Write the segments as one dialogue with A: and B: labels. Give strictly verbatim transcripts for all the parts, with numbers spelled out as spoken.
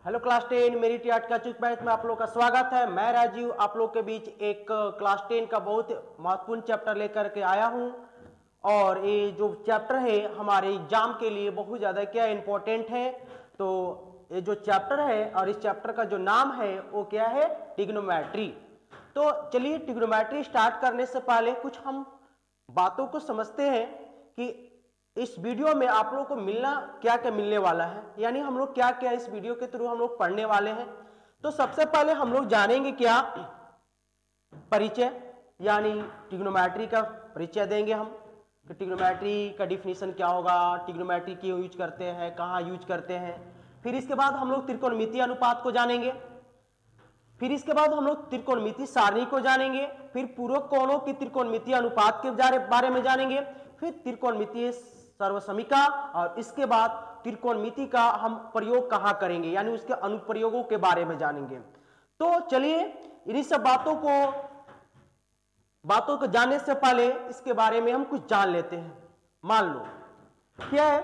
A: Hello class ten, मेरी टी आर्ट का चुक बैच में आप लोग का स्वागत है। मैं राजीव आप लोग के बीच एक क्लास टेन का बहुत महत्वपूर्ण चैप्टर लेकर के आया हूं। और ये जो चैप्टर है हमारे एग्जाम के लिए बहुत ज़्यादा क्या इम्पोर्टेंट है। तो ये जो चैप्टर है और इस चैप्टर का जो नाम है वो क्या है, ट्रिग्नोमेट्री। तो चलिए ट्रिग्नोमेट्री स्टार्ट करने से पहले कुछ हम बातों को समझते हैं कि इस वीडियो में आप लोग को मिलना क्या क्या मिलने वाला है, यानी हम लोग क्या क्या इस वीडियो के थ्रू हम लोग पढ़ने वाले हैं। तो सबसे पहले हम लोग जानेंगे क्या, परिचय, यानी ट्रिग्नोमेट्री का परिचय देंगे हम कि ट्रिग्नोमेट्री का डिफिनीशन क्या होगा, ट्रिग्नोमेट्री क्यों यूज करते हैं, कहाँ यूज करते हैं। फिर इसके बाद हम लोग त्रिकोणमितीय अनुपात को जानेंगे। फिर इसके बाद हम लोग त्रिकोणमितीय सारणी को जानेंगे। फिर पूरक कोणों की त्रिकोणमितीय अनुपात के बारे में जानेंगे। फिर त्रिकोणमितीय सर्वसमीका और इसके बाद त्रिकोणमिति का हम प्रयोग कहां करेंगे, यानी उसके अनुप्रयोगों के बारे में जानेंगे। तो चलिए इन्हीं सब बातों को बातों को जानने से पहले इसके बारे में हम कुछ जान लेते हैं। मान लो क्या है,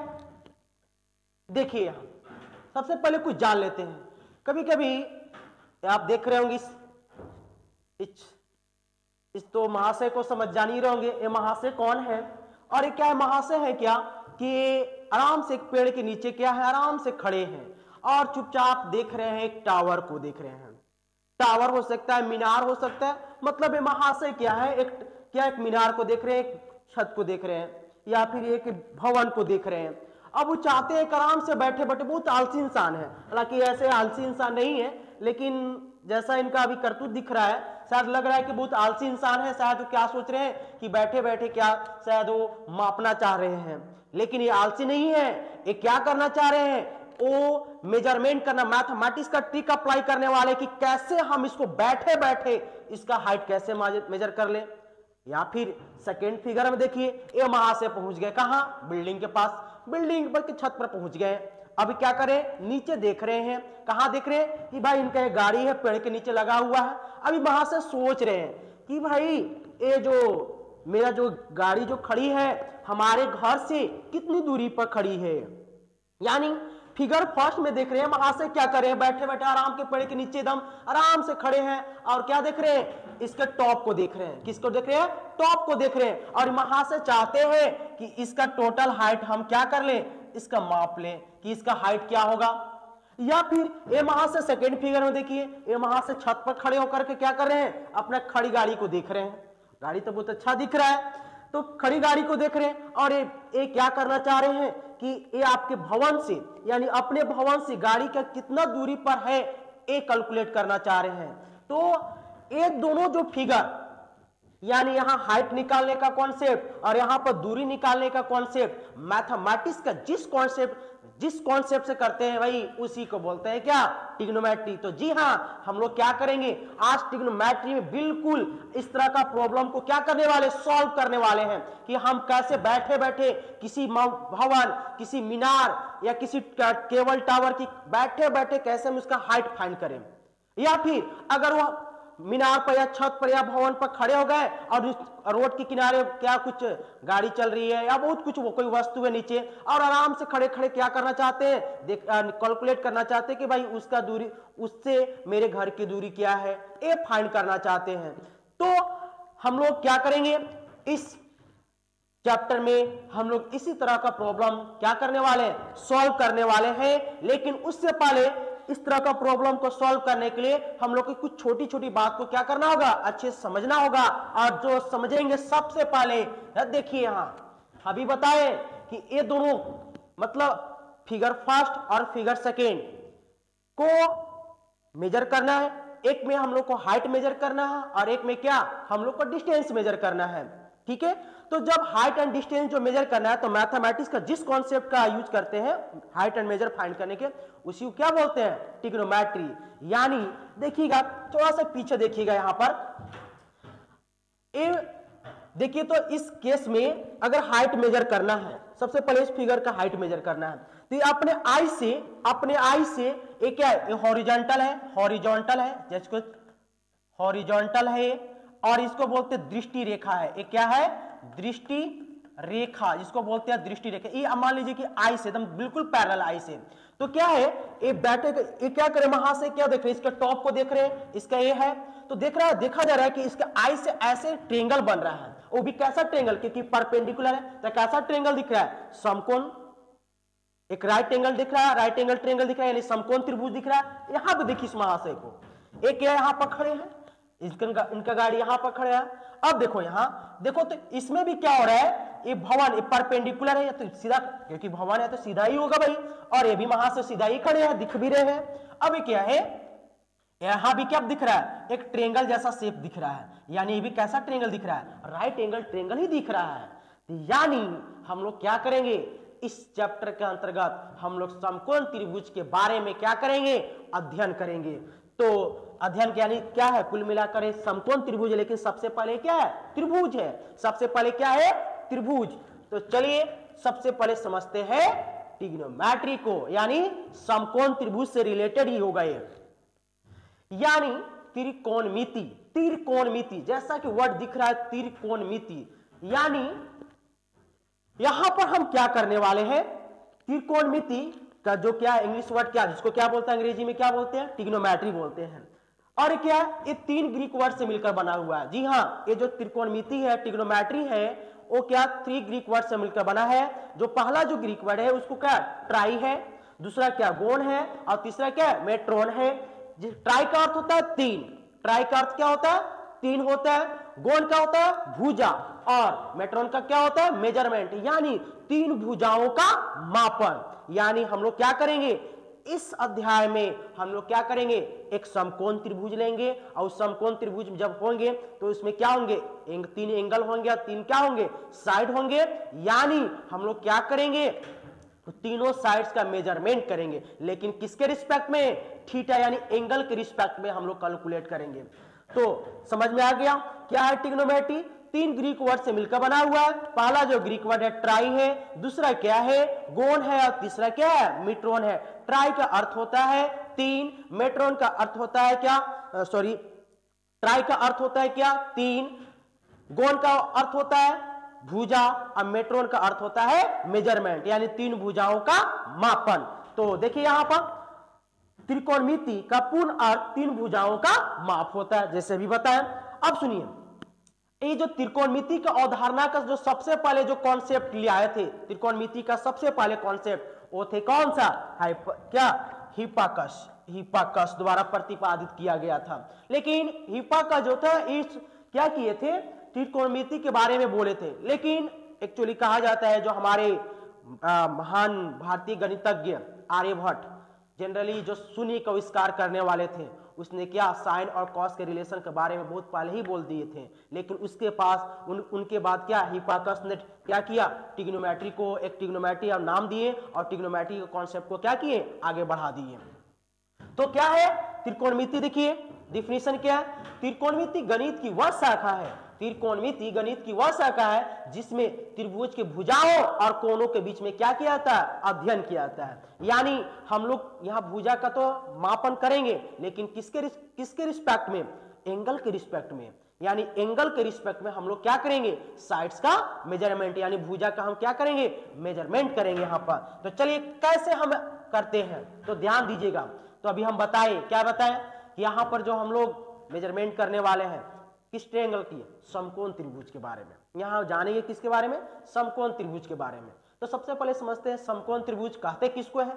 A: देखिए यहां सबसे पहले कुछ जान लेते हैं। कभी कभी आप देख रहे होंगे इस, इस, इस तो महाशय को समझ जान ही रहे होंगे, ये महाशय कौन है और ये क्या है, महाशय है क्या कि आराम से एक पेड़ के नीचे क्या है, आराम से खड़े हैं और चुपचाप देख रहे हैं, एक टावर को देख रहे हैं। टावर हो सकता है, मीनार हो सकता है, मतलब ये महाशय क्या है, एक क्या एक मीनार को देख रहे हैं, एक छत को देख रहे हैं या फिर एक भवन को देख रहे हैं। अब वो चाहते हैं आराम से बैठे बैठे, बहुत आलसी इंसान है, हालांकि ऐसे आलसी इंसान नहीं है, लेकिन जैसा इनका अभी करतूत दिख रहा है शायद लग रहा है कि बहुत आलसी इंसान है। शायद वो क्या सोच रहे हैं कि बैठे बैठे क्या शायद वो मापना चाह रहे हैं, लेकिन ये आलसी नहीं है। ये क्या करना चाह रहे हैं, वो मेजरमेंट करना, मैथमेटिक्स का ट्रिक अप्लाई करने वाले कि कैसे हम इसको बैठे बैठे इसका हाइट कैसे मेजर कर लें। या फिर सेकेंड फिगर में देखिए, ये वहां से पहुंच गए कहां, बिल्डिंग के पास, बिल्डिंग पर की छत पर पहुंच गए। अभी क्या करें, नीचे देख रहे हैं, कहां देख रहे हैं कि भाई इनका एक गाड़ी है, पेड़ के नीचे लगा हुआ है। अभी वहां से सोच रहे हैं कि भाई ये जो मेरा जो गाड़ी जो खड़ी है हमारे घर से कितनी दूरी पर खड़ी है। यानी फिगर फर्स्ट में देख रहे हैं, वहां से क्या कर रहे हैं, बैठे बैठे आराम के पेड़ के नीचे एकदम आराम से खड़े हैं और क्या देख रहे हैं, इसके टॉप को देख रहे हैं। किसको देख रहे हैं, टॉप को देख रहे हैं। और वहां से चाहते हैं कि इसका टोटल हाइट हम क्या कर लें, इसका माप लें कि इसका हाइट क्या होगा। या फिर ये वहां से सेकेंड फिगर में देखिए, ये वहां से छत पर खड़े होकर के क्या कर रहे हैं, अपना खड़ी गाड़ी को देख रहे हैं। गाड़ी तो बहुत अच्छा दिख रहा है, तो खड़ी गाड़ी को देख रहे हैं और ये, ये क्या करना चाह रहे हैं कि ये आपके भवन से, यानी अपने भवन से गाड़ी का कितना दूरी पर है ये कैलकुलेट करना चाह रहे हैं। तो ये दोनों जो फिगर, यानी यहां हाइट निकालने का कॉन्सेप्ट और यहां पर दूरी निकालने का कॉन्सेप्ट, मैथमेटिक्स का जिस कॉन्सेप्ट जिस कॉन्सेप्ट से करते हैं भाई उसी को बोलते हैं क्या, ट्रिग्नोमेट्री। तो जी हां, हम लोग क्या करेंगे आज ट्रिग्नोमेट्री में बिल्कुल इस तरह का प्रॉब्लम को क्या करने वाले, सॉल्व करने वाले हैं कि हम कैसे बैठे बैठे किसी भवन, किसी मीनार या किसी केबल टावर की बैठे बैठे कैसे हम उसका हाइट फाइंड करें। या फिर अगर वो मीनार पर या छत पर या भवन पर खड़े हो गए और रोड के किनारे क्या कुछ गाड़ी चल रही है या बहुत कुछ वो कोई वस्तु है नीचे, और आराम से खड़े खड़े क्या करना चाहते हैं, देख कैलकुलेट करना चाहते हैं कि भाई उसका दूरी, उससे मेरे घर की दूरी क्या है, ये फाइंड करना चाहते हैं। तो हम लोग क्या करेंगे, इस चैप्टर में हम लोग इसी तरह का प्रॉब्लम क्या करने वाले हैं, सॉल्व करने वाले हैं। लेकिन उससे पहले इस तरह का प्रॉब्लम को सॉल्व करने के लिए हम लोग की कुछ छोटी छोटी बात को क्या करना होगा, अच्छे से समझना होगा। और जो समझेंगे सबसे पहले देखिए, यहां अभी बताए कि ये दोनों मतलब फिगर फर्स्ट और फिगर सेकेंड को मेजर करना है। एक में हम लोग को हाइट मेजर करना है और एक में क्या, हम लोग को डिस्टेंस मेजर करना है। ठीक है, तो जब हाइट एंड डिस्टेंस जो मेजर करना है तो मैथमेटिक्स का जिस कॉन्सेप्ट का यूज करते हैं हाइट एंड मेजर फाइंड करने के, उसी को क्या बोलते हैं, ट्रिग्नोमेट्री। यानी देखिएगा, थोड़ा सा पीछे देखिएगा, यहां पर ए देखिए, तो इस केस में अगर हाइट मेजर करना है, सबसे पहले इस फिगर का हाइट मेजर करना है, तो अपने आई से अपने आई से ये क्या है, हॉरिजॉन्टल है, हॉरिजॉन्टल है, जिसको हॉरिजॉन्टल है और इसको बोलते दृष्टि रेखा है। ये क्या है, दृष्टि रेखा जिसको बोलते हैं दृष्टि रेखा, ये मान लीजिए कि आई से एकदम बिल्कुल पैरेलल आई से, तो क्या है ये बैठे ये क्या करे वहां से क्या देख रहे हैं, इसके टॉप को देख रहे हैं, इसका ये है तो देख रहा है देखा जा रहा है कि इसके आई से ऐसे ट्रेंगल बन रहा है, वो भी कैसा ट्रेंगल क्योंकि परपेंडिकुलर है, तो कैसा ट्रेंगल दिख रहा है, समकोण, एक राइट एंगल दिख रहा है, राइट एंगल ट्रेंगल दिख रहा है यानी समकोण त्रिभुज दिख रहा है। यहां पे देखिए इस महाशय को, एक क्या यहां पर खड़े हैं, इनका इनका गाड़ी यहां पर खड़े है। अब देखो यहां देखो तो इसमें भी क्या हो रहा है, ये भवन परपेंडिकुलर है तो सीधा, क्योंकि भवन है तो सीधा ही होगा भाई, और ये भी महाशय सीधा ही खड़े हैं, दिख भी रहे हैं। अब क्या है यहां भी क्या दिख रहा है, एक ट्रेंगल जैसा शेप दिख रहा है, यानी ये भी कैसा ट्रेंगल दिख रहा है, राइट एंगल ट्रेंगल ही दिख रहा है। तो यानी हम लोग क्या करेंगे, इस चैप्टर के अंतर्गत हम लोग समकोण त्रिभुज के बारे में क्या करेंगे, अध्ययन करेंगे। तो अध्ययन यानी क्या है, कुल मिलाकर समकोण त्रिभुज, लेकिन सबसे पहले क्या है, त्रिभुज है, सबसे पहले क्या है, त्रिभुज। तो चलिए सबसे पहले समझते हैं ट्रिग्नोमेट्री को, यानी समकोण त्रिभुज से रिलेटेड ही होगा ये, यानी त्रिकोणमिति। त्रिकोणमिति जैसा कि वर्ड दिख रहा है त्रिकोणमिति, यानी यहां पर हम क्या करने वाले हैं, त्रिकोणमिति का जो क्या इंग्लिश वर्ड क्या, जिसको क्या बोलते हैं अंग्रेजी में क्या बोलते हैं, ट्रिग्नोमेट्री बोलते हैं। और क्या है, ये तीन ग्रीक वर्ड से मिलकर बना हुआ है। जी हाँ, ये जो त्रिकोणमिति है, ट्रिग्नोमेट्री है, वो क्या थ्री ग्रीक वर्ड से मिलकर बना है। जो पहला जो ग्रीक वर्ड है उसको क्या ट्राई है, दूसरा क्या गोन है, और तीसरा क्या मेट्रोन है। ट्राई का अर्थ होता है तीन, ट्राई का अर्थ क्या होता है, तीन होता है। गोन का होता है भुजा, और मेट्रोन का क्या होता है, मेजरमेंट, यानी तीन भुजाओं का मापन। यानी हम लोग क्या करेंगे इस अध्याय में, हम लोग क्या करेंगे, एक समकोण त्रिभुज लेंगे, और समकोण त्रिभुज जब होंगे तो इसमें क्या होंगे, एंग, तीन एंगल होंगे, तीन क्या होंगे, साइड होंगे। यानी हम लोग क्या करेंगे, तो तीनों साइड्स का मेजरमेंट करेंगे, लेकिन किसके रिस्पेक्ट में, थीटा यानी एंगल के रिस्पेक्ट में हम लोग कैलकुलेट करेंगे। तो समझ में आ गया क्या है ट्रिग्नोमेट्री, तीन ग्रीक वर्ड से मिलकर बना हुआ है। पहला जो ग्रीक वर्ड है ट्राई है, दूसरा क्या है गोन है, और तीसरा क्या है मेट्रोन है। ट्राई का अर्थ होता है तीन, मेट्रोन का अर्थ होता है क्या, सॉरी ट्राई का अर्थ होता है क्या तीन, गोन का अर्थ होता है भुजा, और मेट्रोन का अर्थ होता है मेजरमेंट, यानी तीन भुजाओं का मापन। तो देखिए यहां पर त्रिकोणमिति का पूर्ण अर्थ तीन भुजाओं का माप होता है, जैसे भी बताया। अब सुनिए, ये जो त्रिकोणमिति का अवधारणा का जो सबसे पहले जो कॉन्सेप्ट ले आए थे, त्रिकोणमिति का सबसे पहले कॉन्सेप्ट वो थे कौन सा, हाइप क्या हिप्पार्कस, हिप्पार्कस द्वारा प्रतिपादित किया गया था। लेकिन हिप्पार्कस जो था इस क्या किए थे, त्रिकोणमिति के बारे में बोले थे, लेकिन एक्चुअली कहा जाता है जो हमारे आ, महान भारतीय गणितज्ञ आर्यभट्ट, जनरली जो शून्य का आविष्कार करने वाले थे, उसने क्या साइन और कॉस के रिलेशन के बारे में बहुत पहले ही बोल दिए थे। लेकिन उसके पास उन, उनके बाद क्या हिप्पार्कस ने क्या किया, ट्रिग्नोमेट्री को एक ट्रिग्नोमेट्री और नाम दिए, और ट्रिग्नोमेट्री के कॉन्सेप्ट को क्या किए, आगे बढ़ा दिए। तो क्या है त्रिकोणमिति, देखिए डिफिनेशन क्या है, त्रिकोणमिति गणित की वह शाखा है, त्रिकोणमिति गणित की वह शाखा है जिसमें त्रिभुज के भुजाओं और कोणों के बीच में क्या किया जाता है, अध्ययन किया जाता है। यानी हम लोग यहाँ भुजा का तो मापन करेंगे, लेकिन किसके किसके रिस्पेक्ट में, एंगल के रिस्पेक्ट में, यानी एंगल के रिस्पेक्ट में हम लोग क्या करेंगे, साइड्स का मेजरमेंट, यानी भुजा का हम क्या करेंगे, मेजरमेंट करेंगे यहाँ पर। तो चलिए कैसे हम करते हैं, तो ध्यान दीजिएगा। तो अभी हम बताएं, क्या बताएं, यहाँ पर जो हम लोग मेजरमेंट करने वाले हैं किस ट्रायंगल की, समकोण त्रिभुज के बारे में। यहां जानेंगे किसके बारे में, समकोण त्रिभुज के बारे में। तो सबसे पहले समझते हैं समकोण त्रिभुज कहते किसको है,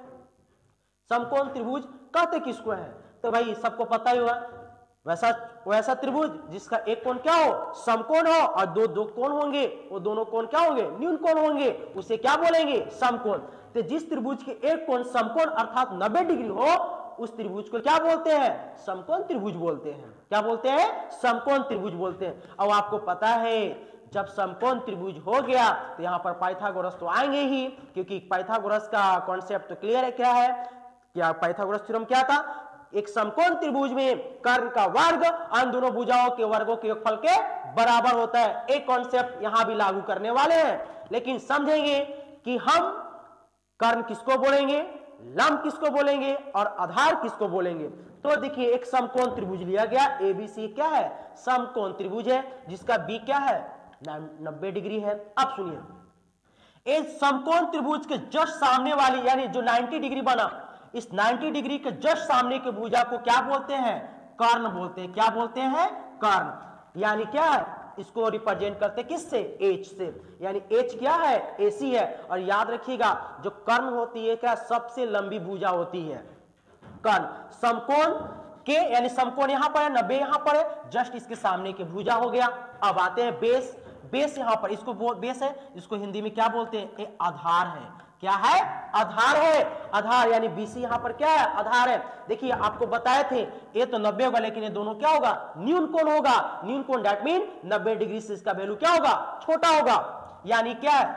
A: समकोण त्रिभुज कहते किसको है। तो भाई सबको पता ही होगा, वैसा वैसा त्रिभुज जिसका एक कोण क्या हो, समकोण हो, और दो दो कोण होंगे, वो दोनों कोण क्या होंगे, न्यून कोण होंगे, उसे क्या बोलेंगे, समकोण। तो जिस त्रिभुज के एक कोण समकोण अर्थात नब्बे डिग्री हो, उस त्रिभुज को क्या बोलते हैं, समकोण त्रिभुज बोलते हैं। क्या बोलते हैं, समकोण त्रिभुज बोलते हैं। अब आपको पता है जब समकोण त्रिभुज हो गया तो यहाँ पर पाइथागोरस तो आएंगे ही, क्योंकि पाइथागोरस का कॉन्सेप्ट तो क्लियर है, क्या है, क्या पाइथागोरस थ्योरम क्या था, एक समकोण त्रिभुज में कर्ण का वर्ग अन्य दोनों भुजाओं के वर्गों के योगफल के बराबर होता है। एक कॉन्सेप्ट यहां भी लागू करने वाले हैं, लेकिन समझेंगे कि हम कर्ण किसको बोलेंगे, लंब किसको बोलेंगे, और आधार किसको बोलेंगे। तो देखिए एक समकोण त्रिभुज लिया गया, एबीसी क्या है, समकोण त्रिभुज है, जिसका बी क्या है, नब्बे डिग्री है। अब सुनिए इस समकोण त्रिभुज के जस्ट सामने वाली यानी जो नब्बे डिग्री बना, इस नब्बे डिग्री के जस्ट सामने के भुजा को क्या बोलते हैं? कर्ण बोलते हैं। क्या बोलते हैं? कर्ण। यानी क्या है? इसको रिप्रेजेंट करते हैं किससे? एच से। यानी एच क्या है? एसी है। और याद रखिएगा जो कर्ण होती है क्या? सबसे लंबी भुजा होती है कर्ण। समकोण के यानी समकोण यहां पर है, नब्बे यहां पर है, जस्ट इसके सामने के भुजा हो गया। अब आते हैं बेस। बेस यहां पर इसको बेस है, इसको हिंदी में क्या बोलते हैं? ये आधार है। क्या है? आधार है। आधार यानी बीसी यहां पर क्या है? आधार है। देखिए आपको बताए थे ये तो नब्बे होगा, लेकिन ये दोनों क्या होगा? न्यून कोण होगा। न्यून कोण दैट मीन नब्बे डिग्री से इसका वैल्यू क्या होगा? छोटा होगा। यानी क्या है?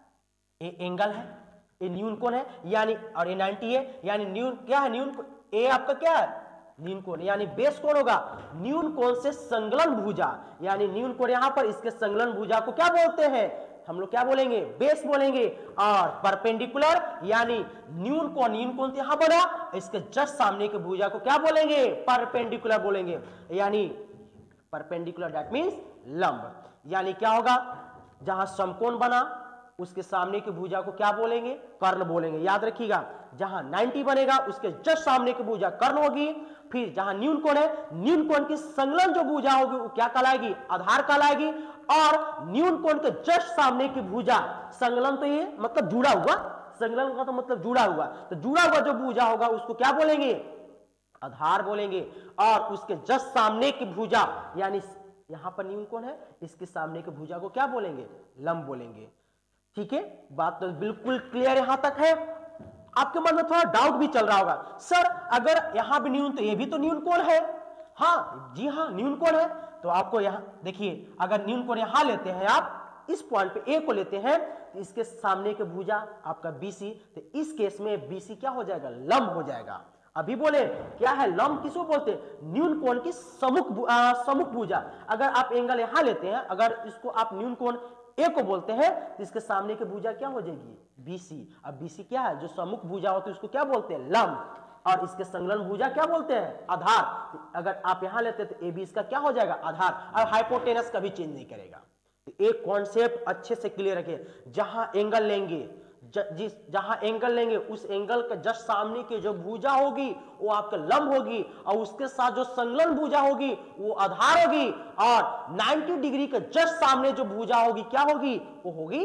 A: ये एंगल है, ये न्यून कोण है, यानी और ये नब्बे है, यानी न्यून क्या है? न्यून ए आपका क्या है? न्यून कोण। यानी बेस कोण होगा न्यून कोण से संलग्न भुजा, यानी न्यून कोण यहां पर इसके संलग्न भुजा को क्या बोलते हैं? हम लोग क्या बोलेंगे? बेस बोलेंगे। और परपेंडिकुलर यानी न्यून कोण, न्यून कोण यहां बना, इसके जस्ट सामने के भुजा को क्या बोलेंगे? परपेंडिकुलर बोलेंगे। यानी परपेंडिकुलर दैट मींस लंब। यानी क्या होगा? जहां समकोण बना उसके सामने की भुजा को क्या बोलेंगे? कर्ण बोलेंगे। याद रखिएगा जहां नब्बे बनेगा उसके जस्ट सामने की भुजा कर्ण होगी। फिर जहां न्यून कोण है, न्यून कोण की संलग्न जो भुजा होगी वो क्या कहलाएगी? आधार कहलाएगी। और न्यून कोण के जस्ट सामने की भुजा, संलग्न तो ये मतलब जुड़ा हुआ, संलग्न का तो मतलब जुड़ा हुआ, तो जुड़ा हुआ जो भुजा होगा उसको क्या बोलेंगे? आधार बोलेंगे। और उसके जस्ट सामने की भुजा यानी यहां पर न्यून कोण है, इसके सामने की भुजा को क्या बोलेंगे? लंब बोलेंगे। ठीक है, बात तो बिल्कुल क्लियर यहां तक है। आपके मन में थोड़ा डाउट भी चल रहा होगा, सर अगर यहां भी न्यून तो ये भी तो न्यून कोण है। हाँ जी हाँ, न्यून कोण है। तो आपको यहां देखिए, अगर न्यून कोण यहां लेते हैं, आप इस पॉइंट पे ए को लेते हैं, तो इसके सामने के भुजा आपका बीसी, तो इस केस में बीसी क्या हो जाएगा? लंब हो जाएगा। अभी बोले क्या है? लंब किसको बोलते हैं? न्यून कोण की सम्मुख सम्मुख भुजा। अगर आप एंगल यहां लेते हैं, अगर इसको आप न्यून कोण ए को बोलते हैं, तो इसके सामने की भुजा क्या हो जाएगी? बीसी। अब बीसी क्या है? जो सम्मुख भुजा होती है उसको क्या बोलते हैं? लंब। और इसके संलग्न भुजा क्या बोलते हैं? आधार। अगर आप यहां लेते हैं तो ए बी इसका क्या हो जाएगा? आधार। और हाइपोटेनस कभी चेंज नहीं करेगा। तो एक कॉन्सेप्ट अच्छे से क्लियर रखिए, जहां एंगल लेंगे, ज, जिस जहां एंगल लेंगे उस एंगल के जस्ट सामने की जो भुजा होगी वो आपका लंब होगी, और उसके साथ जो संलग्न भुजा होगी वो आधार होगी। और नब्बे डिग्री के जस्ट सामने जो भुजा होगी क्या होगी? वो होगी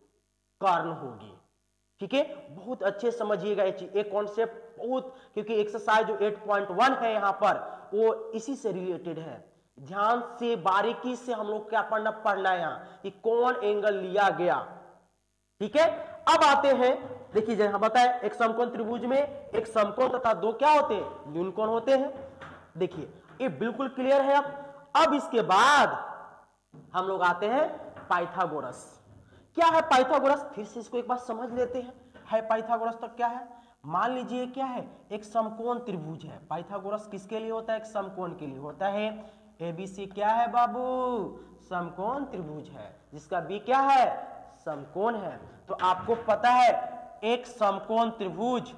A: कर्ण होगी। ठीक है, बहुत अच्छे समझिएगा ये चीज, एक कॉन्सेप्ट बहुत, क्योंकि एक्सरसाइज जो आठ पॉइंट एक है यहां पर वो इसी से रिलेटेड है। ध्यान से बारीकी से हम लोग क्या पढ़ना पढ़ना है यहां कि कौन एंगल लिया गया। ठीक है, अब आते हैं, देखिए जहां बताए एक समकोण त्रिभुज में एक समकोण तथा दो क्या होते हैं? न्यून कोण होते हैं। देखिए ये बिल्कुल क्लियर है। अब अब इसके बाद हम लोग आते हैं पाइथागोरस। क्या है पाइथागोरस? फिर से इसको एक बार समझ लेते हैं। है पाइथागोरस तो क्या है? मान लीजिए क्या है? एक समकोण त्रिभुज है। पाइथागोरस किसके लिए होता है? एक समकोण के लिए होता है। एबीसी क्या है बाबू? समकोण त्रिभुज है, जिसका बी क्या है? समकोण है। तो आपको पता है एक समकोण त्रिभुज,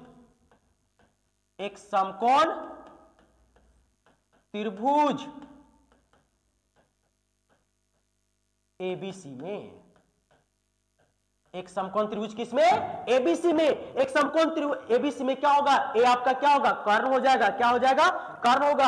A: एक समकोण त्रिभुज एबीसी में, एक समकोण त्रिभुज किसमें? एबीसी में। एक समकोण त्रिभुज एबीसी में क्या होगा? ए आपका क्या होगा? कर्ण हो जाएगा। क्या हो जाएगा? कर्ण होगा।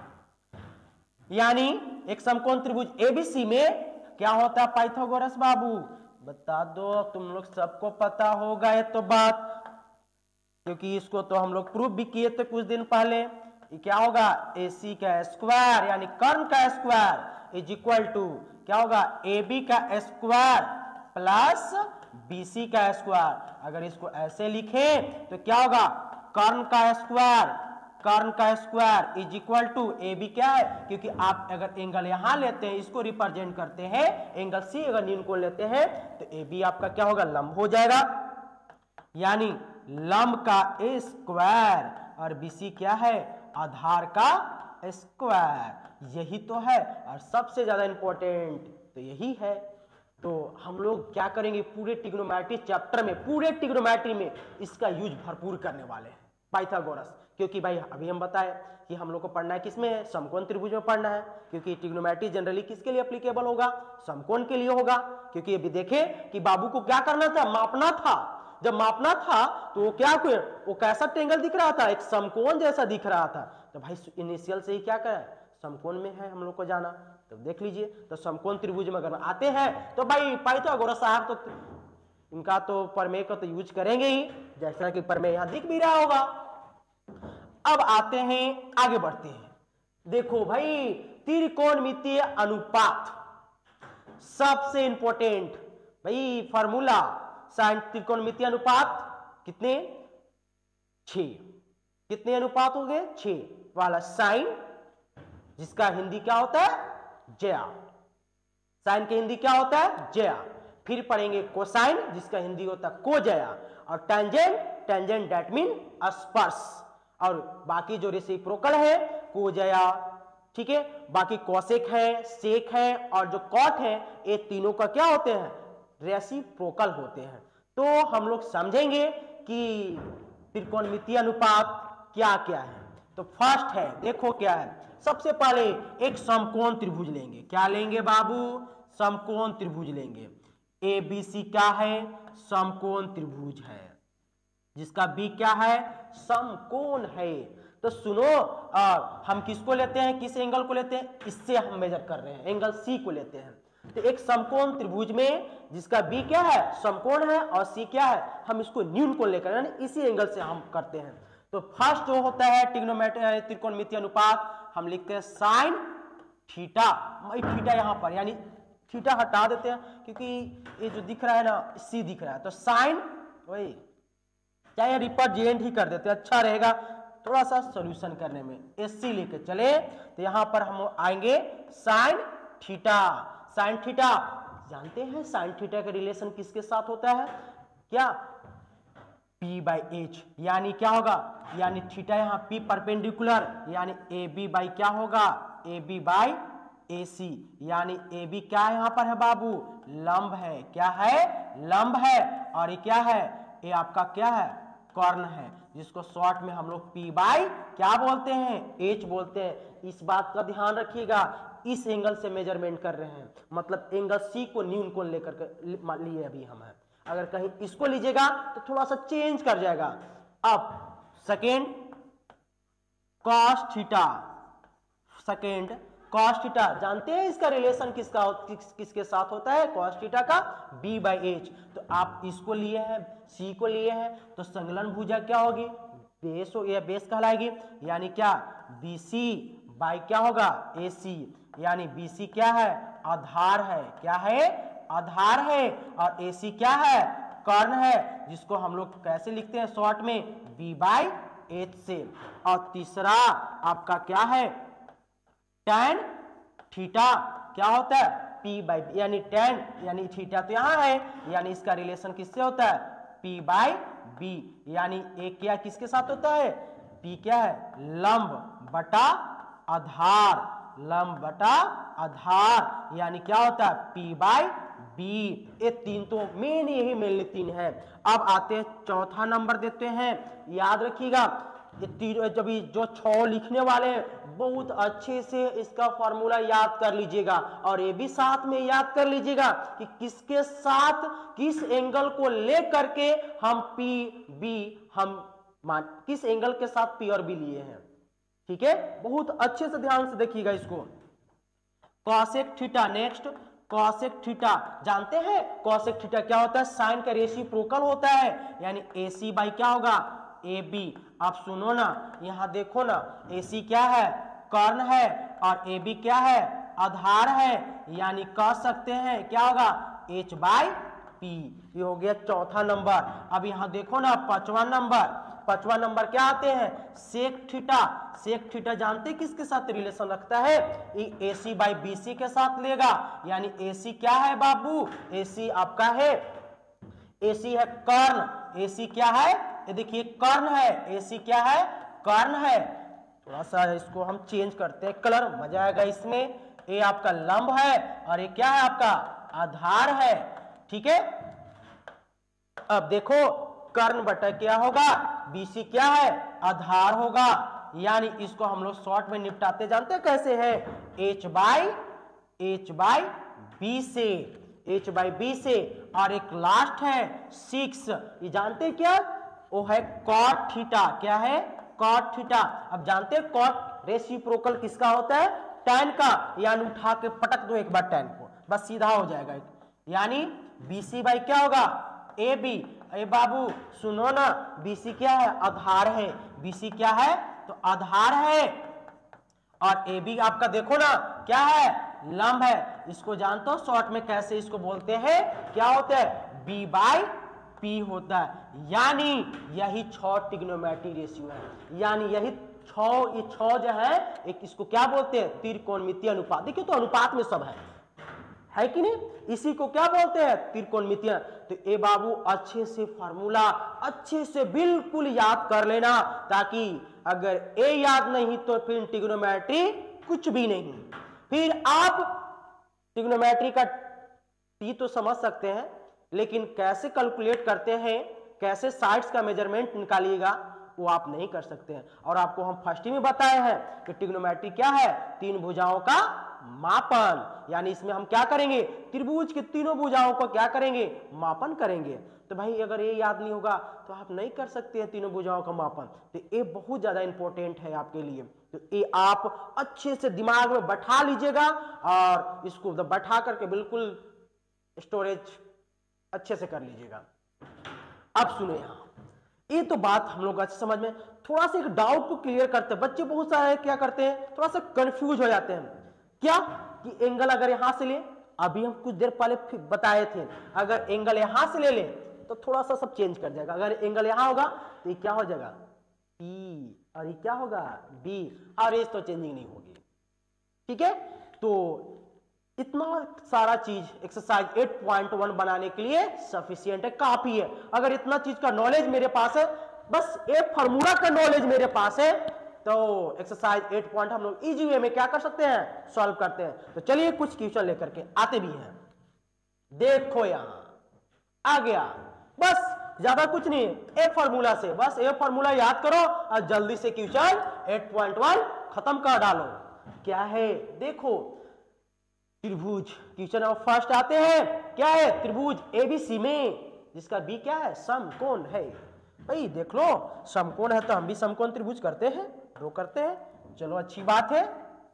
A: यानी एक समकोण त्रिभुज एबीसी में क्या होता है पाइथागोरस बाबू? बता दो, तुम लोग सबको पता होगा ये तो बात, क्योंकि इसको तो हम लोग प्रूफ भी किए थे कुछ दिन पहले। ये क्या होगा? एसी का स्क्वायर यानी कर्ण का स्क्वायर इज इक्वल टू क्या होगा? एबी का स्क्वायर प्लस बीसी का स्क्वायर। अगर इसको ऐसे लिखें तो क्या होगा? कर्ण का स्क्वायर, कर्ण का square is equal to A B क्या है? क्योंकि आप अगर एंगल यहां लेते हैं, इसको रिप्रेजेंट करते हैं एंगल सी, अगर न्यून कोण लेते हैं तो ए बी आपका क्या होगा? लंब हो जाएगा। यानी लंब का स्क्वायर और बीसी क्या है? आधार का स्क्वायर। यही तो है, और सबसे ज्यादा इंपॉर्टेंट तो यही है। तो हम लोग क्या करेंगे? पूरे ट्रिग्नोमेट्री चैप्टर में, पूरे ट्रिग्नोमेट्री में इसका यूज भरपूर करने वाले हैं पाइथागोरस। क्योंकि भाई अभी हम बताए कि हम लोग को पढ़ना है किसमें, समकोण त्रिभुज में पढ़ना है, क्योंकि ट्रिग्नोमेट्री जनरली किसके लिए एप्लीकेबल होगा, समकोण के लिए होगा। क्योंकि अभी देखें कि बाबू को क्या करना था, मापना था। जब मापना था तो वो क्या, वो कैसा ट्रेंगल दिख रहा था, एक समकोण जैसा दिख रहा था। तो भाई इनिशियल से ही क्या करें, समकोण में है हम लोग को जाना। तो देख लीजिए, तो समकोण त्रिभुज में अगर आते हैं तो भाई पाइथागोरस साहब तो इनका तो प्रमेय का तो यूज करेंगे ही, जैसा कि प्रमेय यहां दिख भी रहा होगा। अब आते हैं, आगे बढ़ते हैं। देखो भाई त्रिकोणमितीय अनुपात सबसे इंपॉर्टेंट भाई फॉर्मूला, साइन त्रिकोणमितीय अनुपात कितने, छह। कितने अनुपात हो गए, छह वाला साइन, जिसका हिंदी क्या होता है, जया। साइन की हिंदी क्या होता है, जया। फिर पढ़ेंगे कोसाइन, जिसका हिंदी होता है कोजया। और टेंजेंट, टेंजेंट दैट मीन स्पर्श। और बाकी जो रेसिप्रोकल है कोजया, ठीक है। बाकी कोसेक है, सेक है और जो कॉट है, ये तीनों का क्या होते हैं, रेसिप्रोकल होते हैं। तो हम लोग समझेंगे कि त्रिकोणमितीय अनुपात क्या क्या है। तो फर्स्ट है, देखो क्या है, सबसे पहले एक समकोण त्रिभुज लेंगे। क्या लेंगे बाबू, समकोण त्रिभुज लेंगे। ए बी सी क्या है, समकोण त्रिभुज है, जिसका बी क्या है, समकोण है। तो सुनो, आ, हम किसको लेते हैं, किस एंगल को लेते हैं, इससे हम मेजर कर रहे हैं, एंगल सी को लेते हैं। तो एक समकोण त्रिभुज में जिसका बी क्या है, समकोण है, और सी क्या है, हम इसको न्यून कोण लेकर यानी इसी एंगल से हम करते हैं। तो फर्स्ट जो होता है ट्रिग्नोमेट्री त्रिकोणमितीय अनुपात, हम लिखते हैं साइन थीटा। थीटा यहां पर यानी थीटा हटा देते हैं, क्योंकि ये जो दिख रहा है ना, सी दिख रहा है। तो साइन वही चाहे रिप्रेजेंट ही कर देते, अच्छा रहेगा थोड़ा सा सॉल्यूशन करने में। एस सी लेके चले तो यहां पर हम आएंगे साइन थीटा। साइन थीटा जानते हैं, साइन थीटा का रिलेशन किसके साथ होता है, क्या, P बाई एच। यानी क्या होगा, यानी थीटा यहाँ P परपेंडिकुलर, यानी ए बी बाई क्या होगा, ए बी बाई ए सी। यानी ए बी क्या है यहाँ पर है बाबू, लंब है। क्या है, लंब है। और ये क्या है, ये आपका क्या है, कर्ण है, जिसको शॉर्ट में हम लोग P बाई क्या बोलते हैं, H बोलते हैं। इस बात का ध्यान रखिएगा, इस एंगल से मेजरमेंट कर रहे हैं, मतलब एंगल सी को न्यून कोण लेकर लिए अभी हम है। अगर कहीं इसको लीजिएगा तो थोड़ा सा चेंज कर जाएगा। अब second cos theta, second cos theta जानते हैं इसका रिलेशन किसका किस, किसके साथ होता है, कॉस थीटा का बी बाई एच। तो आप इसको लिए हैं, सी को लिए हैं, तो संलग्न भुजा क्या होगी, बेस हो, या बेस कहलाएगी। यानी क्या, बी सी बाई क्या होगा, ए सी। यानी बी सी क्या है, आधार है। क्या है, आधार है। और ए सी क्या है, कर्ण है, जिसको हम लोग कैसे लिखते हैं शॉर्ट में, बी बाई एच से। और तीसरा आपका क्या है, टैन थीटा क्या होता है, पी बाई, यानी टैन यानी थीटा तो यहां है, यानी इसका रिलेशन किससे होता है, पी बाई बी। यानी ए क्या किसके साथ होता है, पी क्या है, लंब बटा आधार, लंब बटा आधार। यानी क्या होता है, पी बाई बी। ये तीन तो मेन, यही मेन तीन है। अब आते हैं चौथा नंबर देते हैं, याद रखिएगा ये जब जो छह लिखने वाले हैं बहुत अच्छे से इसका फॉर्मूला याद कर लीजिएगा, और ये भी साथ में याद कर लीजिएगा कि किसके साथ, किस एंगल को लेकर के हम पी बी हम मान, किस एंगल के साथ पी और बी लिए हैं। ठीक है, बहुत अच्छे से ध्यान से देखिएगा इसको। Cosec theta, next cosec theta जानते हैं, कॉसेक थीटा क्या होता है, साइन का रेसिप्रोकल होता है। यानी ए सी बाई क्या होगा, ए बी। आप सुनो ना, यहां देखो ना, ए सी क्या है, कर्ण है, और ए बी क्या है, आधार है। यानी कह सकते हैं क्या होगा, एच बाई पी। ये हो गया चौथा नंबर। अब यहां देखो ना पांचवा नंबर, पांचवा नंबर क्या आते हैं, सेक थीटा। सेक थीटा जानते किसके साथ रिलेशन रखता है, ए सी बाई बी सी के साथ लेगा। यानी ए सी क्या है बाबू, ए सी आपका है, ए सी है कर्ण, ए सी क्या है, ये देखिए कर्ण है, ए सी क्या है, कर्ण है। थोड़ा सा इसको हम चेंज करते हैं कलर, मजा आएगा इसमें। ये आपका लंब है और ये क्या है, आपका आधार है। ठीक है, अब देखो कर्ण बटा क्या होगा, बीसी क्या है, आधार होगा, यानी इसको हम लोग शॉर्ट में निपटाते जानते हैं कैसे है, H by H by B से, एच बाई बी से। और एक लास्ट है सिक्स, ये जानते हैं क्या, वो है कॉट थीटा, क्या है, कॉट थीटा। अब जानते हैं कॉट रेसिप्रोकल किसका होता है, टैन का, यानी उठा के पटक दो एक बार टैन को, बस सीधा हो जाएगा, यानी बीसी बाई क्या होगा, ए बी। ए बाबू सुनो ना, बीसी क्या है, आधार है, बीसी क्या है तो आधार है, और ए बी आपका देखो ना क्या है, लंब है। इसको जानते हो शॉर्ट में कैसे इसको बोलते हैं, क्या होता है, बी बाई पी होता है, यानी यही छह ट्रिग्नोमेट्री रेशियो है, यानी यही छह, ये छह जो है एक इसको क्या बोलते हैं, त्रिकोणमितीय अनुपात। देखिए तो अनुपात में सब है है कि नहीं, इसी को क्या बोलते हैं, त्रिकोणमितीय। तो ए बाबू अच्छे से फार्मूला अच्छे से बिल्कुल याद कर लेना, ताकि अगर ए याद नहीं तो फिर ट्रिग्नोमेट्री कुछ भी नहीं। फिर आप ट्रिग्नोमेट्री का टी तो समझ सकते हैं, लेकिन कैसे कैलकुलेट करते हैं, कैसे साइड्स का मेजरमेंट निकालिएगा, वो आप नहीं कर सकते हैं। और आपको हम फर्स्ट ही में बताए हैं कि ट्रिग्नोमेट्री क्या है, तीन भुजाओं का मापन, यानी इसमें हम क्या करेंगे, त्रिभुज की तीनों भुजाओं को क्या करेंगे, मापन करेंगे। तो भाई अगर ये याद नहीं होगा तो आप नहीं कर सकते हैं तीनों भुजाओं का मापन, तो ये बहुत ज्यादा इंपॉर्टेंट है आपके लिए। तो ये आप अच्छे से दिमाग में बैठा लीजिएगा, और इसको बैठा करके बिल्कुल स्टोरेज अच्छे से कर लीजिएगा। अब सुनो यहां, ये तो बात हम लोग अच्छे समझ में, थोड़ा सा एक डाउट को क्लियर करते हैं। बच्चे बहुत सारे क्या करते हैं, थोड़ा सा कंफ्यूज हो जाते हैं, क्या कि एंगल अगर यहां से ले, अभी हम कुछ देर पहले बताए थे, अगर एंगल यहां से ले ले तो थोड़ा सा सब चेंज कर जाएगा। अगर एंगल यहां होगा तो ये क्या हो जाएगा, ई, और ये क्या होगा, बी, और ये तो चेंजिंग नहीं होगी। ठीक है, तो इतना सारा चीज एक्सरसाइज आठ पॉइंट वन बनाने के लिए सफिशिएंट है, काफी है। अगर इतना चीज का नॉलेज मेरे पास है, बस एक फार्मूला का नॉलेज मेरे पास है, तो एक्सरसाइज आठ पॉइंट हम लोग इजी वे में क्या कर सकते हैं, सॉल्व करते हैं। तो चलिए कुछ क्वेश्चन लेकर के आते भी हैं। देखो यहां आ गया, बस ज्यादा कुछ नहीं, एक फार्मूला से बस एक फार्मूला याद करो और जल्दी से क्वेश्चन आठ पॉइंट वन खत्म कर डालो। क्या है, देखो त्रिभुज, क्वेश्चन नंबर फर्स्ट आते हैं, क्या है, त्रिभुज एबीसी में जिसका बी क्या है, समकोण है। भाई देख लो समकोण है तो हम भी समकोण त्रिभुज करते हैं, दो करते हैं, चलो अच्छी बात है।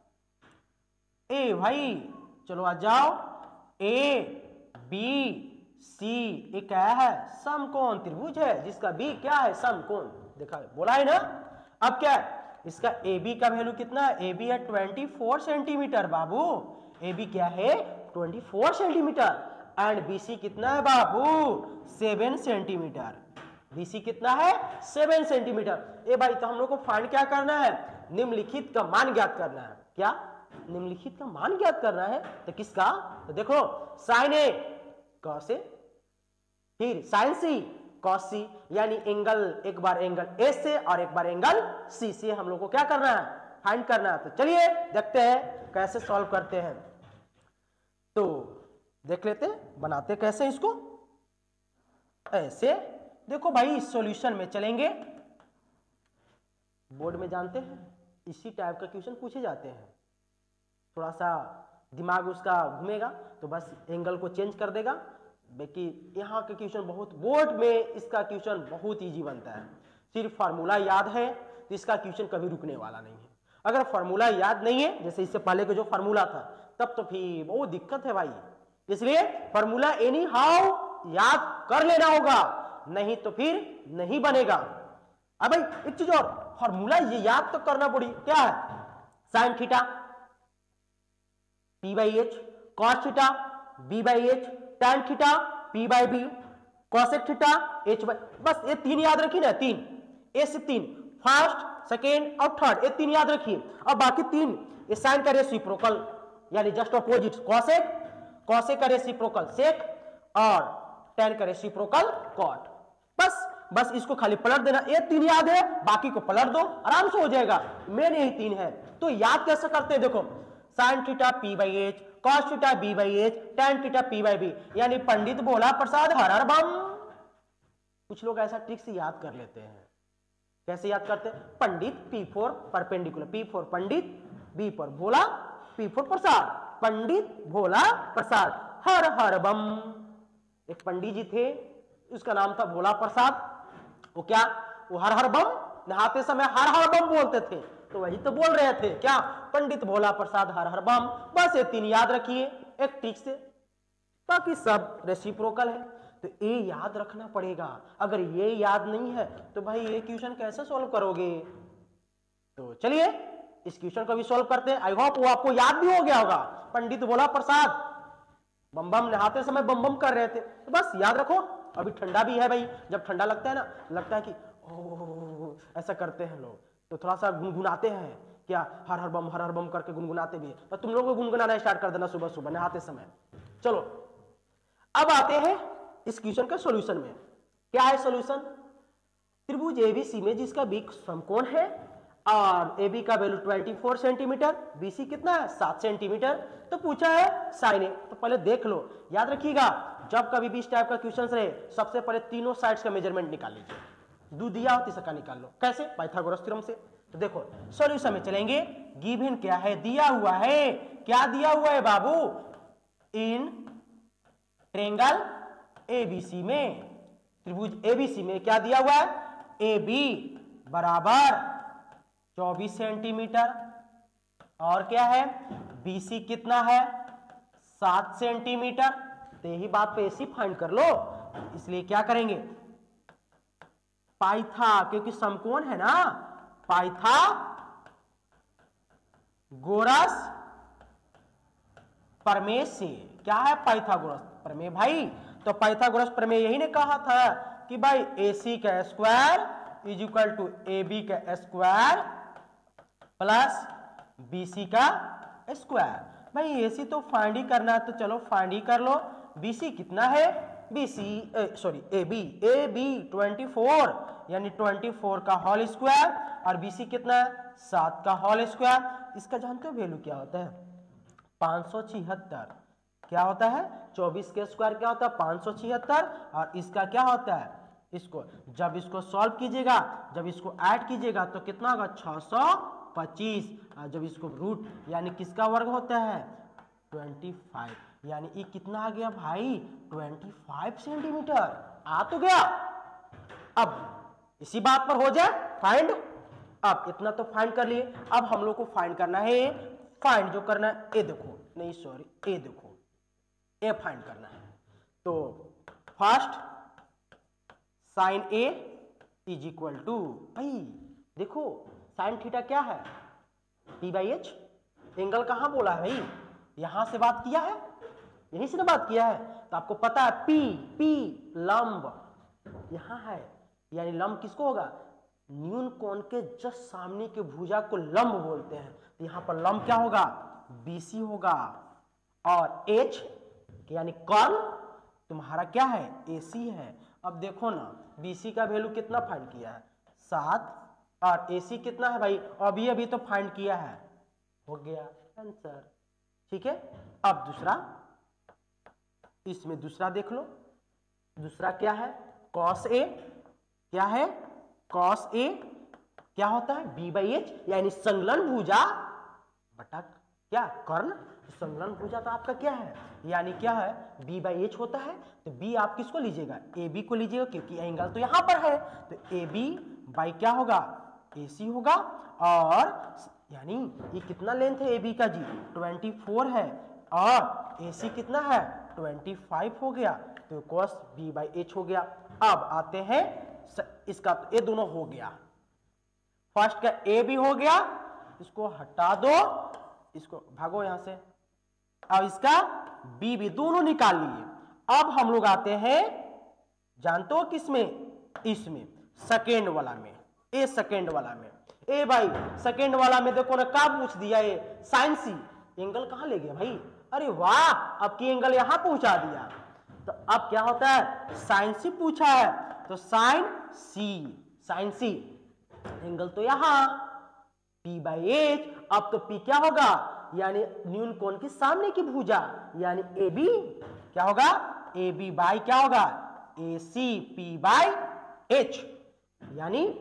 A: ए भाई चलो आ जाओ, ए बी सी ये क्या है, समकोण त्रिभुज है जिसका बी क्या है, समकोण, देखा बोला है ना। अब क्या है, इसका ए बी का वैल्यू कितना है, ए बी है चौबीस सेंटीमीटर बाबू, ए बी क्या है चौबीस सेंटीमीटर, एंड बी सी कितना है बाबू, सात सेंटीमीटर, बीसी कितना है, सात सेंटीमीटर। ए भाई तो हम लोग को फाइंड क्या करना है, निम्नलिखित का मान ज्ञात करना है। क्या, निम्नलिखित का मान ज्ञात करना है, तो किसका, तो देखो साइन ए कॉस ए, फिर साइन सी कॉस सी, यानी एंगल, एक बार एंगल ए से और एक बार एंगल सी से हम लोग को क्या करना है, फाइंड करना है। तो चलिए देखते हैं कैसे सॉल्व करते हैं। तो देख लेते हैं बनाते कैसे इसको, ऐसे देखो भाई सॉल्यूशन में चलेंगे, बोर्ड में जानते हैं इसी टाइप का क्वेश्चन पूछे जाते हैं, थोड़ा सा दिमाग उसका घूमेगा तो बस एंगल को चेंज कर देगा। बाकी यहाँ का क्वेश्चन बहुत, बोर्ड में इसका क्वेश्चन बहुत इजी बनता है, सिर्फ फार्मूला याद है तो इसका क्वेश्चन कभी रुकने वाला नहीं है। अगर फार्मूला याद नहीं है, जैसे इससे पहले का जो फार्मूला था, तब तो फिर बहुत दिक्कत है भाई, इसलिए फार्मूला एनी हाउ याद कर लेना होगा, नहीं तो फिर नहीं बनेगा। अब भाई एक चीज और, फार्मूला ये याद तो करना पड़ी, क्या है, sine theta P by H, cos theta B by H, tan theta P by B, cosec theta H by, बस ये तीन याद रखिए ना, तीन, ए से तीन, फर्स्ट सेकेंड और थर्ड, ये तीन याद रखिए। और बाकी तीन ये साइन का रेसिप्रोकल यानी जस्ट अपोजिट, कॉसेक, कॉसेक का रेसिप्रोकल सेक, और टैन का रेसिप्रोकल कॉट, बस बस इसको खाली पलट देना, ये तीन याद है, बाकी को पलट दो, आराम से हो जाएगा। मेन यही तीन है। तो याद कैसे करते हैं, देखो sine theta P by H, cos theta B by H, tan theta P by B, यानी पंडित बोला प्रसाद हर हर बम। कुछ लोग ऐसा ट्रिक से याद कर लेते हैं, कैसे याद करते हैं? Pandit, P for perpendicular, P for Pandit, B for Bhola, P for Prasad, Pandit Bhola Prasad, हर हर बम। एक पंडित जी थे, उसका नाम था भोला प्रसाद। वो क्या, वो हर हर बम, नहाते समय हर हर बम बोलते थे। तो वही तो बोल रहे थे क्या, पंडित भोला प्रसाद हर हर बम। बस ये तीन याद रखिए एक ट्रिक से, बाकी सब रेसिप्रोकल है। तो ये याद रखना पड़ेगा। अगर ये याद नहीं है तो भाई ये क्वेश्चन कैसे सॉल्व करोगे? तो चलिए इस क्वेश्चन को भी सॉल्व करते हैं। आई होप वो आपको याद भी हो गया होगा। पंडित भोला प्रसाद बम बम नहाते समय बम बम कर रहे थे, तो बस याद रखो। अभी ठंडा भी है भाई, जब ठंडा लगता है ना, लगता है कि ओह ऐसा करते हैं लोग, तो थोड़ा सा गुनगुनाते हैं क्या, हर हर बम हर हर बम करके गुनगुनाते भी है। तो तुम लोग गुनगुनाना स्टार्ट कर देना सुबह सुबह नहाते समय। चलो अब आते हैं इस क्वेश्चन का सॉल्यूशन में। क्या है सॉल्यूशन? त्रिभुज एबीसी में जिसका बी समकोण है और ए बी का वैल्यू चौबीस सेंटीमीटर, बीसी कितना है सात सेंटीमीटर, तो पूछा है साइन ए। तो पहले देख लो, याद रखिएगा जब कभी भी इस टाइप का क्वेश्चन रहे सबसे पहले तीनों साइड्स का मेजरमेंट निकाल लीजिए, दो दिया हो तीसरा का निकाल लो। कैसे? पाइथागोरस थ्योरम से। तो देखो सॉल्यूशन में चलेंगे, गिवन क्या है, दिया हुआ है। क्या दिया हुआ है बाबू? इन ट्रायंगल एबीसी में, त्रिभुज एबीसी में क्या दिया हुआ है, ए बी बराबर चौबीस सेंटीमीटर और क्या है, बीसी कितना है सात सेंटीमीटर। तो यही बात पे एसी फाइंड कर लो। इसलिए क्या करेंगे, पाइथा, क्योंकि समकोण है ना, पाइथा गोरस प्रमेय से। क्या है पाइथागोरस प्रमेय भाई? तो पाइथागोरस प्रमेय यही ने कहा था कि भाई एसी का square is equal to A B का स्क्वायर प्लस बीसी का स्क्वायर। भाई एसी तो फाइंड ही करना है, तो चलो फाइंड ही कर लो। बीसी कितना है, BC sorry A B, A B twenty four यानी ट्वेंटी फोर का होल स्क्वायर और बीसी कितना है सात का होल स्क्वायर। इसका जानते हो वैल्यू क्या होता है, पाँच सौ छिहत्तर। क्या होता है, चौबीस के स्क्वायर क्या होता है पाँच सौ छिहत्तर, और इसका क्या होता है, इसको जब इसको सॉल्व कीजिएगा, जब इसको ऐड कीजिएगा तो कितना होगा छह सौ पच्चीस। और जब इसको रूट यानी किसका वर्ग होता है पच्चीस, यानी ये कितना आ गया भाई पच्चीस सेंटीमीटर आ तो गया। अब इसी बात पर हो जाए फाइंड। अब इतना तो फाइंड कर लिए, अब हम लोग को फाइंड करना है, फाइंड जो करना है ए देखो, नहीं सॉरी ए देखो, ए फाइंड करना है। तो first sine A is equal to, भाई देखो साइन थीटा क्या है पी बाई एच। एंगल कहां बोला है भाई, यहां से बात किया है, यहीं से ना बात किया है। तो आपको पता है पी, पी लंब यहां है, यानी लंब किसको होगा, न्यून कोण के जस्ट सामने के भुजा को लंब बोलते हैं। तो यहां पर लंब क्या होगा, बीसी होगा, और एच यानी कर्ण तुम्हारा क्या है, एसी है। अब देखो ना बीसी का वैल्यू कितना फाइंड किया है सात, और एसी कितना है भाई, अभी अभी तो फाइंड किया है, हो गया आंसर। ठीक है, अब दूसरा, इसमें दूसरा देख लो, दूसरा क्या है कॉस ए। क्या है कॉस ए, क्या होता है बी बाई एच, यानी संलग्न भुजा बटा क्या कर्ण। संलग्न भुजा तो आपका क्या है, यानी क्या है बी बाई एच होता है। तो बी आप किसको लीजिएगा, ए बी को लीजिएगा, क्योंकि एंगल तो यहां पर है। तो ए बी बाई क्या होगा, ए सी होगा, और यानी ये कितना लेंथ है ए बी का जी चौबीस है, और ए सी कितना है पच्चीस हो गया। तो कॉस बी बाई एच हो गया। अब आते हैं इसका, तो ये दोनों हो गया, फर्स्ट का ए भी हो गया, इसको हटा दो, इसको भागो यहां से, अब इसका बी भी दोनों निकाल लिए। अब हम लोग आते हैं, जानते हो किसमें, इसमें सेकेंड वाला में, ए सेकेंड वाला में। ए भाई सेकेंड वाला में देखो ना क्या पूछ दिया, ये साइन सी, एंगल कहां ले गया भाई, अरे वाह अब की एंगल यहां पहुंचा दिया। तो अब क्या होता है, साइन सी पूछा है, तो sine C, sine C angle तो यहां पी बाई एच। अब तो पी क्या होगा, यानी न्यून कोण की सामने की भुजा, यानी ए बी क्या होगा, ए बी बाई क्या होगा, A C P by H, यानी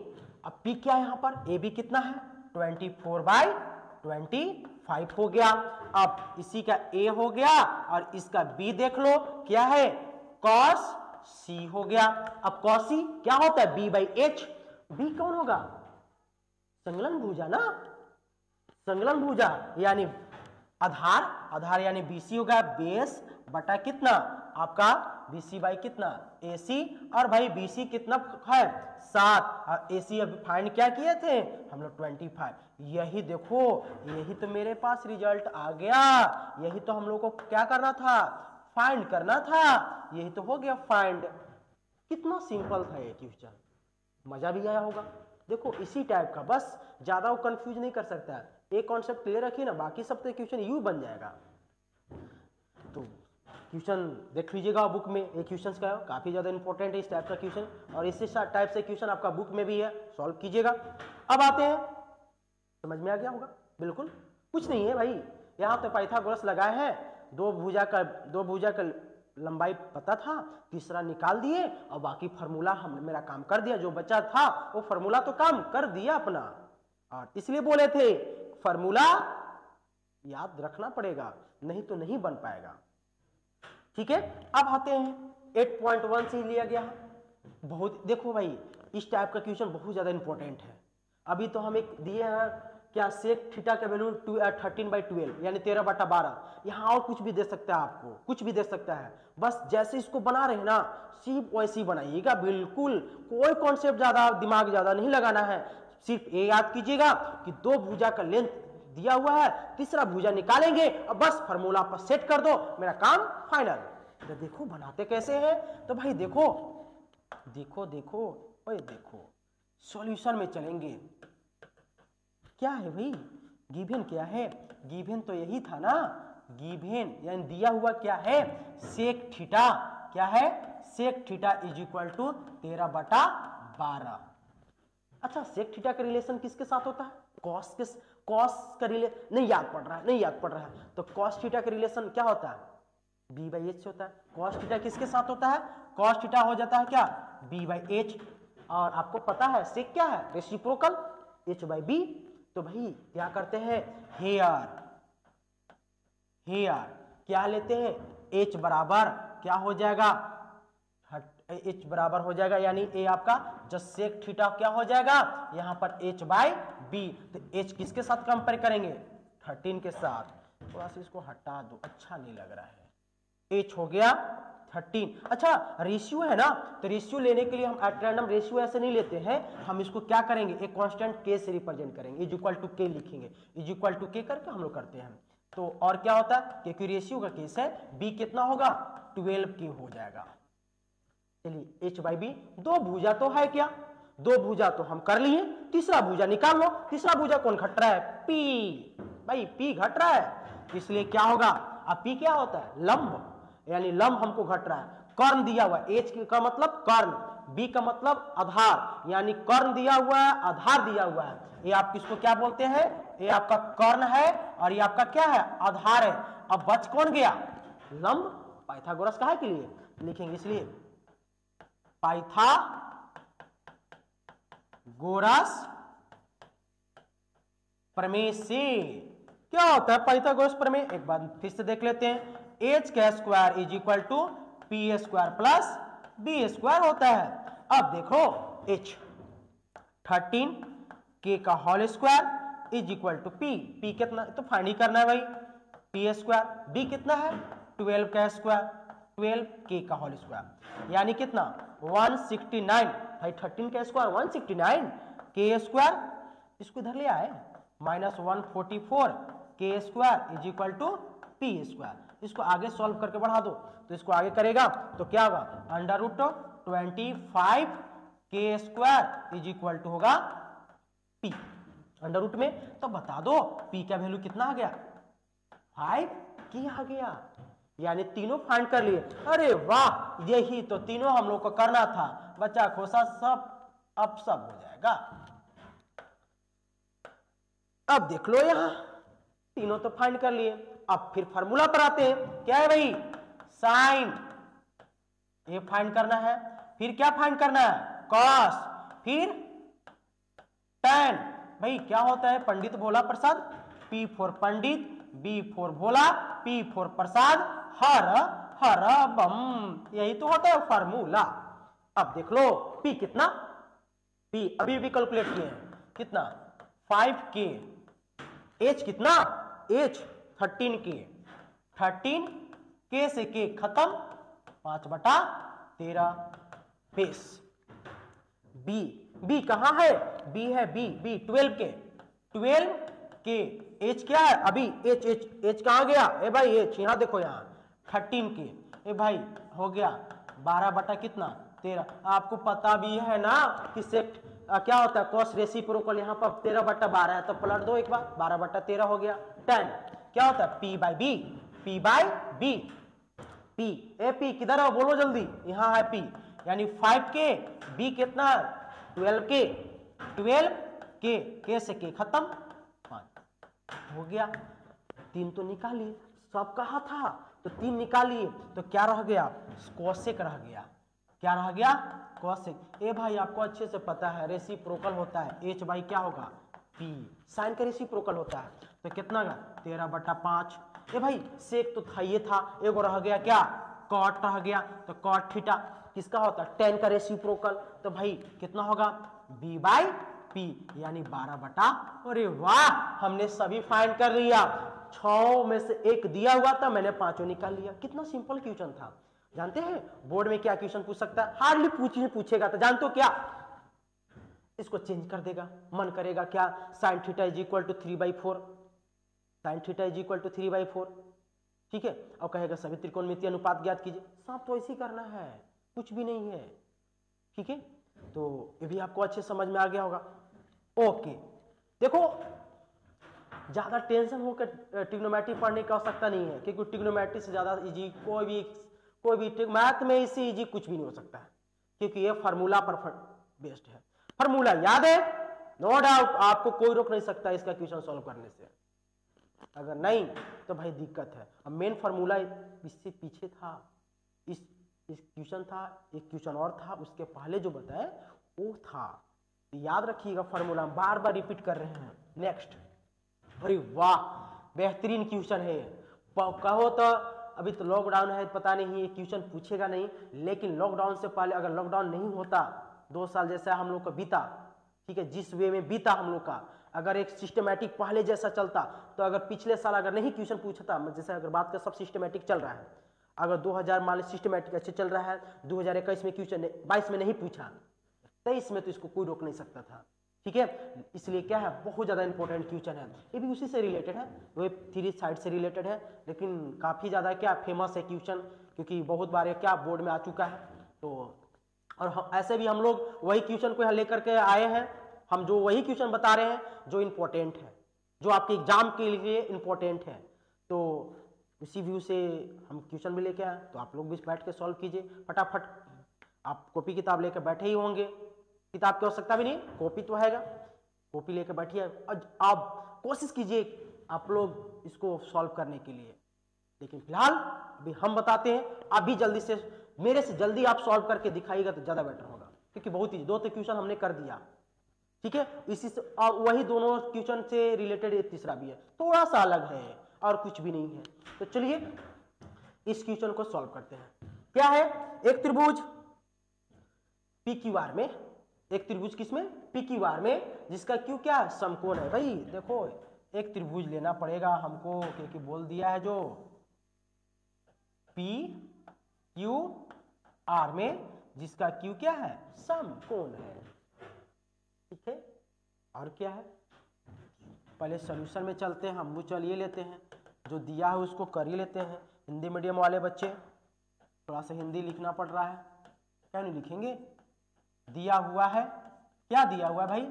A: अब p क्या है यहाँ पर, ए बी कितना है twenty four by twenty five हो गया। अब इसी का a हो गया और इसका b देख लो क्या है cos c हो गया। अब cos c क्या होता है b बाई एच, b कौन होगा संलग्न भुजा ना, संलग्न भुजा यानी आधार, आधार यानी बीसी होगा बेस बटा कितना आपका बीसी बाई कितना एसी, और भाई बीसी कितना है सात, और एसी अभी फाइंड क्या किए थे हम लोग ट्वेंटी फाइव। यही देखो यही तो मेरे पास रिजल्ट आ गया, यही तो हम लोग को क्या करना था फाइंड करना था, यही तो हो गया फाइंड। कितना सिंपल था ये क्वेश्चन, मजा भी आया होगा। देखो इसी टाइप का, बस ज्यादा वो कंफ्यूज नहीं कर सकता है, एक कॉन्सेप्ट क्लियर रखिए ना, बाकी सब तो क्वेश्चन यू बन जाएगा। तो क्वेश्चन देख लीजिएगा बुक में, ये क्वेश्चन का है काफी ज्यादा इंपॉर्टेंट है इस टाइप का क्वेश्चन, और इसी टाइप से क्वेश्चन आपका बुक में भी है, सॉल्व कीजिएगा। अब आते हैं, समझ में आ गया होगा, बिल्कुल कुछ नहीं है भाई, यहाँ तो पाइथागोरस लगाए हैं, दो भुजा का दो भुजा का लंबाई पता था, तीसरा निकाल दिए और बाकी फार्मूला हम मेरा काम कर दिया, जो बचा था वो फार्मूला तो काम कर दिया अपना, और इसलिए बोले थे फार्मूला याद रखना पड़ेगा नहीं तो नहीं बन पाएगा। ठीक है, अब आते हैं एट पॉइंट वन से लिया गया है, बहुत देखो भाई इस टाइप का क्वेश्चन बहुत ज्यादा इंपॉर्टेंट है। अभी तो हम एक दिए हैं क्या सेक थीटा का वैल्यू थर्टीन बाई ट्वेल्व यानी तेरह बटा बारह, यहाँ और कुछ भी दे सकता है, आपको कुछ भी दे सकता है, बस जैसे इसको बना रहे ना सिर्फ वैसे ही बनाइएगा, बिल्कुल कोई कॉन्सेप्ट ज्यादा दिमाग ज्यादा नहीं लगाना है, सिर्फ ये याद कीजिएगा कि दो भुजा का लेंथ दिया हुआ है, तीसरा भुजा निकालेंगे और बस फार्मूला पर सेट कर दो, मेरा काम फाइनल। तो देखो बनाते कैसे हैं, तो भाई देखो देखो देखो ओए देखो सॉल्यूशन में चलेंगे। क्या है भाई गिवन, क्या है गिवन, तो यही था ना गिवन, यानी दिया हुआ क्या है सेक थीटा, क्या है sec theta is equal to तेरह बटा बारह। अच्छा सेक थीटा का रिलेशन किसके साथ होता है, कॉस के, कॉस का रिलेशन नहीं याद पड़ रहा है, नहीं याद पड़ रहा है, तो कॉस थीटा का रिलेशन क्या होता है बी बाई एच से होता है। कॉस थीटा किसके साथ होता है, कॉस थीटा हो जाता है क्या बी बाई एच, और आपको पता है सेक क्या है रेसिप्रोकल एच बाई बी। तो भाई क्या करते हैं हेयर हेयर क्या लेते हैं h बराबर क्या हो जाएगा h बराबर हो जाएगा यानी a आपका जब सेक थीटा क्या हो जाएगा यहाँ पर h बाई बी, तो h किसके साथ कंपेयर करेंगे थर्टीन के साथ, थोड़ा सा इसको हटा दो अच्छा नहीं लग रहा है, h हो गया थर्टीन। अच्छा रेशियो है ना, तो रेशियो लेने के लिए हम एट रैंडम रेशियो ऐसे नहीं लेते हैं, हम इसको क्या करेंगे एक कांस्टेंट k से रिप्रेजेंट करेंगे, इज इक्वल टू के लिखेंगे, इज इक्वल टू के करके हम लोग करते हैं। तो और क्या होता है क्योंकि रेशियो का केस है, b कितना होगा ट्वेल्व के हो जाएगा। चलिए h बाई बी, दो भुजा तो है क्या, दो भुजा तो हम कर लिए, तीसरा भुजा निकाल लो, तीसरा भुजा कौन घट रहा है p, भाई p घट रहा है, इसलिए क्या होगा, अब p क्या होता है लंब, यानी लंब हमको घट रहा है, कर्ण दिया हुआ है, h का मतलब कर्ण, b का मतलब आधार, यानी कर्ण दिया हुआ है आधार दिया हुआ है, ये आप किसको क्या बोलते हैं, ये आपका कर्ण है और ये आपका क्या है आधार है। अब बच कौन गया लंब, पाइथागोरस का है के लिए लिखेंगे, इसलिए पाइथागोरस प्रमेय से क्या होता है पाइथागोरस प्रमेय, एक बार फिर से देख लेते हैं, एच का square is equal to P square plus B square होता है। अब देखो एच थर्टीन के का whole square is equal to P, P कितना तो फाइंड ही करना है भाई, पी स्क्वायर, बी कितना है ट्वेल्व का स्क्वायर, ट्वेल्व के का होल स्क्वायर यानी कितना वन सिक्सटी नाइन, भाई थर्टीन का square one sixty nine, K square इसको इधर ले आए minus one forty four K square is equal to P square, इसको आगे सॉल्व करके बढ़ा दो, तो इसको आगे करेगा तो क्या होगा under root twenty five K square is equal to होगा पी, अंडर रूट में तो बता दो पी का वैल्यू कितना आ गया फाइव की आ गया, यानी तीनों फाइंड कर लिए। अरे वाह यही तो तीनों हम लोग को करना था, बच्चा खोसा सब अब सब हो जाएगा। अब देख लो यहां तीनों तो फाइंड कर लिए, अब फिर फार्मूला पर आते हैं, क्या है भाई साइन, ये फाइंड करना है, फिर क्या फाइंड करना है कॉस, फिर टेन। भाई क्या होता है Pandit Bhola Prasad, P for Pandit, B for Bhola, P for Prasad, हर हर बम, यही तो होता है फार्मूला। अब देख लो पी कितना, पी अभी भी कैलकुलेट किए हैं कितना फाइव के, एच कितना एच थर्टीन के, थर्टीन के से के खत्म, पांच बटा तेरह बेस। बी बी कहां है, बी है B B twelve K, twelve K, H क्या है अभी एच एच एच कहां गया, ए भाई एच यहां देखो यहां थर्टीन के, ए भाई हो गया बारह बटा कितना तेरह। आपको पता भी है ना कि सेक्ट क्या होता है कॉस रेसिप्रोकल, यहाँ पर तेरह बट्टा बारह है तो पलट दो एक बार, बारह बट्टा तेरह हो गया। टेन क्या होता है P by B, P by B, P A P किधर है बोलो जल्दी, यहाँ है पी, यानी फाइव के, बी कितना ट्वेल्व के, ट्वेल्व के, के से के खत्म, पांच हो गया। तीन तो निकालिए, सब कहा था तो तीन निकालिए, तो क्या रह गया कोसेक रह गया, क्या रह गया कोसेक। ए भाई आपको अच्छे से पता है रेसिप्रोकल होता है एच बाई क्या होगा पी, साइन का रेसिप्रोकल होता है, तो कितना का तेरह बटा पांच। ए भाई सेक तो था ये था, एगो रह गया क्या कॉट रह गया, तो कॉट थीटा किसका होता है टेन का रेसिप्रोकल, तो भाई कितना होगा बी बाई पी, यानी बारह बटा। अरे वाह हमने सभी फाइंड कर लिया, छह में से एक दिया हुआ था मैंने पांचों निकाल लिया। कितना सिंपल क्वेश्चन था। जानते हैं बोर्ड में क्या क्वेश्चन पूछ सकता है, हार्डली पूछने पूछेगा तो जानते हो क्या, इसको चेंज कर देगा, मन करेगा क्या sine theta is equal to three by four, sine theta is equal to three by four, ठीक है, और कहेगा सभी त्रिकोणमितीय अनुपात ज्ञात कीजिए। सब तो ऐसे ही करना है, कुछ भी नहीं है, ठीक है। तो ये भी आपको अच्छे समझ में आ गया होगा। ओके देखो ज्यादा टेंशन होकर ट्रिग्नोमेट्री पढ़ने की आवश्यकता नहीं है, क्योंकि ट्रिग्नोमेट्री से ज्यादा इजी कोई भी कोई भी मैथ में इससे इजी कुछ भी नहीं हो सकता है, क्योंकि ये फार्मूला पर बेस्ड है। फार्मूला याद है नो डाउट, आपको कोई रोक नहीं सकता इसका क्वेश्चन सॉल्व करने से, अगर नहीं तो भाई दिक्कत है। अब मेन फार्मूला इससे पीछे था, इस इस क्वेश्चन था, एक क्वेश्चन और था उसके पहले जो बताए वो था, याद रखिएगा फार्मूला बार बार रिपीट कर रहे हैं। नेक्स्ट, अरे वाह बेहतरीन क्वेश्चन है, कहो तो अभी तो लॉकडाउन है पता नहीं ये क्वेश्चन पूछेगा नहीं, लेकिन लॉकडाउन से पहले अगर लॉकडाउन नहीं होता, दो साल जैसा हम लोग का बीता, ठीक है, जिस वे में बीता हम लोग का, अगर एक सिस्टमैटिक पहले जैसा चलता, तो अगर पिछले साल अगर नहीं क्वेश्चन पूछता, जैसे अगर बात का सब सिस्टमैटिक चल रहा है, अगर दो हज़ार मान लो सिस्टमैटिक अच्छे चल रहा है, दो हज़ार इक्कीस में क्वेश्चन बाईस में नहीं पूछा, तेईस में तो इसको कोई रोक नहीं सकता था, ठीक है। इसलिए क्या है बहुत ज़्यादा इंपॉर्टेंट क्वेश्चन है, ये भी उसी से रिलेटेड है, वो थ्री साइड से रिलेटेड है, लेकिन काफ़ी ज़्यादा क्या फेमस है क्वेश्चन, क्योंकि बहुत बार क्या बोर्ड में आ चुका है। तो और हम, ऐसे भी हम लोग वही क्वेश्चन को यहाँ लेकर के आए हैं, हम जो वही क्वेश्चन बता रहे हैं जो इम्पोर्टेंट है, जो आपके एग्जाम के लिए इम्पोर्टेंट है, तो उसी व्यू से हम क्वेश्चन भी लेके आए, तो आप लोग भी बैठ के सॉल्व कीजिए फटाफट। आप कॉपी किताब लेकर बैठे ही होंगे, किताब की आवश्यकता भी नहीं, कॉपी तो हैगा, कॉपी लेकर बैठिए, आप कोशिश कीजिए आप लोग इसको सॉल्व करने के लिए। लेकिन फिलहाल अभी हम बताते हैं, आप भी जल्दी से मेरे से जल्दी आप सॉल्व करके दिखाइएगा तो ज़्यादा बेटर होगा, क्योंकि बहुत ही दो तो क्वेश्चन हमने कर दिया, ठीक है, इसी से और वही दोनों क्वेश्चन से रिलेटेड एक तीसरा भी है, थोड़ा सा अलग है और कुछ भी नहीं है। तो चलिए इस क्वेश्चन को सॉल्व करते हैं। क्या है, एक त्रिभुज पी क्यू आर में, एक त्रिभुज किसमें पी क्यू आर में, जिसका क्यू क्या है समकोण है। भाई देखो एक त्रिभुज लेना पड़ेगा हमको, क्योंकि बोल दिया है जो पी क्यू आर में जिसका क्यू क्या है समकोण है, ठीक है। और क्या है, पहले सॉल्यूशन में चलते हैं, हम वो चलिए लेते हैं, जो दिया है उसको कर ही लेते हैं। हिंदी मीडियम वाले बच्चे थोड़ा सा हिंदी लिखना पड़ रहा है, क्या नहीं लिखेंगे, दिया हुआ है, क्या दिया हुआ है भाई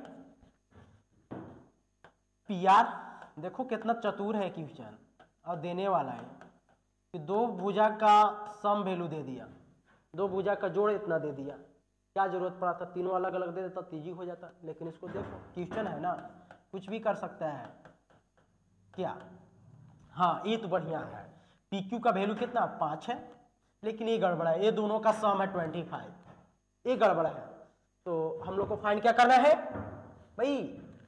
A: पी आर, देखो कितना चतुर है क्वेश्चन, और देने वाला है कि दो भुजा का सम वैल्यू दे दिया, दो भुजा का जोड़ इतना दे दिया, क्या जरूरत पड़ा था तीनों अलग अलग दे देता तीजी हो जाता, लेकिन इसको देखो क्वेश्चन है ना, कुछ भी कर सकता है क्या। हाँ ये तो बढ़िया है, पी क्यू का वैल्यू कितना पाँच है, लेकिन ये गड़बड़ा है, ये दोनों का सम है ट्वेंटी फाइव, ये गड़बड़ा है। तो हम लोग को फाइंड क्या करना है भाई,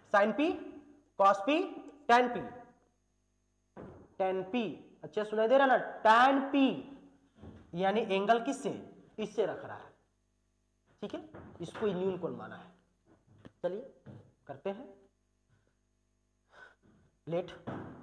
A: sine P cos P tan P, tan P, अच्छा सुनाई दे रहा ना, टेन पी, यानी एंगल किससे, इससे रख रहा है, ठीक है, इसको न्यून कोण माना है। चलिए करते हैं लेट,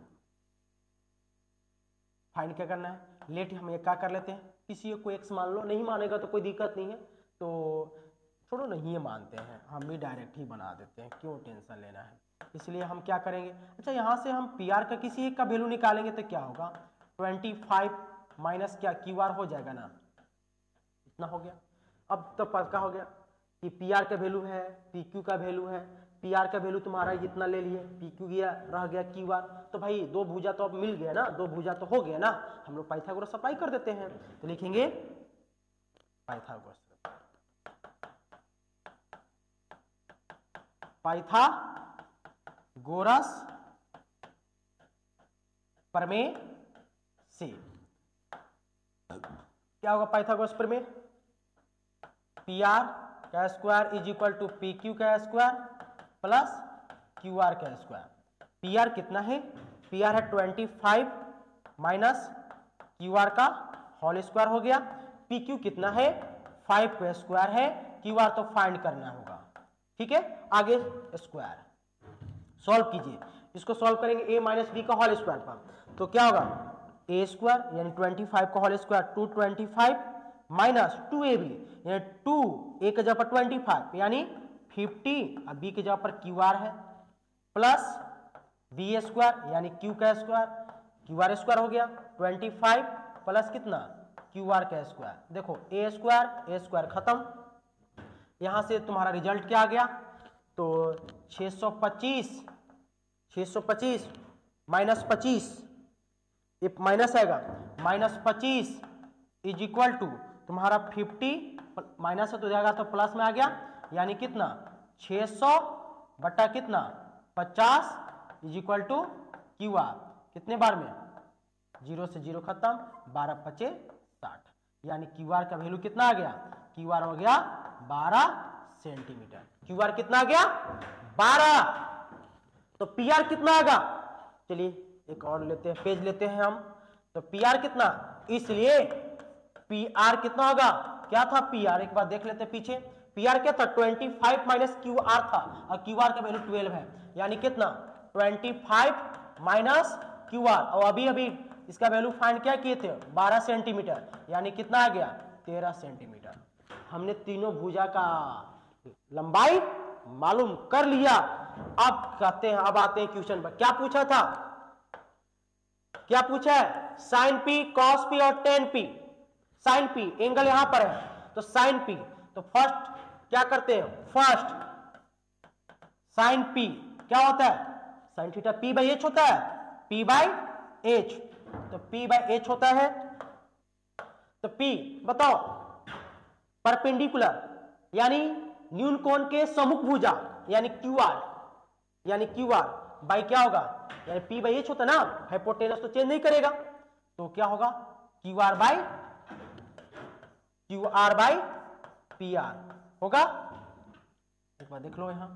A: फाइंड क्या करना है, लेट हम ये क्या कर लेते हैं, किसी को एक्स मान लो, नहीं मानेगा तो कोई दिक्कत नहीं है, तो छोड़ो नहीं ये मानते हैं, हम भी डायरेक्ट ही बना देते हैं, क्यों टेंशन लेना है। इसलिए हम क्या करेंगे, अच्छा यहाँ से हम पी आर का किसी एक का वैल्यू निकालेंगे तो क्या होगा, ट्वेंटी फाइव माइनस क्या क्यू आर हो जाएगा ना, इतना हो गया। अब तो पक्का हो गया कि पी आर का वैल्यू है, पी क्यू का वैल्यू है, पी आर का वैल्यू तुम्हारा जितना ले लिए, पी क्यू गया रह गया क्यू आर, तो भाई दो भुजा तो अब मिल गया ना, दो भुजा तो हो गया ना, हम लोग पाइथागोरस अप्लाई कर देते हैं, तो लिखेंगे पाइथागोरस, पाइथागोरस प्रमेय से क्या होगा, पाइथागोरस प्रमेय, पी आर का square is equal to P Q का स्क्वायर प्लस क्यू आर का स्क्वायर। पी आर कितना है, पी आर है twenty five minus Q R का होल स्क्वायर हो गया, पी क्यू कितना है फाइव का स्क्वायर है, क्यू आर तो फाइंड करना होगा, ठीक है। आगे स्क्वायर सॉल्व कीजिए, इसको सॉल्व करेंगे ए माइनस बी का होल स्क्वायर पर, तो क्या होगा ए स्क्वायर यानी ट्वेंटी फाइव का whole square two twenty five minus two ए बी यानी टू ए के जगह पर ट्वेंटी फाइव यानी फिफ्टी और बी के जगह पर क्यू आर है प्लस बी स्क्वायर यानी क्यू का स्क्वायर, क्यू आर स्क्वायर हो गया ट्वेंटी फाइव प्लस कितना क्यू आर का स्क्वायर, देखो ए स्क्वायर ए स्क्वायर खत्म, यहां से तुम्हारा रिजल्ट क्या आ गया, तो छह सौ पच्चीस छह सौ पच्चीस माइनस पच्चीस, ये माइनस आएगा, माइनस पच्चीस इज इक्वल टू तुम्हारा फिफ्टी माइनस है तो जाएगा तो प्लस में आ गया, यानी कितना छह सौ बटा कितना पचास is equal to Q R, कितने बार में, जीरो से जीरो खत्म, बारह पचे साठ, यानी क्यू आर का वैल्यू कितना आ गया, क्यू आर हो गया बारह सेंटीमीटर, क्यू आर कितना आ गया बारह, तो पी आर कितना आएगा, चलिए एक और लेते हैं, पेज लेते हैं हम, तो पी आर कितना, इसलिए पी आर कितना होगा, क्या था पी आर, एक बार देख लेते हैं पीछे, पी आर क्या था twenty five minus Q R था और क्यू आर का वैल्यू ट्वेल्व है, यानी कितना twenty five minus Q R, और अभी अभी इसका वैल्यू फाइंड क्या किए थे बारह सेंटीमीटर, यानी कितना आ गया तेरह सेंटीमीटर। हमने तीनों भुजा का लंबाई मालूम कर लिया। अब कहते हैं, अब आते हैं क्वेश्चन पर, क्या पूछा था, क्या पूछा है, साइन पी कॉस पी और tan P, sine P angle यहां पर है तो साइन पी, तो फर्स्ट क्या करते हैं, फर्स्ट साइन पी क्या होता है, sine theta P by H होता है, पी बाई एच, तो पी बाई एच होता है, तो पी बताओ परपेंडिकुलर यानी न्यून कोण के सम्मुख भुजा यानी क्यू आर, यानी क्यू आर बाई क्या होगा, यानी पी बाई एच होता है ना, हाइपोटेनस तो चेंज नहीं करेगा, तो क्या होगा Q R by Q R by P R होगा, एक बार देख लो यहां,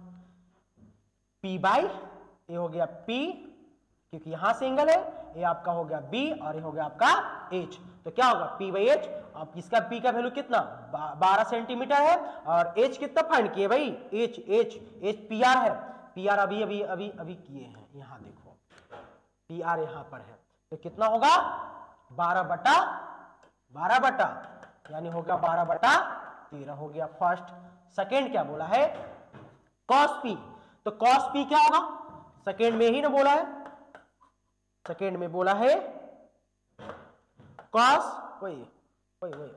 A: P बाई ये हो गया P क्योंकि यहां से एंगल है, ये आपका हो गया B और ये हो गया आपका H, तो क्या होगा P बाई एच, अब इसका P का वैल्यू कितना बारह सेंटीमीटर है और H कितना फाइंड किए भाई, H H H P R है, P R अभी अभी अभी अभी किए हैं, यहां देखो P R यहां पर है, तो कितना होगा बारह बटा बारह बटा यानी होगा बारह बटा तेरह हो गया फर्स्ट। सेकेंड क्या बोला है कॉस पी, तो कॉस पी क्या होगा, सेकेंड में ही ना बोला है, सेकेंड में बोला है कॉस, वही वही वही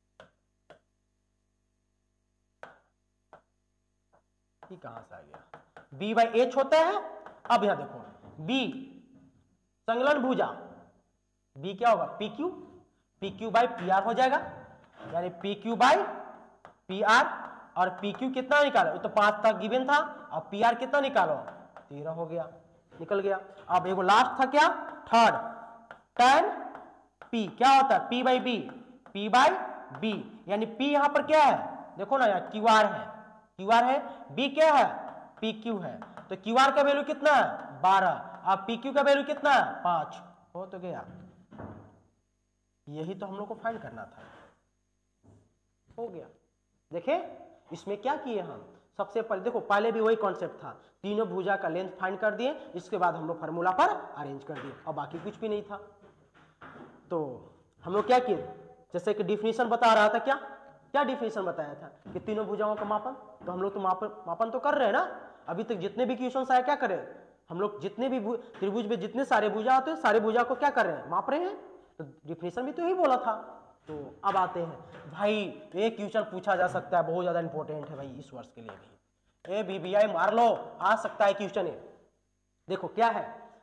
A: ये कहां से आ गया, बी बाई एच होता है। अब यहां देखो बी संलग्न भुजा, बी क्या होगा P Q, P Q by P R हो जाएगा, यानी P Q by P R, और पी क्यू कितना निकालो, तो पांच तक गिवन था, और पी आर कितना निकालो तेरह हो गया, निकल गया। अब एगो लास्ट था क्या थर्ड, टेन पी क्या होता है P by B, P by B, यानी पी यहां पर क्या है देखो ना, यहाँ क्यू आर है, क्यू आर है, बी क्या है पी क्यू है, तो क्यू आर का वैल्यू कितना है बारह, अब पी क्यू का वैल्यू कितना है पांच, हो तो गया। यही तो हम लोग को फाइंड करना था, हो गया। देखे इसमें क्या किए हम, सबसे पहले देखो पहले भी वही कॉन्सेप्ट था, तीनों भुजा का लेंथ फाइंड कर दिए, इसके बाद हम लोग फार्मूला पर अरेंज कर दिए और बाकी कुछ भी नहीं था। तो हम लोग क्या किए, जैसे कि डिफिनीशन बता रहा था, क्या क्या डिफिनीशन बताया था कि तीनों भुजाओं का मापन, तो हम लोग तो मापन मापन तो कर रहे हैं ना, अभी तक जितने भी क्वेश्चन आए क्या करें हम लोग, जितने भी त्रिभुज में जितने सारे भुजा होते हैं सारे भुजा को क्या कर रहे हैं माप रहे हैं, तो डिफिनीशन भी तो यही बोला था। तो अब आते हैं भाई, एक क्वेश्चन पूछा जा सकता है, बहुत ज्यादा इंपॉर्टेंट है भाई इस वर्ष के लिए भी, ए बी बी आई मार लो, आ सकता है क्वेश्चन है। देखो क्या है,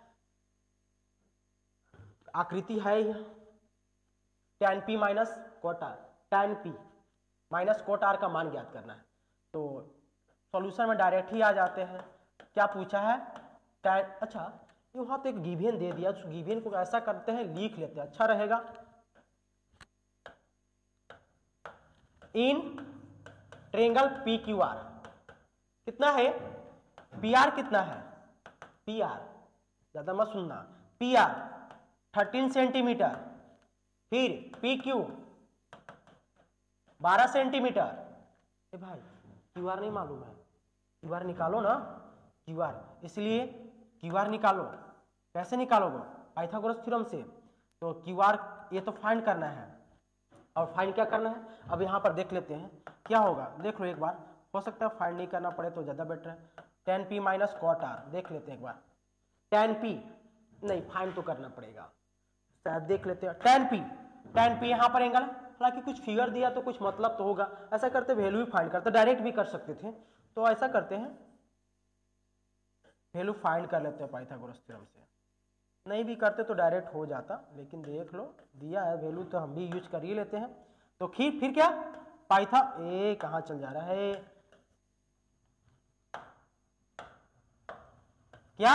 A: आकृति है tan p minus cot r, tan p minus cot r का मान ज्ञात करना है, तो सॉल्यूशन में डायरेक्ट ही आ जाते हैं। क्या पूछा है tan, अच्छा यहाँ तो एक गिवन दे दिया, उस गिवन को ऐसा करते हैं लिख लेते हैं, अच्छा रहेगा। In triangle P Q R कितना है, पी आर कितना है, पी आर ज्यादा मत सुनना, पी आर थर्टीन सेंटीमीटर, फिर पी क्यू बारह सेंटीमीटर। ए भाई क्यू आर नहीं मालूम है, क्यू आर निकालो ना, क्यू आर, इसलिए क्यू आर निकालो, कैसे निकालोगे पाइथागोरस थ्योरम से, तो क्यू आर ये तो फाइंड करना है, और फाइंड क्या करना है अब यहाँ पर देख लेते हैं क्या होगा, देख लो एक बार, हो सकता है फाइंड नहीं करना पड़े तो ज्यादा बेटर है। tan p minus cot R देख लेते हैं एक बार, tan p नहीं फाइंड तो करना पड़ेगा, शायद देख लेते हैं tan p, tan p यहाँ पर एंगल है, हालांकि कुछ फिगर दिया तो कुछ मतलब तो होगा, ऐसा करते वैल्यू भी फाइंड करते, डायरेक्ट भी कर सकते थे, तो ऐसा करते हैं वैल्यू फाइंड कर लेते हैं पाइथागोरस थ्योरम से, नहीं भी करते तो डायरेक्ट हो जाता, लेकिन देख लो दिया है वैल्यू तो हम भी यूज कर ही लेते हैं। तो फिर फिर क्या पाइथा, ए कहाँ चल जा रहा है, क्या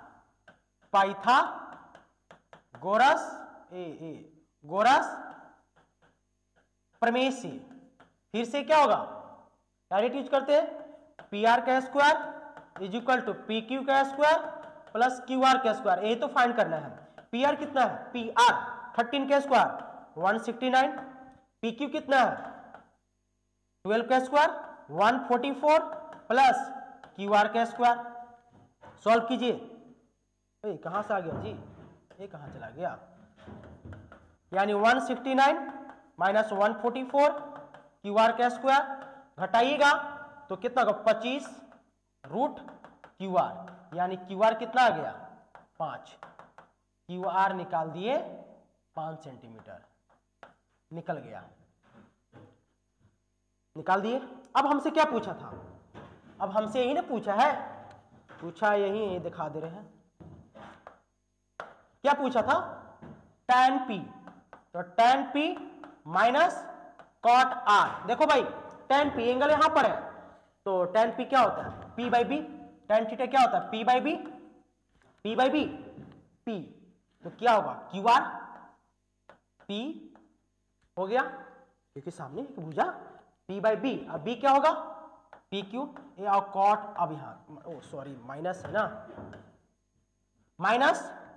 A: पाइथागोरस ए ए गोरस प्रमेय से, फिर से क्या होगा डायरेक्ट यूज करते हैं, पी आर का square is equal to P Q का स्क्वायर प्लस क्यू आर का स्क्वायर, यही तो फाइंड करना है। पी आर कितना है, पी आर थर्टीन का square one sixty nine, P Q कितना है ट्वेल्व का square one forty four plus Q R का स्क्वायर, सॉल्व कीजिए, कहां से आ गया जी, ये कहां चला गया, यानी one sixty nine minus one forty four Q R का स्क्वायर घटाइएगा तो कितना होगा पच्चीस रूट क्यू आर, यानी क्यू आर कितना आ गया पांच, क्यू आर निकाल दिए पांच सेंटीमीटर, निकल गया, निकाल दिए। अब हमसे क्या पूछा था, अब हमसे यही ना पूछा है, पूछा यही दिखा दे रहे हैं, क्या पूछा था tan p, तो tan p minus cot r, देखो भाई tan p एंगल यहां पर है, तो tan p क्या होता है p by B, tan theta क्या होता है p by B, p by B p, तो क्या होगा क्यू आर p हो गया, क्योंकि सामने एक भुजा p बाई बी, अब b क्या होगा पी क्यू, ए और कॉट, अब यहां ओ सॉरी माइनस है ना, माइनस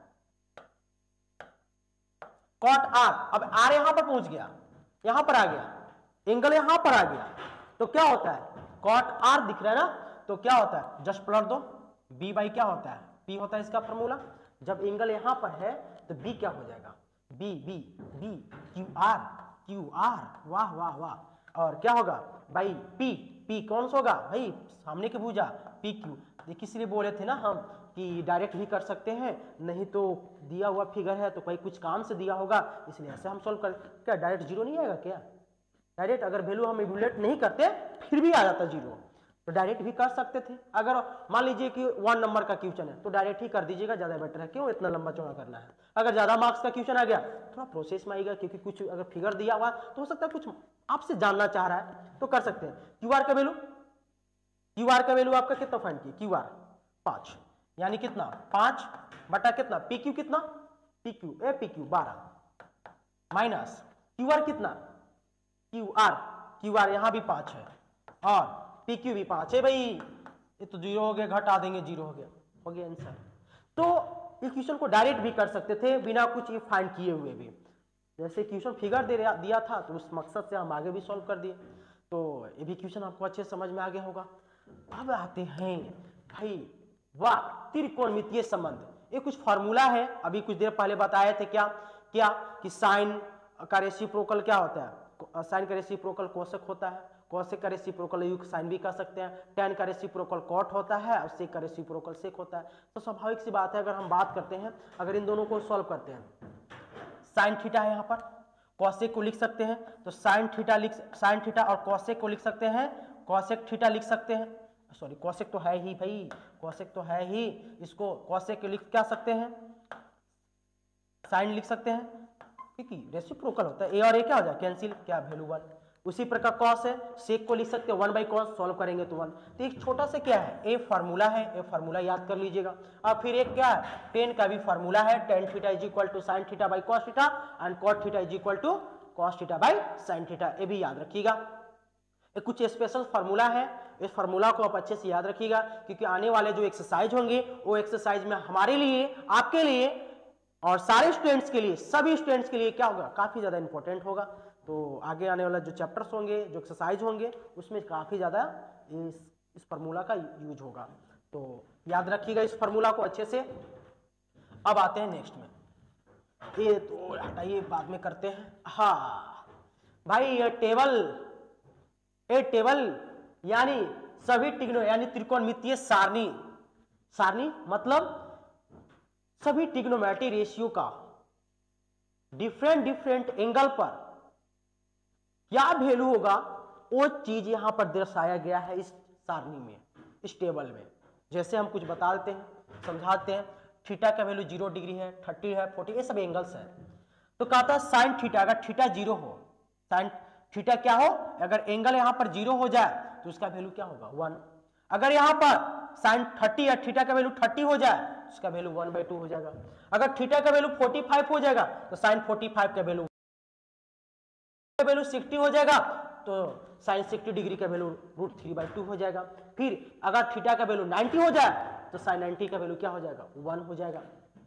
A: कॉट आर, अब आर यहां पर पहुंच गया, यहां पर आ गया, एंगल यहां पर आ गया, तो क्या होता है कॉट आर दिख रहा है ना, तो क्या होता है जस्ट प्लॉट दो, बी बाई क्या होता है पी होता है इसका फॉर्मूला, जब एंगल यहां पर है तो बी क्या हो जाएगा B B B Q R Q R, वाह वाह वाह, और क्या होगा भाई पी, पी कौन सा होगा भाई सामने की भुजा पी क्यू, देखिए इसलिए बोले थे ना हम कि डायरेक्ट भी कर सकते हैं, नहीं तो दिया हुआ फिगर है तो कोई कुछ काम से दिया होगा, इसलिए ऐसे हम सोल्व कर, क्या डायरेक्ट जीरो नहीं आएगा क्या, डायरेक्ट अगर वैल्यू हम इवैल्यूएट नहीं करते फिर भी आ जाता जीरो, तो डायरेक्ट भी कर सकते थे, अगर मान लीजिए कि वन नंबर का क्वेश्चन है तो डायरेक्ट ही कर दीजिएगा, ज्यादा बेटर है, क्यों इतना लंबा चौड़ा करना है, अगर ज्यादा मार्क्स का क्वेश्चन आ गया थोड़ा प्रोसेस में आएगा, क्योंकि कुछ अगर फिगर दिया हुआ तो हो सकता है कुछ आपसे जानना चाह रहा है तो कर सकते हैं। क्यू आर का वैल्यू, क्यू आर का वैल्यू आपका कितना फाइंड किया, क्यू आर पांच, यानी कितना पांच बटा कितना पी क्यू, कितना पी क्यू ए पी क्यू बारह माइनस क्यू आर कितना क्यू आर, क्यू आर यहां भी पांच है और पी क्यू भी पांच है भाई, ये तो जीरो हो गया, घटा देंगे जीरो हो गया, हो गया आंसर। तो इस क्वेश्चन को डायरेक्ट भी कर सकते थे बिना कुछ ये फाइंड किए हुए भी, जैसे क्वेश्चन फिगर दे दिया था तो उस मकसद से हम आगे भी सॉल्व कर दिए। तो ये भी क्वेश्चन आपको अच्छे समझ में आ गया होगा। अब आते हैं भाई वाह त्रिकोणमितीय संबंध, ये कुछ फॉर्मूला है, अभी कुछ देर पहले बताए थे क्या क्या कि साइन का रेसिप्रोकल क्या होता है, साइन का रेसिप्रोकल कोसेक होता है, कोसेक का रेसिप्रोकल युग साइन भी कह सकते हैं, टेन का रेसिप्रोकल कॉट होता है और सेक का रेसिप्रोकल सेक होता है। तो स्वाभाविक सी बात है अगर हम बात करते हैं, अगर इन दोनों को सॉल्व करते हैं, साइन थीटा है यहाँ पर, कॉसेक को लिख सकते हैं तो साइन थीटा लिख साइन थीटा और कॉसेक को लिख सकते हैं, कॉसेक थीटा लिख सकते हैं, सॉरी कॉसेक तो है ही भाई, कॉसेक तो है ही, इसको कॉसेक के लिख क्या सकते हैं, साइन लिख सकते हैं, क्योंकि रेसिप्रोकल होता है, ए और ए क्या हो जाए कैंसिल, क्या वैल्यू वन। उसी प्रकार कॉस है, सेक को लिख सकते हैं वन बाई कॉस, सॉल्व करेंगे तो वन। तो एक छोटा सा क्या है, ए फार्मूला है, ए फार्मूला याद कर लीजिएगा। अब फिर एक क्या है, टेन का भी फार्मूला है, tan theta is equal to sine theta by cos theta and cot theta is equal to cos theta by sine theta, ये भी याद रखिएगा। ये कुछ स्पेशल फार्मूला है, इस फार्मूला को आप अच्छे से याद रखिएगा, क्योंकि आने वाले जो एक्सरसाइज होंगे वो एक्सरसाइज में हमारे लिए, आपके लिए और सारे स्टूडेंट्स के लिए, सभी स्टूडेंट्स के लिए क्या होगा, काफी ज्यादा इंपॉर्टेंट होगा। तो आगे आने वाला जो चैप्टर्स होंगे, जो एक्सरसाइज होंगे, उसमें काफी ज्यादा इस इस फार्मूला का यूज होगा। तो याद रखिएगा इस फार्मूला को अच्छे से। अब आते हैं नेक्स्ट में, ये तो हटाइए बाद में करते हैं। हाँ भाई ये टेबल, ये टेबल यानी सभी त्रिकोण यानी त्रिकोणमितीय सारणी, सारणी मतलब सभी ट्रिग्नोमेट्री रेशियो का डिफरेंट डिफरेंट एंगल पर क्या वैल्यू होगा, वो चीज यहां पर दर्शाया गया है इस सारणी में, इस टेबल में। जैसे हम कुछ बताते हैं, समझाते हैं, थीटा का वैल्यू जीरो डिग्री है, थर्टी है, फोर्टी, ये सब एंगल्स है। तो कहता है साइन थीटा, अगर थीटा जीरो हो, साइन थीटा क्या हो, अगर एंगल यहां पर जीरो हो जाए तो उसका वैल्यू क्या होगा, वन। अगर यहां पर साइन थर्टी या थीटा का वैल्यू थर्टी हो जाए उसका वैल्यू वन बाई टू हो जाएगा। अगर थीटा का वैल्यू फोर्टी फाइव हो जाएगा तो साइन फोर्टी फाइव का वैल्यू वैल्यू सिक्सटी हो जाएगा तो साइन सिक्सटी डिग्री का value root three by two हो जाएगा। फिर अगर थीटा का वैल्यू नाइन्टी हो जाए तो साइन नाइन्टी का वैल्यू क्या हो जाएगा, वन हो जाएगा।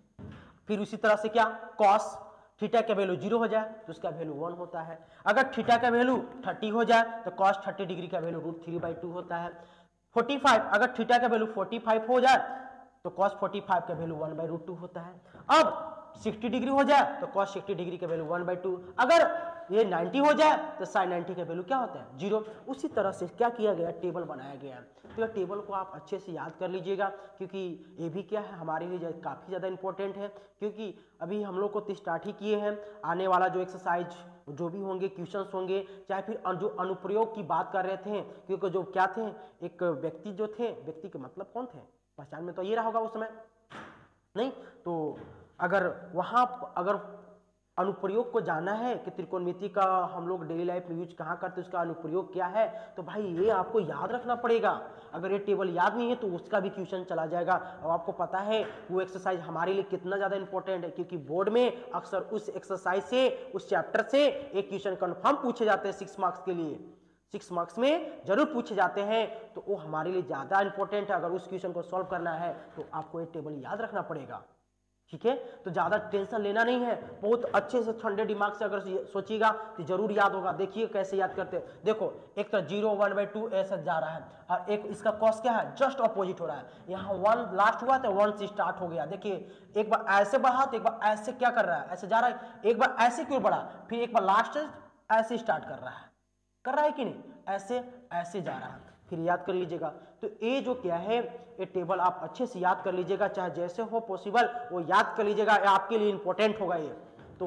A: फिर उसी तरह से क्या, कॉस थीटा का वैल्यू जीरो हो जाए तो उसका वैल्यू वन होता है। अगर थीटा का वैल्यू थर्टी हो जाए तो कॉस थर्टी डिग्री का value root three by two होता है। फोर्टी फाइव, अगर थीटा का वैल्यू फोर्टी फाइव हो जाए तो cos फोर्टी फाइव का value one by root two होता है। अब सिक्सटी डिग्री हो जाए तो cos सिक्सटी डिग्री का वैल्यू वन बाई टू। अगर ये नाइन्टी हो जाए तो sin नाइन्टी का वैल्यू क्या होता है, जीरो। उसी तरह से क्या किया गया, टेबल बनाया गया। तो यह टेबल को आप अच्छे से याद कर लीजिएगा, क्योंकि ये भी क्या है हमारे लिए काफ़ी ज़्यादा इंपॉर्टेंट है, क्योंकि अभी हम लोग को तो स्टार्ट ही किए हैं। आने वाला जो एक्सरसाइज जो भी होंगे, क्वेश्चंस होंगे, चाहे फिर जो अनुप्रयोग की बात कर रहे थे, क्योंकि जो क्या थे, एक व्यक्ति जो थे, व्यक्ति के मतलब कौन थे, पहचान में तो ये रहा होगा उस समय नहीं। तो अगर वहां अगर अनुप्रयोग को जाना है कि त्रिकोणमिति का हम लोग डेली लाइफ में यूज कहाँ करते हैं, उसका अनुप्रयोग क्या है, तो भाई ये आपको याद रखना पड़ेगा। अगर ये टेबल याद नहीं है तो उसका भी क्वेश्चन चला जाएगा। और आपको पता है वो एक्सरसाइज हमारे लिए कितना ज़्यादा इंपॉर्टेंट है, क्योंकि बोर्ड में अक्सर उस एक्सरसाइज से, उस चैप्टर से एक क्वेश्चन कन्फर्म पूछे जाते हैं सिक्स मार्क्स के लिए, सिक्स मार्क्स में जरूर पूछे जाते हैं। तो वो हमारे लिए ज़्यादा इंपॉर्टेंट है। अगर उस क्वेश्चन को सॉल्व करना है तो आपको ये टेबल याद रखना पड़ेगा, ठीक है। तो ज़्यादा टेंशन लेना नहीं है, बहुत अच्छे से ठंडे दिमाग से अगर सोचिएगा तो जरूर याद होगा। देखिए कैसे याद करते हैं, देखो एक तो जीरो वन बाई टू ऐसा जा रहा है, और एक इसका कॉस क्या है, जस्ट अपोजिट हो रहा है। यहाँ वन लास्ट हुआ तो वन से स्टार्ट हो गया। देखिए एक बार ऐसे बढ़ा तो एक बार ऐसे क्या कर रहा है, ऐसे जा रहा है, एक बार ऐसे क्यों बढ़ा, फिर एक बार लास्ट ऐसे स्टार्ट कर रहा है, कर रहा है कि नहीं, ऐसे ऐसे जा रहा है। फिर याद कर लीजिएगा। तो ये जो क्या है, ये टेबल आप अच्छे से याद कर लीजिएगा, चाहे जैसे हो पॉसिबल वो याद कर लीजिएगा, ये आपके लिए इंपॉर्टेंट होगा ये। तो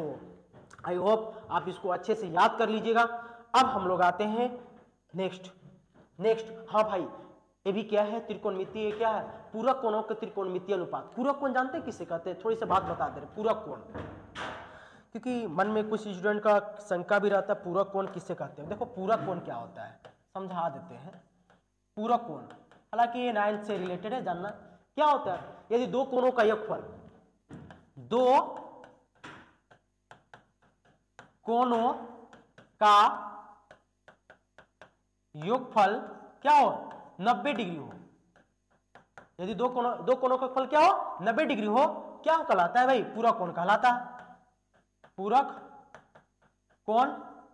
A: आई होप आप इसको अच्छे से याद कर लीजिएगा। अब हम लोग आते हैं नेक्स्ट नेक्स्ट हाँ भाई, ये भी क्या है, त्रिकोणमिति। ये क्या है, पूरक कोणों के त्रिकोणमितीय अनुपात। पूरक कोण जानते हैं किसे कहते हैं, थोड़ी सी बात बता दे रहे, पूरक कोण, क्योंकि मन में कुछ स्टूडेंट का शंका भी रहता है पूरक कोण किससे कहते हैं। देखो पूरक कोण क्या होता है समझा देते हैं। पूरक कोण, हालांकि ये नाइन्थ से रिलेटेड है, जानना क्या होता है। यदि दो कोणों का योगफल, दो कोणों का योगफल क्या हो, नब्बे डिग्री हो, यदि दो कोणों दो कोणों का फल क्या हो, नब्बे डिग्री हो, क्या कहलाता है भाई, पूरक कोण कहलाता है। पूरक कोण,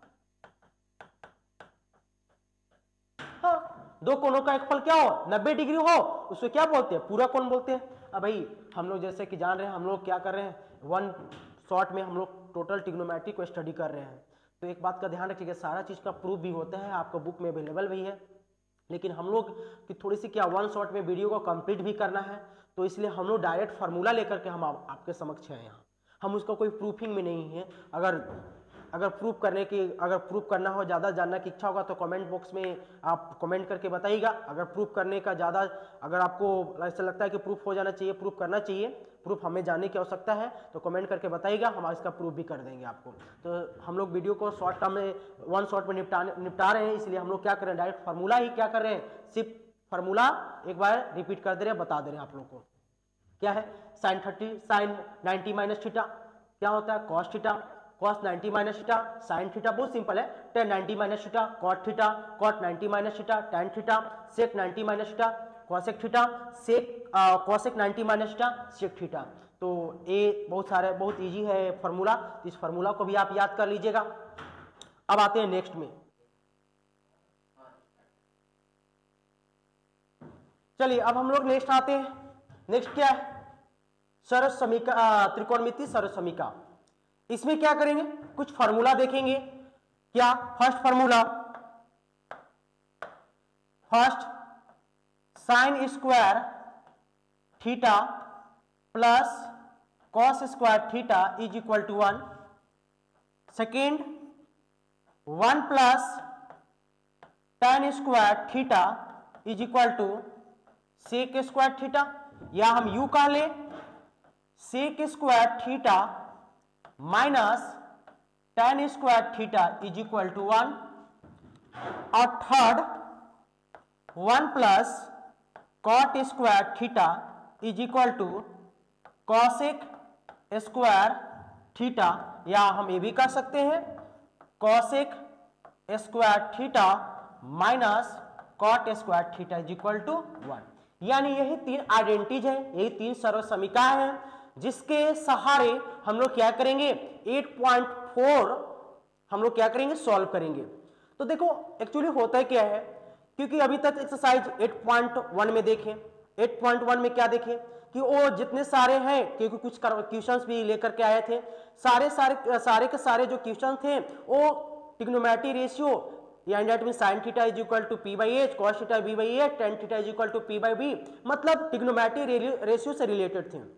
A: हाँ, दो कोणों का एक फल क्या हो, नब्बे डिग्री हो, उसको क्या बोलते हैं, पूरक कोण बोलते हैं। अब भाई हम लोग जैसे कि जान रहे हैं, हम लोग क्या कर रहे हैं, वन शॉट में हम लोग टोटल ट्रिग्नोमेट्री को स्टडी कर रहे हैं। तो एक बात का ध्यान रखिएगा, सारा चीज का प्रूफ भी होता है, आपका बुक में अवेलेबल भी है, लेकिन हम लोग की थोड़ी सी क्या वन शॉट में वीडियो को कंप्लीट भी करना है, तो इसलिए हम लोग डायरेक्ट फार्मूला लेकर के हम आप, आपके समक्ष हैं यहाँ। हम उसका कोई प्रूफिंग में नहीं है। अगर अगर प्रूफ करने की अगर प्रूफ करना हो, ज़्यादा जानने की इच्छा होगा तो कमेंट बॉक्स में आप कमेंट करके बताइएगा। अगर प्रूफ करने का ज़्यादा अगर आपको ऐसा लगता है कि प्रूफ हो जाना चाहिए, प्रूफ करना चाहिए, प्रूफ हमें जानने की आवश्यकता है, तो कमेंट करके बताइएगा, हम इसका प्रूफ भी कर देंगे आपको। तो हम लोग वीडियो को शॉर्ट टर्म में वन शॉट में निपटा निपटा रहे हैं, इसलिए हम लोग क्या कर रहे हैं, डायरेक्ट फार्मूला ही क्या कर रहे हैं, सिर्फ फार्मूला एक बार रिपीट कर दे रहे हैं, बता दे रहे हैं आप लोग को। क्या है, sine thirty sine ninety minus theta क्या होता है, cos theta, cos ninety minus theta, sine theta बहुत सिंपल है, tan ninety minus theta, cot theta, cot ninety minus theta, tan theta, sec ninety minus theta, cosec theta, sec cosec ninety minus theta, sec theta. तो ये बहुत सारे बहुत easy है formula, इस formula को भी आप याद कर लीजिएगा। अब आते हैं नेक्स्ट में, चलिए अब हम लोग नेक्स्ट आते हैं। नेक्स्ट क्या है, सरल समीका, त्रिकोणमितीय सरल समीका। इसमें क्या करेंगे, कुछ फार्मूला देखेंगे। क्या, first formula, first sine square theta plus cos square theta is equal to one. Second, one plus tan square theta is equal to sec square theta, या हम यू कह ले sec square theta minus tan square theta is equal to one. और third, one plus cot square theta is equal to cosec square theta, या हम ये भी कर सकते हैं cosec square theta minus cot square theta is equal to one. यानी यही तीन आइडेंटिटीज है, यही तीन सर्व समीकरण हैं, जिसके सहारे हम लोग क्या करेंगे, आठ पॉइंट चार हम लोग क्या करेंगे, सॉल्व करेंगे। तो देखो एक्चुअली होता है क्या है, क्योंकि अभी तक एक्सरसाइज आठ पॉइंट एक में देखें, आठ पॉइंट एक में क्या देखें कि वो जितने सारे हैं, क्योंकि कुछ क्वेश्चंस भी लेकर के आए थे, सारे सारे सारे के सारे जो क्वेश्चन थे वो ट्रिग्नोमेट्री रेशियो, यानी that mean sine theta is equal to P by H, cos theta B by H, tan theta is equal to P by B, मतलब ट्रिग्नोमेट्री रेशियो से रिलेटेड थे।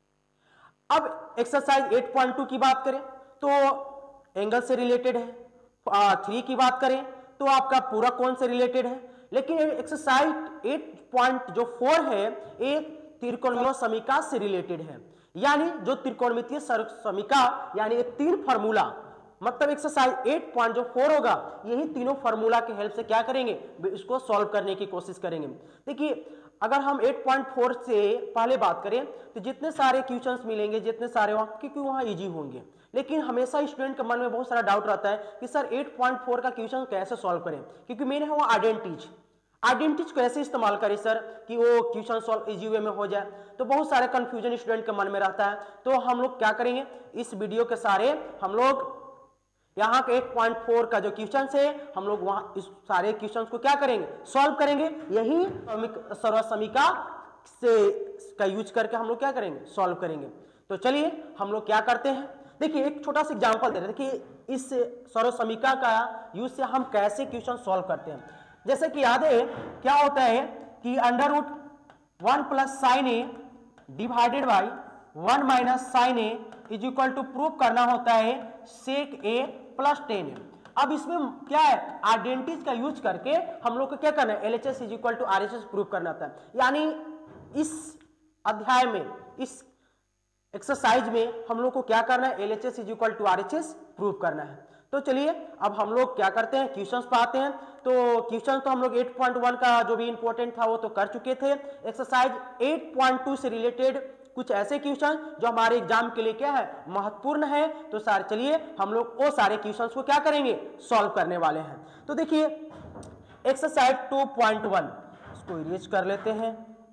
A: अब एक्सरसाइज आठ पॉइंट दो की बात करें तो एंगल से रिलेटेड है, थ्री की बात करें तो आपका पूरा कोण से रिलेटेड है, लेकिन एक्सरसाइज आठ पॉइंट जो फोर है एक त्रिकोणमितीय समीकरण से रिलेटेड है। यानी जो त्रिकोणमितीय समीकरण यानी तीन फार्मूला, मतलब एक्सरसाइज आठ पॉइंट जो फोर होगा, यही तीनों फार्मूला के हेल्प से क्या करेंगे, इसको सॉल्व करने की कोशिश करेंगे। देखिए अगर हम आठ पॉइंट चार से पहले बात करें तो जितने सारे क्वेश्चंस मिलेंगे, जितने सारे वहां क्योंकि वहां इजी होंगे, लेकिन हमेशा स्टूडेंट के मन में बहुत सारा डाउट रहता है कि सर आठ पॉइंट चार का क्वेश्चन कैसे सॉल्व करें, क्योंकि मेरे है वो आइडेंटिटीज आइडेंटिटीज कैसे इस्तेमाल करें सर कि वो क्वेश्चन सॉल्व इजी वे में हो जाए, तो बहुत सारे कंफ्यूजन स्टूडेंट के मन में रहता है। तो हम लोग क्या करेंगे, इस वीडियो के सारे हम लोग यहाँ के आठ पॉइंट चार का जो क्वेश्चन है हम लोग वहां इस सारे क्वेश्चंस को क्या करेंगे, सॉल्व करेंगे। यही सर्व समीकरण से का यूज करके हम लोग क्या करेंगे, सॉल्व करेंगे। तो चलिए हम लोग क्या करते हैं, देखिए एक छोटा सा एग्जांपल दे रहे हैं, देखिए इस सर्व समीकरण का यूज से हम कैसे क्वेश्चन सॉल्व करते हैं। जैसे कि याद है क्या होता है कि under root one plus sine A divided by one minus sine A is equal to prove करना होता है सेक ए प्लस टेन ए। अब इसमें क्या है, आइडेंटिटीज का यूज करके हम लोग को क्या करना है, LHS is equal to RHS prove करना होता है। यानी इस अध्याय में, इस एक्सरसाइज में हम लोग को क्या करना है, LHS is equal to RHS prove करना है। तो चलिए अब हम लोग क्या करते हैं, क्वेश्चंस पे आते हैं। तो क्वेश्चन तो हम लोग आठ पॉइंट एक का जो भी इंपॉर्टेंट था वो तो कर चुके थे। एक्सरसाइज आठ पॉइंट दो से रिलेटेड कुछ ऐसे क्वेश्चन जो हमारे एग्जाम के लिए क्या है, महत्वपूर्ण है। तो सारे चलिए हम लोग वो सारे क्वेश्चंस को क्या करेंगे, सॉल्व करने वाले हैं। तो देखिए एक्सरसाइज टू पॉइंट वन, इसको इरेज कर लेते हैं।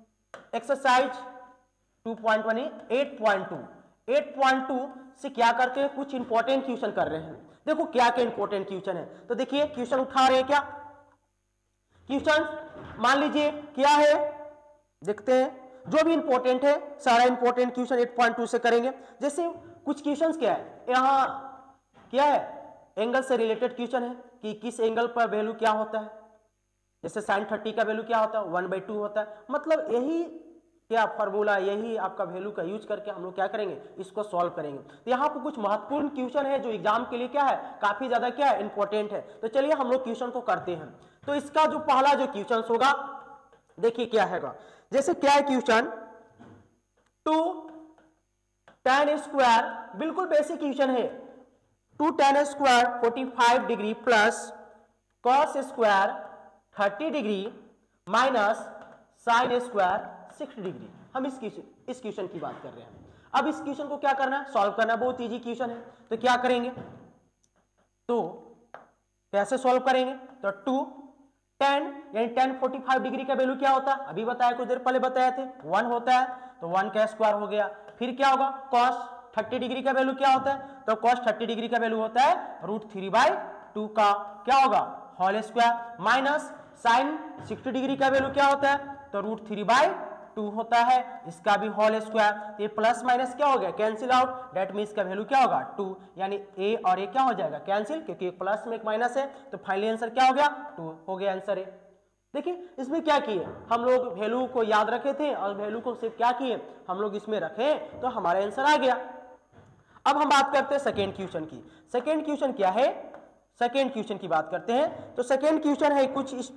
A: Exercise two point one eight point two eight point two से क्या करते हैं, कुछ इंपॉर्टेंट क्वेश्चन कर रहे हैं। देखो क्या क्या इंपॉर्टेंट क्वेश्चन है, तो देखिए क्वेश्चन उठा रहे हैं क्या क्वेश्चन, मान लीजिए क्या है, देखते हैं जो भी इंपॉर्टेंट है सारा important question eight point two से करेंगे। जैसे कुछ क्वेश्चंस क्या है, यहाँ क्या है, एंगल से रिलेटेड क्वेश्चन है कि किस एंगल पर वैल्यू क्या होता है, जैसे साइन थर्टी का वैल्यू क्या होता है, वन बाई टू होता है। मतलब यही क्या फॉर्मूला, यही आपका वैल्यू का यूज करके हम लोग क्या करेंगे, इसको सॉल्व करेंगे। तो यहाँ पर कुछ महत्वपूर्ण क्वेश्चन है जो एग्जाम के लिए क्या है, काफी ज्यादा क्या है, इंपॉर्टेंट है। तो चलिए हम लोग क्वेश्चन को करते हैं। तो इसका जो पहला जो क्वेश्चन होगा, देखिए क्या हैगा, जैसे क्या है क्वेश्चन, टू टेन स्क्वायर, बिल्कुल बेसिक क्वेश्चन है, two tan square forty five degree plus cos square thirty degree minus sine square sixty degree. हम इस इस क्वेश्चन की बात कर रहे हैं। अब इस क्वेश्चन को क्या करना है, सॉल्व करना है, बहुत इजी क्वेश्चन है। तो क्या करेंगे, तो कैसे सॉल्व करेंगे, तो टू टेन यानी टेन फोर्टी फाइव डिग्री का वैल्यू क्या होता है, अभी बताया, कुछ देर पहले बताए थे, वन होता है, तो वन का स्क्वायर हो गया। फिर क्या होगा, कॉस थर्टी डिग्री का वैल्यू क्या होता है, तो कॉस थर्टी डिग्री का वैल्यू होता है रूट थ्री बाई टू का क्या होगा, whole square, minus sine sixty degree का वैल्यू क्या होता है, तो रूट थ्री बाई टू होता है, इसका भी होल स्क्वायर। ये प्लस माइनस क्या हो गया, कैंसिल आउट, दैट मींस का वैल्यू क्या होगा, टू, यानी ए और ए क्या हो जाएगा, कैंसिल, क्योंकि एक प्लस में एक माइनस है, तो फाइनली आंसर क्या हो गया, टू हो गया आंसर है। देखिए इसमें क्या किए हम लोग, वैल्यू को याद रखे थे और वैल्यू को सिर्फ क्या किए हम लोग इसमें रखे, तो हमारा आंसर आ गया। अब हम बात करते हैं सेकेंड क्वेश्चन की। सेकेंड क्वेश्चन क्या है, सेकेंड क्वेश्चन की बात करते हैं। तो सेकेंड क्वेश्चन है कुछ इस,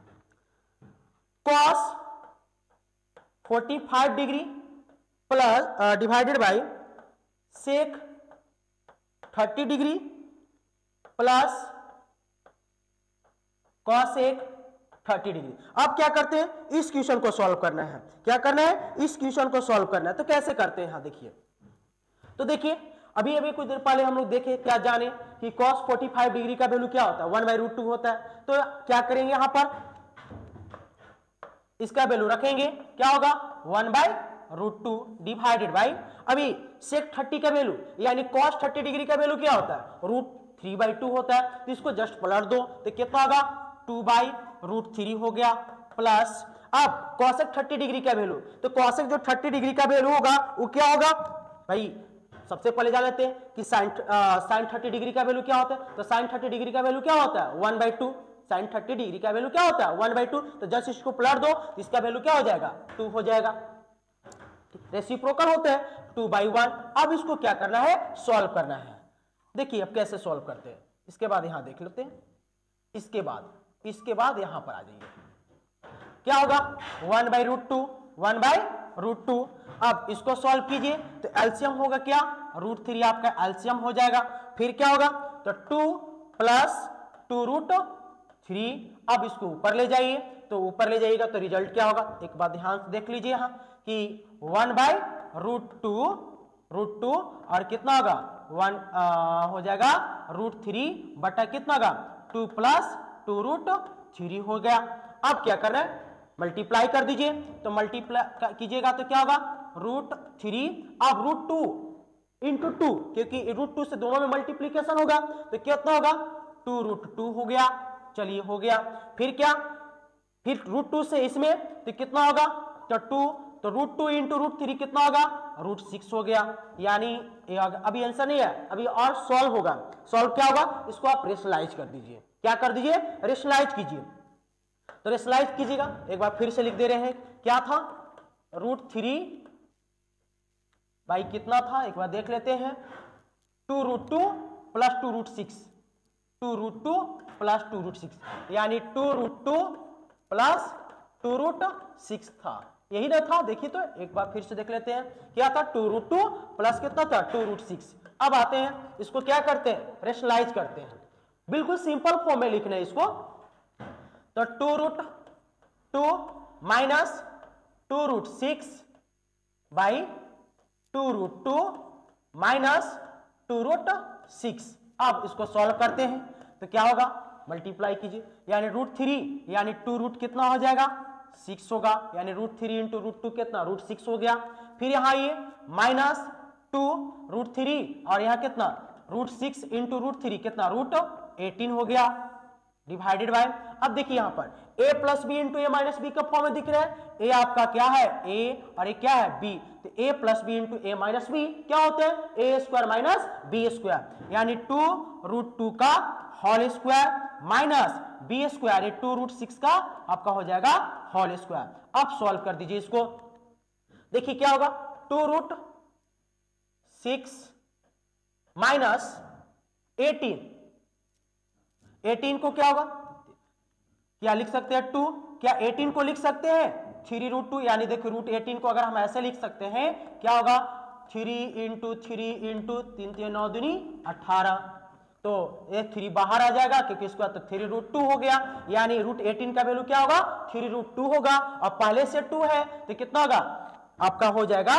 A: cos forty five degree plus divided by sec thirty degree plus cosec thirty degree. अब क्या करते हैं, इस क्वेश्चन को सॉल्व करना है। क्या करना है, इस क्वेश्चन को सॉल्व करना है। तो कैसे करते हैं, यहां देखिए, तो देखिए अभी अभी कुछ देर पहले हम लोग देखे, क्या जाने कि cos फोर्टी फाइव डिग्री का वैल्यू क्या होता है, वन बाई रूट टू होता है। तो क्या करेंगे, यहां पर इसका वैल्यू रखेंगे, क्या होगा, one by root two divided by, अभी सेक थर्टी का वैल्यू यानी cos थर्टी डिग्री का वैल्यू क्या होता है, रूट थ्री बाई टू होता है। तो इसको जस्ट पलट दो, तो कितना होगा, टू बाई रूट थ्री हो गया, प्लस अब cosec थर्टी डिग्री का वैल्यू, तो cosec जो थर्टी डिग्री का वैल्यू होगा वो क्या होगा, भाई सबसे पहले जान लेते हैं कि साइन साइन थर्टी डिग्री का वैल्यू क्या होता है। तो साइन थर्टी डिग्री का वैल्यू क्या होता है, one by two, sine thirty degree का वैल्यू क्या होता है, वन बाई टू। तो जस्ट इसको पलट दो, तो इसका वैल्यू क्या हो जाएगा, टू हो जाएगा। रेसिप्रोकल होता है टू बाई वन। अब इसको क्या करना है, सॉल्व करना है। देखिए अब कैसे सॉल्व करते हैं, इसके बाद यहां देख लेते हैं, इसके बाद इसके बाद यहां पर आ जाइए, क्या होगा, one by root two, one by root two. अब इसको सॉल्व कीजिए, तो एलसीएम होगा क्या, रूट थ्री आपका एलसीएम हो जाएगा। फिर क्या होगा, तो two plus two root three. अब इसको ऊपर ले जाइए, तो ऊपर ले जाइएगा तो रिजल्ट क्या होगा, एक बात ध्यान से देख लीजिए यहां कि one by root two root two और कितना होगा, वन आ, हो जाएगा रूट थ्री बटा कितना होगा, two plus two root three हो गया। अब क्या करना है, मल्टीप्लाई कर दीजिए, तो मल्टीप्लाई कीजिएगा तो क्या होगा, रूट थ्री। अब रूट टू इंटू टू, क्योंकि रूट टू से दोनों में मल्टीप्लीकेशन होगा, तो कितना होगा, टू रूट टू हो गया। चलिए हो गया। फिर क्या, फिर रूट टू से इसमें तो कितना होगा, तो टू, तो root two into root three कितना होगा, रूट सिक्स हो गया। यानी अभी आंसर नहीं है, अभी और सॉल्व होगा। सॉल्व क्या होगा, इसको आप रेशनलाइज कर दीजिए। क्या कर दीजिए, रेशनलाइज कीजिए। तो रेशनलाइज कीजिएगा, एक बार फिर से लिख दे रहे हैं, क्या था, रूट थ्री बाई कितना था, एक बार देख लेते हैं, two root two plus two root six, two root two plus two root six, यानी two root two plus two root six था, यही ना था। देखिए तो एक बार फिर से देख लेते हैं, क्या था, टू रूट टू प्लस कितना था, टू रूट सिक्स। अब आते हैं, इसको क्या करते हैं, रेशनलाइज करते हैं। बिल्कुल सिंपल फॉर्म में लिखना है इसको, तो two root two minus two root six by two root two minus two root six. अब इसको सॉल्व करते हैं, तो क्या होगा, मल्टीप्लाई कीजिए, यानी रूट थ्री यानी टू रूट कितना हो जाएगा, सिक्स होगा, यानी root three into root two कितना, रूट सिक्स हो गया। फिर यहाँ ये माइनस टू रूट थ्री और यहाँ कितना, root six into root three कितना, रूट एटीन हो गया, डिवाइडेड बाय। अब देखिए यहाँ पर a plus B into A minus B का फॉर्म में दिख रहा है, a आपका क्या है a और ये क्या है b, तो a plus B into A minus B क्या होते हैं, ए स्क्वायर माइनस बी स्क्वायर, यानी टू रूट टू का whole square minus B square, ये टू रूट सिक्स का आपका हो जाएगा होल स्क्वायर। अब सॉल्व कर दीजिए इसको, देखिए क्या होगा, two root six minus eighteen, eighteen को क्या होगा, क्या लिख सकते हैं टू, क्या एटीन को लिख सकते हैं थ्री रूट टू, यानी देखिए रूट एटीन को अगर हम ऐसे लिख सकते हैं क्या होगा, थ्री इंटू थ्री इंटू तीन तीन नौ दूनी अठारह, तो ये थ्री बाहर आ जाएगा क्योंकि इसका तो थ्री रूट टू हो गया, यानी रूट एटीन का वैल्यू क्या होगा, थ्री रूट टू होगा, और पहले से टू है तो कितना होगा आपका हो जाएगा,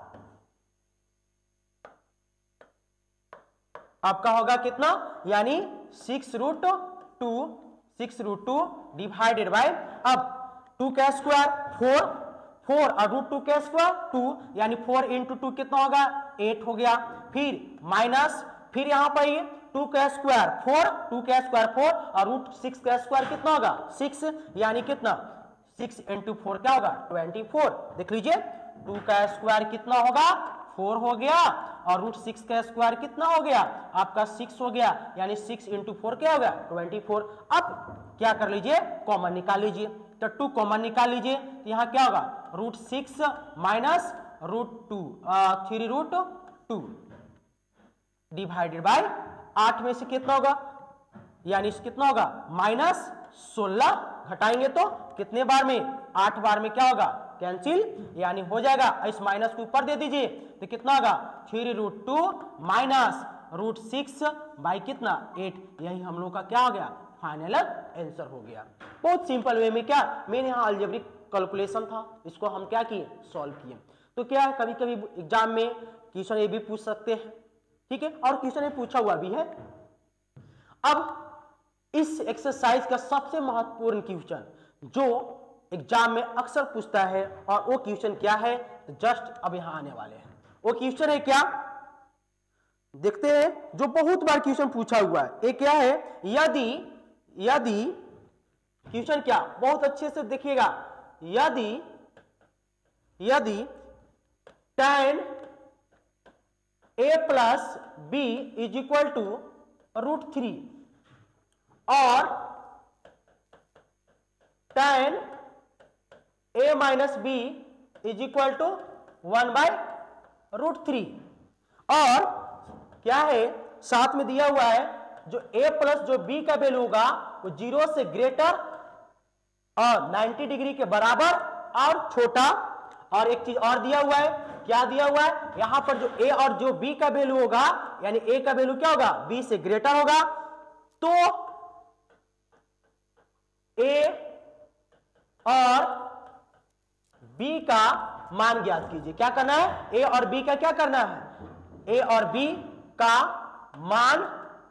A: आपका होगा कितना, यानी six root two, six root two divided by, अब टू का स्क्वायर फोर, फोर और रूट टू का स्क्वायर टू, यानी फोर इंटू टू कितना होगा, एट हो गया। फिर माइनस, फिर यहां पर ये टू का स्क्वायर फोर, टू का स्क्वायर फोर और रूट सिक्स का स्क्वायर कितना होगा सिक्स, यानी कितना सिक्स इंटू फोर क्या होगा ट्वेंटी फोर। देख लीजिए टू का स्क्वायर कितना होगा फोर हो गया और रूट सिक्स का स्क्वायर कितना हो गया आपका सिक्स हो गया, यानी सिक्स इंटू फोर क्या होगा ट्वेंटी फोर। अब क्या कर लीजिए कॉमन निकाल लीजिए, तो टू कॉमन निकाल लीजिए, तो यहाँ क्या होगा root six minus root two three root two divided by आठ में से कितना होगा, यानी कितना होगा माइनस सोलह, घटाएंगे तो कितने बार में आठ बार में क्या होगा कैंसिल, यानी हो जाएगा, इस माइनस को ऊपर दे दीजिए तो कितना होगा three root two minus root six by कितना एट, यही हम लोग का क्या हो गया फाइनल आंसर हो गया। बहुत सिंपल वे में क्या मैंने यहाँ अलजेब्रिक कैलकुलेशन था, इसको हम क्या किए सॉल्व किए। तो क्या है कभी कभी एग्जाम में क्वेश्चन ये भी पूछ सकते हैं, ठीक है, और क्वेश्चन ये पूछा हुआ भी है। अब इस एक्सरसाइज का सबसे महत्वपूर्ण क्वेश्चन जो एग्जाम में अक्सर पूछता है, और वो क्वेश्चन क्या है जस्ट अब यहां आने वाले हैं। वो क्वेश्चन है क्या देखते हैं, जो बहुत बार क्वेश्चन पूछा हुआ है। ये क्या है, यदि यदि क्वेश्चन क्या बहुत अच्छे से देखिएगा, यदि यदि tan a plus B is equal to root three और tan a minus B is equal to one by root three, और क्या है साथ में दिया हुआ है जो a प्लस जो b का वैल्यू होगा वो जीरो से ग्रेटर और नाइंटी डिग्री के बराबर और छोटा, और एक चीज और दिया हुआ है, क्या दिया हुआ है यहां पर जो a और जो b का वैल्यू होगा, यानी a का वैल्यू क्या होगा b से ग्रेटर होगा, तो a और b का मान ज्ञात कीजिए। क्या करना है a और b का क्या करना है, a और b का मान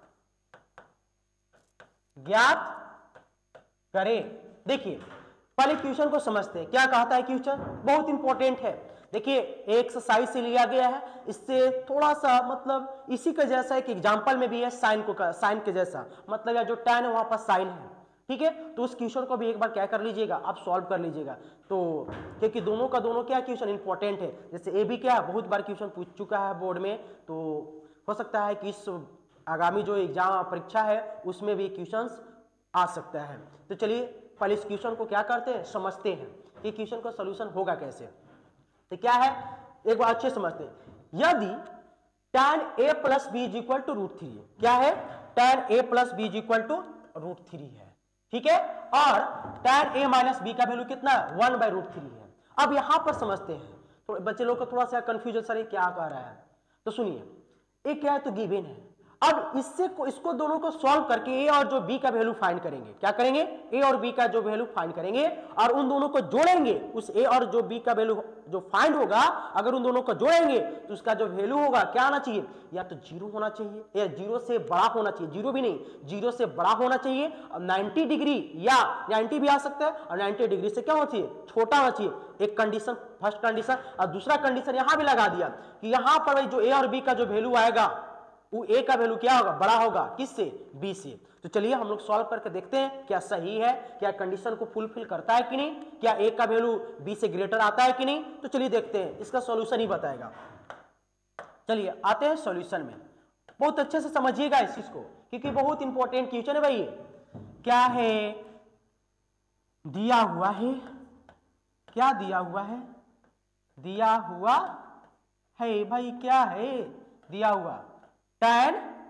A: ज्ञात करें। देखिए पहले क्वेश्चन को समझते हैं, क्या कहता है क्वेश्चन, बहुत इंपॉर्टेंट है। देखिए एक्सरसाइज से लिया गया है, इससे थोड़ा सा मतलब इसी के जैसा है कि एग्जांपल में भी है साइन को का, साइन के जैसा, मतलब जो tan है वहां पर साइन है, ठीक है। तो उस क्वेश्चन को भी एक बार क्या कर लीजिएगा आप सॉल्व कर लीजिएगा, तो क्योंकि दोनों का दोनों क्या क्वेश्चन इंपॉर्टेंट है। जैसे ए भी क्या बहुत बार क्वेश्चन पूछ चुका है बोर्ड में, तो हो सकता है कि इस आगामी जो एग्जाम परीक्षा है उसमें भी क्वेश्चन आ सकता है। तो चलिए पहले इस क्वेश्चन को क्या करते हैं समझते हैं कि क्वेश्चन का सोल्यूशन होगा कैसे। तो क्या है एक बार अच्छे समझते हैं, यदि tan a plus B is equal to root three, क्या है tan a plus B is equal to root three है, ठीक है, और tan a माइनस बी का वैल्यू कितना है वन बाई रूट थ्री है। अब यहां पर समझते हैं, तो बच्चे लोग को थोड़ा सा कंफ्यूजन सर ये क्या कह रहा है, तो सुनिए एक क्या है तो गिवन है, अब इससे को इसको दोनों को सॉल्व करके ए और जो बी का वैल्यू फाइंड करेंगे। क्या करेंगे? ए और बी का जो वैल्यू फाइंड करेंगे और उन दोनों को जोड़ेंगे। उस ए और जो बी का वैल्यू जो फाइंड होगा, अगर उन दोनों को जोड़ेंगे तो उसका जो वैल्यू होगा क्या आना चाहिए? या तो जीरो होना चाहिए या जीरो से बड़ा होना चाहिए, जीरो भी नहीं, जीरो से बड़ा होना चाहिए। नाइन्टी डिग्री या नाइन्टी भी आ सकता है और नाइन्टी डिग्री से क्या होना चाहिए? छोटा होना चाहिए। एक कंडीशन, फर्स्ट कंडीशन। और दूसरा कंडीशन यहां भी लगा दिया कि यहां पर जो ए और बी का जो वैल्यू आएगा वो ए का वैल्यू क्या होगा? बड़ा होगा। किससे? बी से। तो चलिए हम लोग सॉल्व करके देखते हैं क्या सही है, क्या कंडीशन को फुलफिल करता है कि नहीं, क्या ए का वैल्यू बी से ग्रेटर आता है कि नहीं। तो चलिए देखते हैं, इसका सॉल्यूशन ही बताएगा। चलिए आते हैं सॉल्यूशन में। बहुत अच्छे से समझिएगा इस चीज को, क्योंकि बहुत इंपॉर्टेंट क्वेश्चन है भाई। क्या है? दिया हुआ है, क्या दिया हुआ है? दिया हुआ है भाई, क्या है दिया हुआ? Tan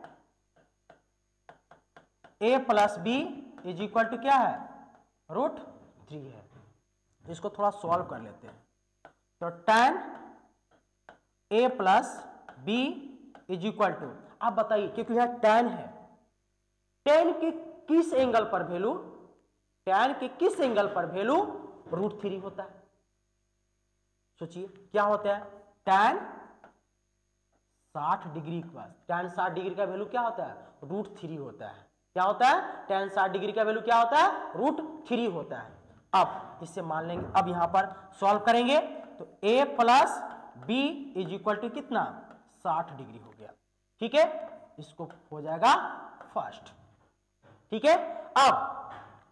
A: A plus B is equal to क्या है? रूट थ्री है। इसको थोड़ा सॉल्व कर लेते हैं। तो tan A plus B is equal to, आप बताइए, क्योंकि यह टेन है, टेन के किस एंगल पर वैल्यू, टेन के किस एंगल पर वैल्यू रूट थ्री होता है? सोचिए क्या होता है? टेन साठ डिग्री के पास, टेन साठ डिग्री का वैल्यू क्या होता है? रूट थ्री होता है। क्या होता है? टेन साठ डिग्री का वैल्यू क्या होता है? रूट थ्री होता है। अब इससे मान लेंगे, अब यहां पर सॉल्व करेंगे तो a plus B is equal to कितना? साठ डिग्री हो गया। ठीक है, इसको हो जाएगा फर्स्ट। ठीक है, अब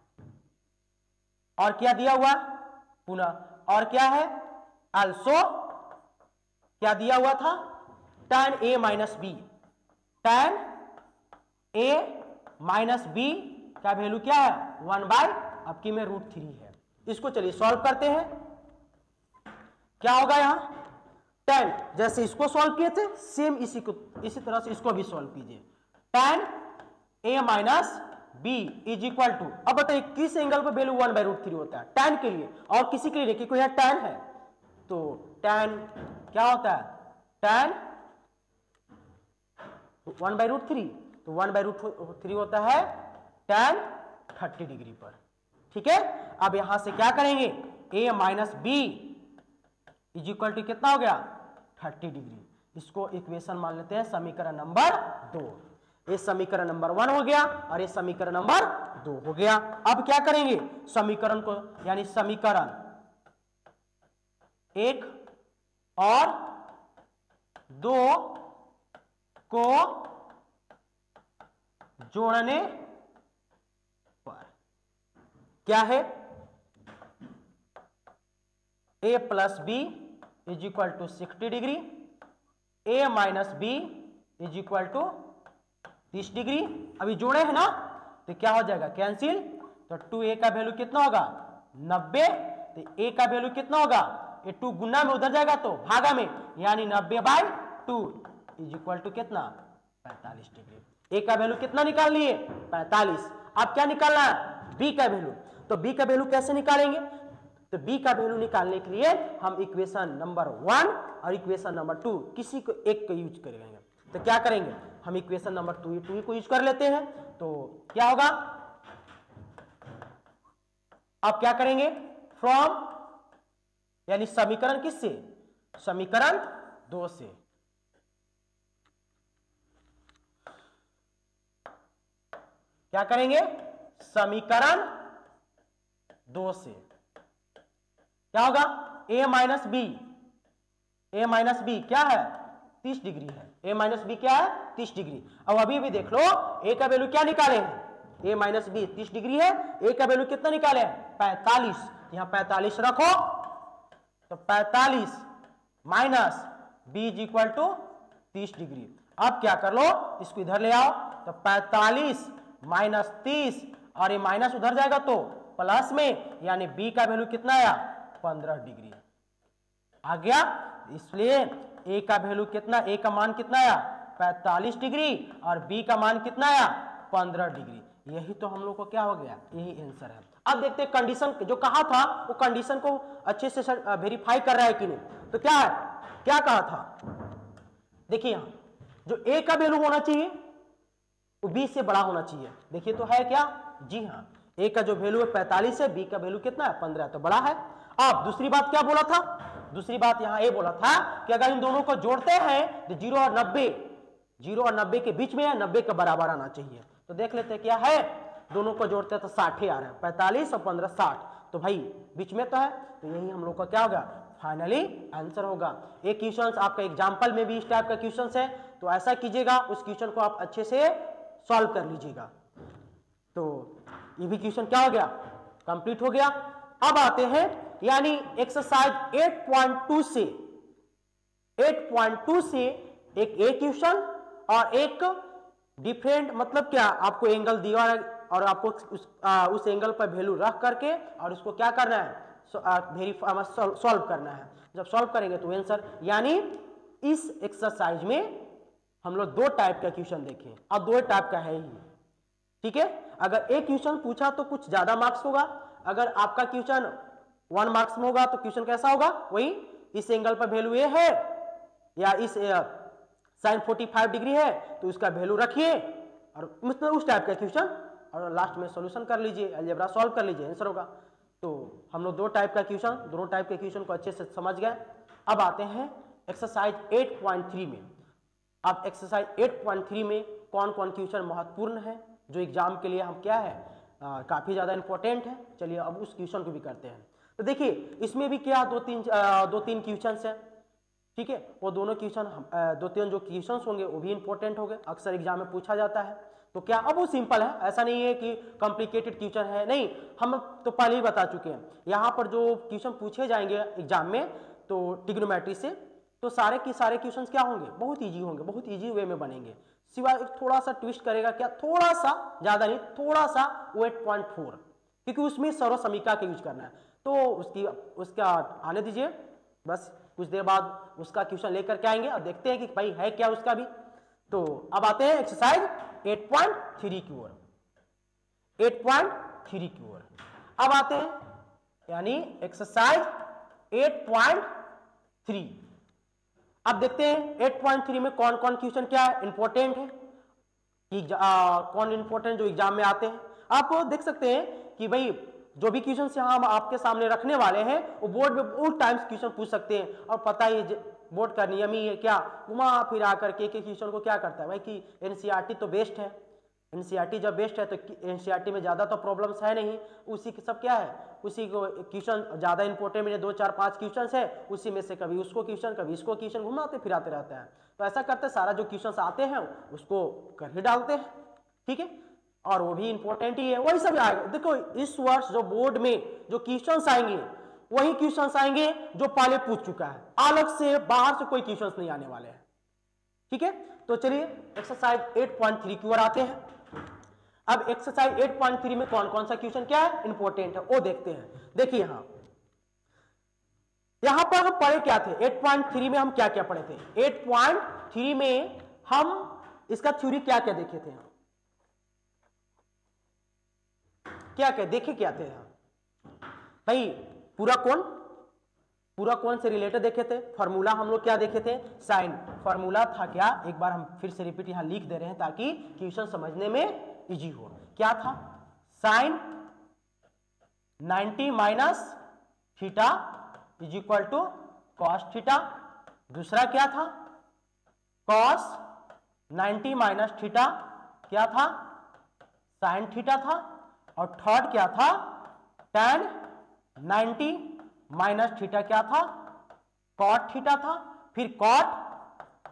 A: और क्या दिया हुआ? पुनः और क्या है? आल्सो क्या दिया हुआ था? Tan A minus B, tan A minus B का वैल्यू क्या है? वन बाय आपकी में रूट थ्री है। इसको चलिए सॉल्व करते हैं। क्या होगा यहां? टेन, जैसे इसको सॉल्व किए थे सेम इसी को इसी तरह से इसको भी सॉल्व कीजिए। Tan A minus B is equal to, अब बताइए किस एंगल पर value one by root three होता है? टेन के लिए, और किसी के लिए नहीं, क्योंकि यहां टेन है। तो टेन क्या होता है? Tan one by root three, तो वन बाय रूट थ्री होता है टेन थर्टी डिग्री पर। ठीक है, अब यहां से क्या करेंगे? a minus B is equal to कितना हो गया? Thirty degree. इसको इक्वेशन मान लेते हैं समीकरण नंबर दो। ये समीकरण नंबर वन हो गया और ये समीकरण नंबर दो हो गया। अब क्या करेंगे? समीकरण को, यानी समीकरण एक और दो को जोड़ने पर क्या है? a plus B is equal to sixty degree, a minus B is equal to तीस डिग्री। अभी जोड़े हैं ना, तो क्या हो जाएगा? कैंसिल। तो टू ए का वैल्यू कितना होगा? नब्बे। तो a का वैल्यू कितना होगा? ये टू गुना में उधर जाएगा तो भागा में, यानी नब्बे by two is equal to कितना? पैंतालीस डिग्री। ए का वैल्यू कितना निकाल लिए? पैंतालीस। अब क्या निकालना है? बी का वैल्यू। तो बी का वैल्यू कैसे निकालेंगे? तो बी का वैल्यू निकालने के लिए हम इक्वेशन नंबर वन और इक्वेशन नंबर टू किसी को एक को यूज करेंगे। तो क्या करेंगे? हम इक्वेशन नंबर टू टू को यूज कर लेते हैं। तो क्या होगा? अब क्या करेंगे? फ्रॉम, यानी समीकरण किससे? समीकरण दो से। क्या करेंगे? समीकरण दो से क्या होगा? a minus B, A minus B क्या है? तीस डिग्री है। a माइनस बी क्या है? तीस डिग्री। अब अभी भी देख लो, a का वैल्यू क्या निकाले हैं? a माइनस बी तीस डिग्री है, a का वैल्यू कितना निकाले हैं? पैंतालीस। यहां पैंतालीस रखो, तो पैंतालीस minus B is equal to तीस डिग्री। अब क्या कर लो? इसको इधर ले आओ, तो पैंतालीस माइनस तीस, और ये माइनस उधर जाएगा तो प्लस में, यानी बी का वैल्यू कितना आया? पंद्रह डिग्री आ गया। इसलिए ए का वैल्यू कितना, ए का मान कितना आया? पैंतालीस डिग्री, और बी का मान कितना आया? पंद्रह डिग्री। यही तो हम लोग को क्या हो गया? यही आंसर है। अब देखते हैं कंडीशन जो कहा था वो कंडीशन को अच्छे से वेरीफाई कर रहा है कि नहीं। तो क्या है? क्या कहा था? देखिए यहां जो ए का वैल्यू होना चाहिए वो बीस से बड़ा होना चाहिए। देखिए तो है क्या, जी हाँ, ए का जो वैल्यू है पैंतालीस है, बी का वैल्यू कितना है पंद्रह, तो बड़ा है। अब दूसरी बात क्या बोला था, दूसरी बात यहाँ ये बोला था कि अगर इन दोनों को जोड़ते हैं तो जीरो और नब्बे, जीरो और नब्बे के बीच में है, नब्बे के बराबर आना चाहिए। तो देख लेते हैं क्या है, दोनों को जोड़ते हैं तो साठ ही आ रहा है, पैंतालीस और पंद्रह साठ, तो भाई बीच में तो है, तो यही हम लोग का क्या होगा फाइनली आंसर होगा। एक क्वेश्चन आपका एग्जाम्पल में भी इस टाइप का क्वेश्चन है, तो ऐसा कीजिएगा उस क्वेश्चन को आप अच्छे से सॉल्व कर लीजिएगा। तो ये भी क्वेश्चन क्या हो गया, कंप्लीट हो गया। अब आते हैं यानी एक्सरसाइज आठ पॉइंट दो से आठ पॉइंट दो से एक ए क्वेश्चन और एक डिफरेंट, मतलब क्या आपको एंगल दिया और आपको उस, आ, उस एंगल पर वैल्यू रख करके और उसको क्या करना है, वेरीफाई सॉल्व करना है। जब सॉल्व करेंगे तो आंसर, यानी इस एक्सरसाइज में हम लोग दो टाइप का क्वेश्चन देखें, अब दो टाइप का है ही, ठीक है। अगर एक क्वेश्चन पूछा तो कुछ ज्यादा मार्क्स होगा, अगर आपका क्वेश्चन वन मार्क्स में होगा तो क्वेश्चन कैसा होगा, वही इस एंगल पर वैल्यू ए है या इस साइन पैंतालीस डिग्री है तो उसका वैल्यू रखिए और मतलब उस टाइप का क्वेश्चन, और लास्ट में सॉल्यूशन कर लीजिए, अलजेब्रा सॉल्व कर लीजिए, आंसर होगा। तो हम लोग दो टाइप का क्वेश्चन, दोनों टाइप के क्वेश्चन को अच्छे से समझ गए। अब आते हैं एक्सरसाइज आठ पॉइंट तीन में। अब एक्सरसाइज आठ पॉइंट तीन में कौन कौन क्वेश्चन महत्वपूर्ण है जो एग्जाम के लिए हम क्या है आ, काफी ज्यादा इंपॉर्टेंट है। चलिए अब उस क्वेश्चन को भी करते हैं। तो देखिए इसमें भी क्या दो तीन आ, दो तीन क्वेश्चन है, ठीक है। वो दोनों क्वेश्चन, दो तीन जो क्वेश्चन होंगे वो भी इंपॉर्टेंट होंगे, अक्सर एग्जाम में पूछा जाता है। तो क्या अब वो सिंपल है, ऐसा नहीं है कि कॉम्प्लिकेटेड क्वेश्चन है, नहीं, हम तो पहले ही बता चुके हैं। यहाँ पर जो क्वेश्चन पूछे जाएंगे एग्जाम में तो ट्रिग्नोमेट्री से, तो सारे के सारे क्वेश्चंस क्या होंगे, बहुत इजी होंगे, बहुत इजी वे में बनेंगे, सिवाय थोड़ा सा ट्विस्ट करेगा, क्या थोड़ा सा, ज्यादा नहीं, थोड़ा सा आठ पॉइंट चार, क्योंकि उसमें सर्व समीकरण का यूज करना है। तो उसकी उसका आने दीजिए, बस कुछ देर बाद उसका क्वेश्चन लेकर के आएंगे और देखते हैं कि भाई है क्या उसका भी। तो अब आते हैं एक्सरसाइज आठ पॉइंट तीन की ओर, आठ पॉइंट तीन की ओर अब आते हैं, यानी एक्सरसाइज आठ पॉइंट तीन। अब देखते हैं आठ पॉइंट तीन में कौन कौन क्वेश्चन क्या है इंपॉर्टेंट है, कि आ, कौन इंपॉर्टेंट जो एग्जाम में आते हैं। आप देख सकते हैं कि भाई जो भी क्वेश्चन से हम आपके सामने रखने वाले हैं वो बोर्ड में बहुत टाइम्स क्वेश्चन पूछ सकते हैं, और पता ही बोर्ड का नियम ही है क्या, घुमा फिर आकर के क्वेश्चन को क्या करता है भाई कि एनसीईआरटी तो बेस्ट है, एनसीईआरटी जब बेस्ट है तो एनसीईआरटी में ज्यादा तो प्रॉब्लम्स है नहीं, उसी के सब क्या है, उसी को क्वेश्चन ज्यादा इंपॉर्टेंट में दो चार पांच क्वेश्चन है, उसी में से कभी उसको क्वेश्चन कभी इसको क्वेश्चन घुमाते फिराते रहते हैं। तो ऐसा करते सारा जो क्वेश्चन आते हैं उसको कर ही डालते हैं, ठीक है, और वो भी इंपॉर्टेंट ही है, वही सब आएगा। देखो इस वर्ष जो बोर्ड में जो क्वेश्चंस आएंगे वही क्वेश्चंस आएंगे जो पहले पूछ चुका है, अलग से बाहर से कोई क्वेश्चंस नहीं आने वाले हैं, ठीक है। तो चलिए एक्सरसाइज आठ पॉइंट तीन की ओर आते हैं। अब एक्सरसाइज आठ पॉइंट तीन में कौन कौन सा क्वेश्चन क्या है इंपॉर्टेंट है वो देखते हैं। देखिए यहां यहां पर हम पढ़े क्या थे, आठ पॉइंट तीन में हम क्या क्या पढ़े थे, आठ पॉइंट तीन में हम इसका थ्योरी क्या क्या देखे थे, क्या क्या देखे क्या थे भाई, पूरा कोण, पूरा कोण से रिलेटेड देखे थे, फार्मूला हम लोग क्या देखे थे, साइन फार्मूला था क्या, एक बार हम फिर से रिपीट यहां लिख दे रहे हैं ताकि क्वेश्चन समझने में इजी हो। क्या था, sine ninety minus theta is equal to cos theta. दूसरा क्या था, कॉस नाइंटी माइनस थीटा क्या था, साइन थीटा था। और थर्ड क्या था, tan नाइंटी माइनस थीटा क्या था, कॉट थीटा था। फिर cot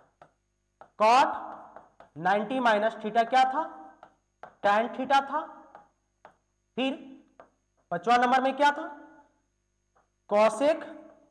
A: cot ninety minus theta क्या था, tan थीटा था। फिर पांचवा नंबर में क्या था, cosec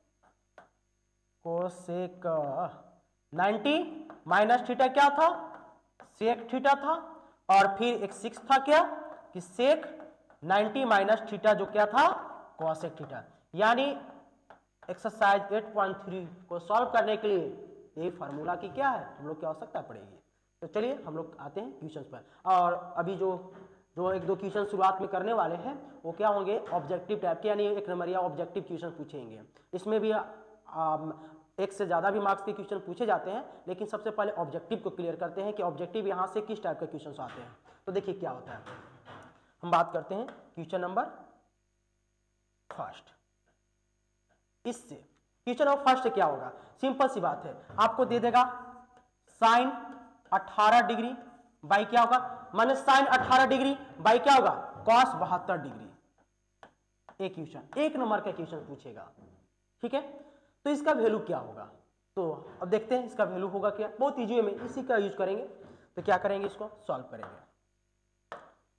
A: cosec ninety minus theta क्या था, सेक थीटा था। और फिर एक सिक्स था क्या कि सेक नाइंटी माइनस थीटा जो क्या था, कोसेक थीटा। यानी एक्सरसाइज आठ पॉइंट तीन को सॉल्व करने के लिए यही फार्मूला की क्या है हम लोग की आवश्यकता पड़ेगी। तो चलिए हम लोग आते हैं क्वेश्चंस पर, और अभी जो जो एक दो क्वेश्चन शुरुआत में करने वाले हैं वो क्या होंगे, ऑब्जेक्टिव टाइप के, यानी एक नंबरिया ऑब्जेक्टिव क्वेश्चन पूछेंगे। इसमें भी एक से ज्यादा भी मार्क्स के क्वेश्चन पूछे जाते हैं, लेकिन सबसे पहले ऑब्जेक्टिव को क्लियर करते हैं कि ऑब्जेक्टिव यहां से किस टाइप के क्वेश्चन आते हैं। तो देखिए क्या होता है, हम बात करते हैं क्वेश्चन नंबर फर्स्ट। इससे क्वेश्चन नंबर फर्स्ट क्या होगा, सिंपल सी बात है, आपको दे देगा साइन अठारह डिग्री बाई क्या होगा, माने साइन अठारह डिग्री बाई क्या होगा, कॉस बहत्तर डिग्री। एक क्वेश्चन, एक नंबर का क्वेश्चन पूछेगा, ठीक है। तो इसका वैल्यू क्या होगा, तो अब देखते हैं इसका वैल्यू होगा क्या। बहुत इजी है, में इसी का यूज करेंगे। तो क्या करेंगे, इसको सॉल्व करेंगे।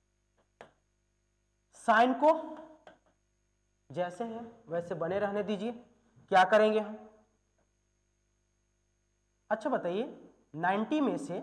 A: साइन को जैसे है वैसे बने रहने दीजिए। क्या करेंगे हम, अच्छा बताइए, नब्बे में से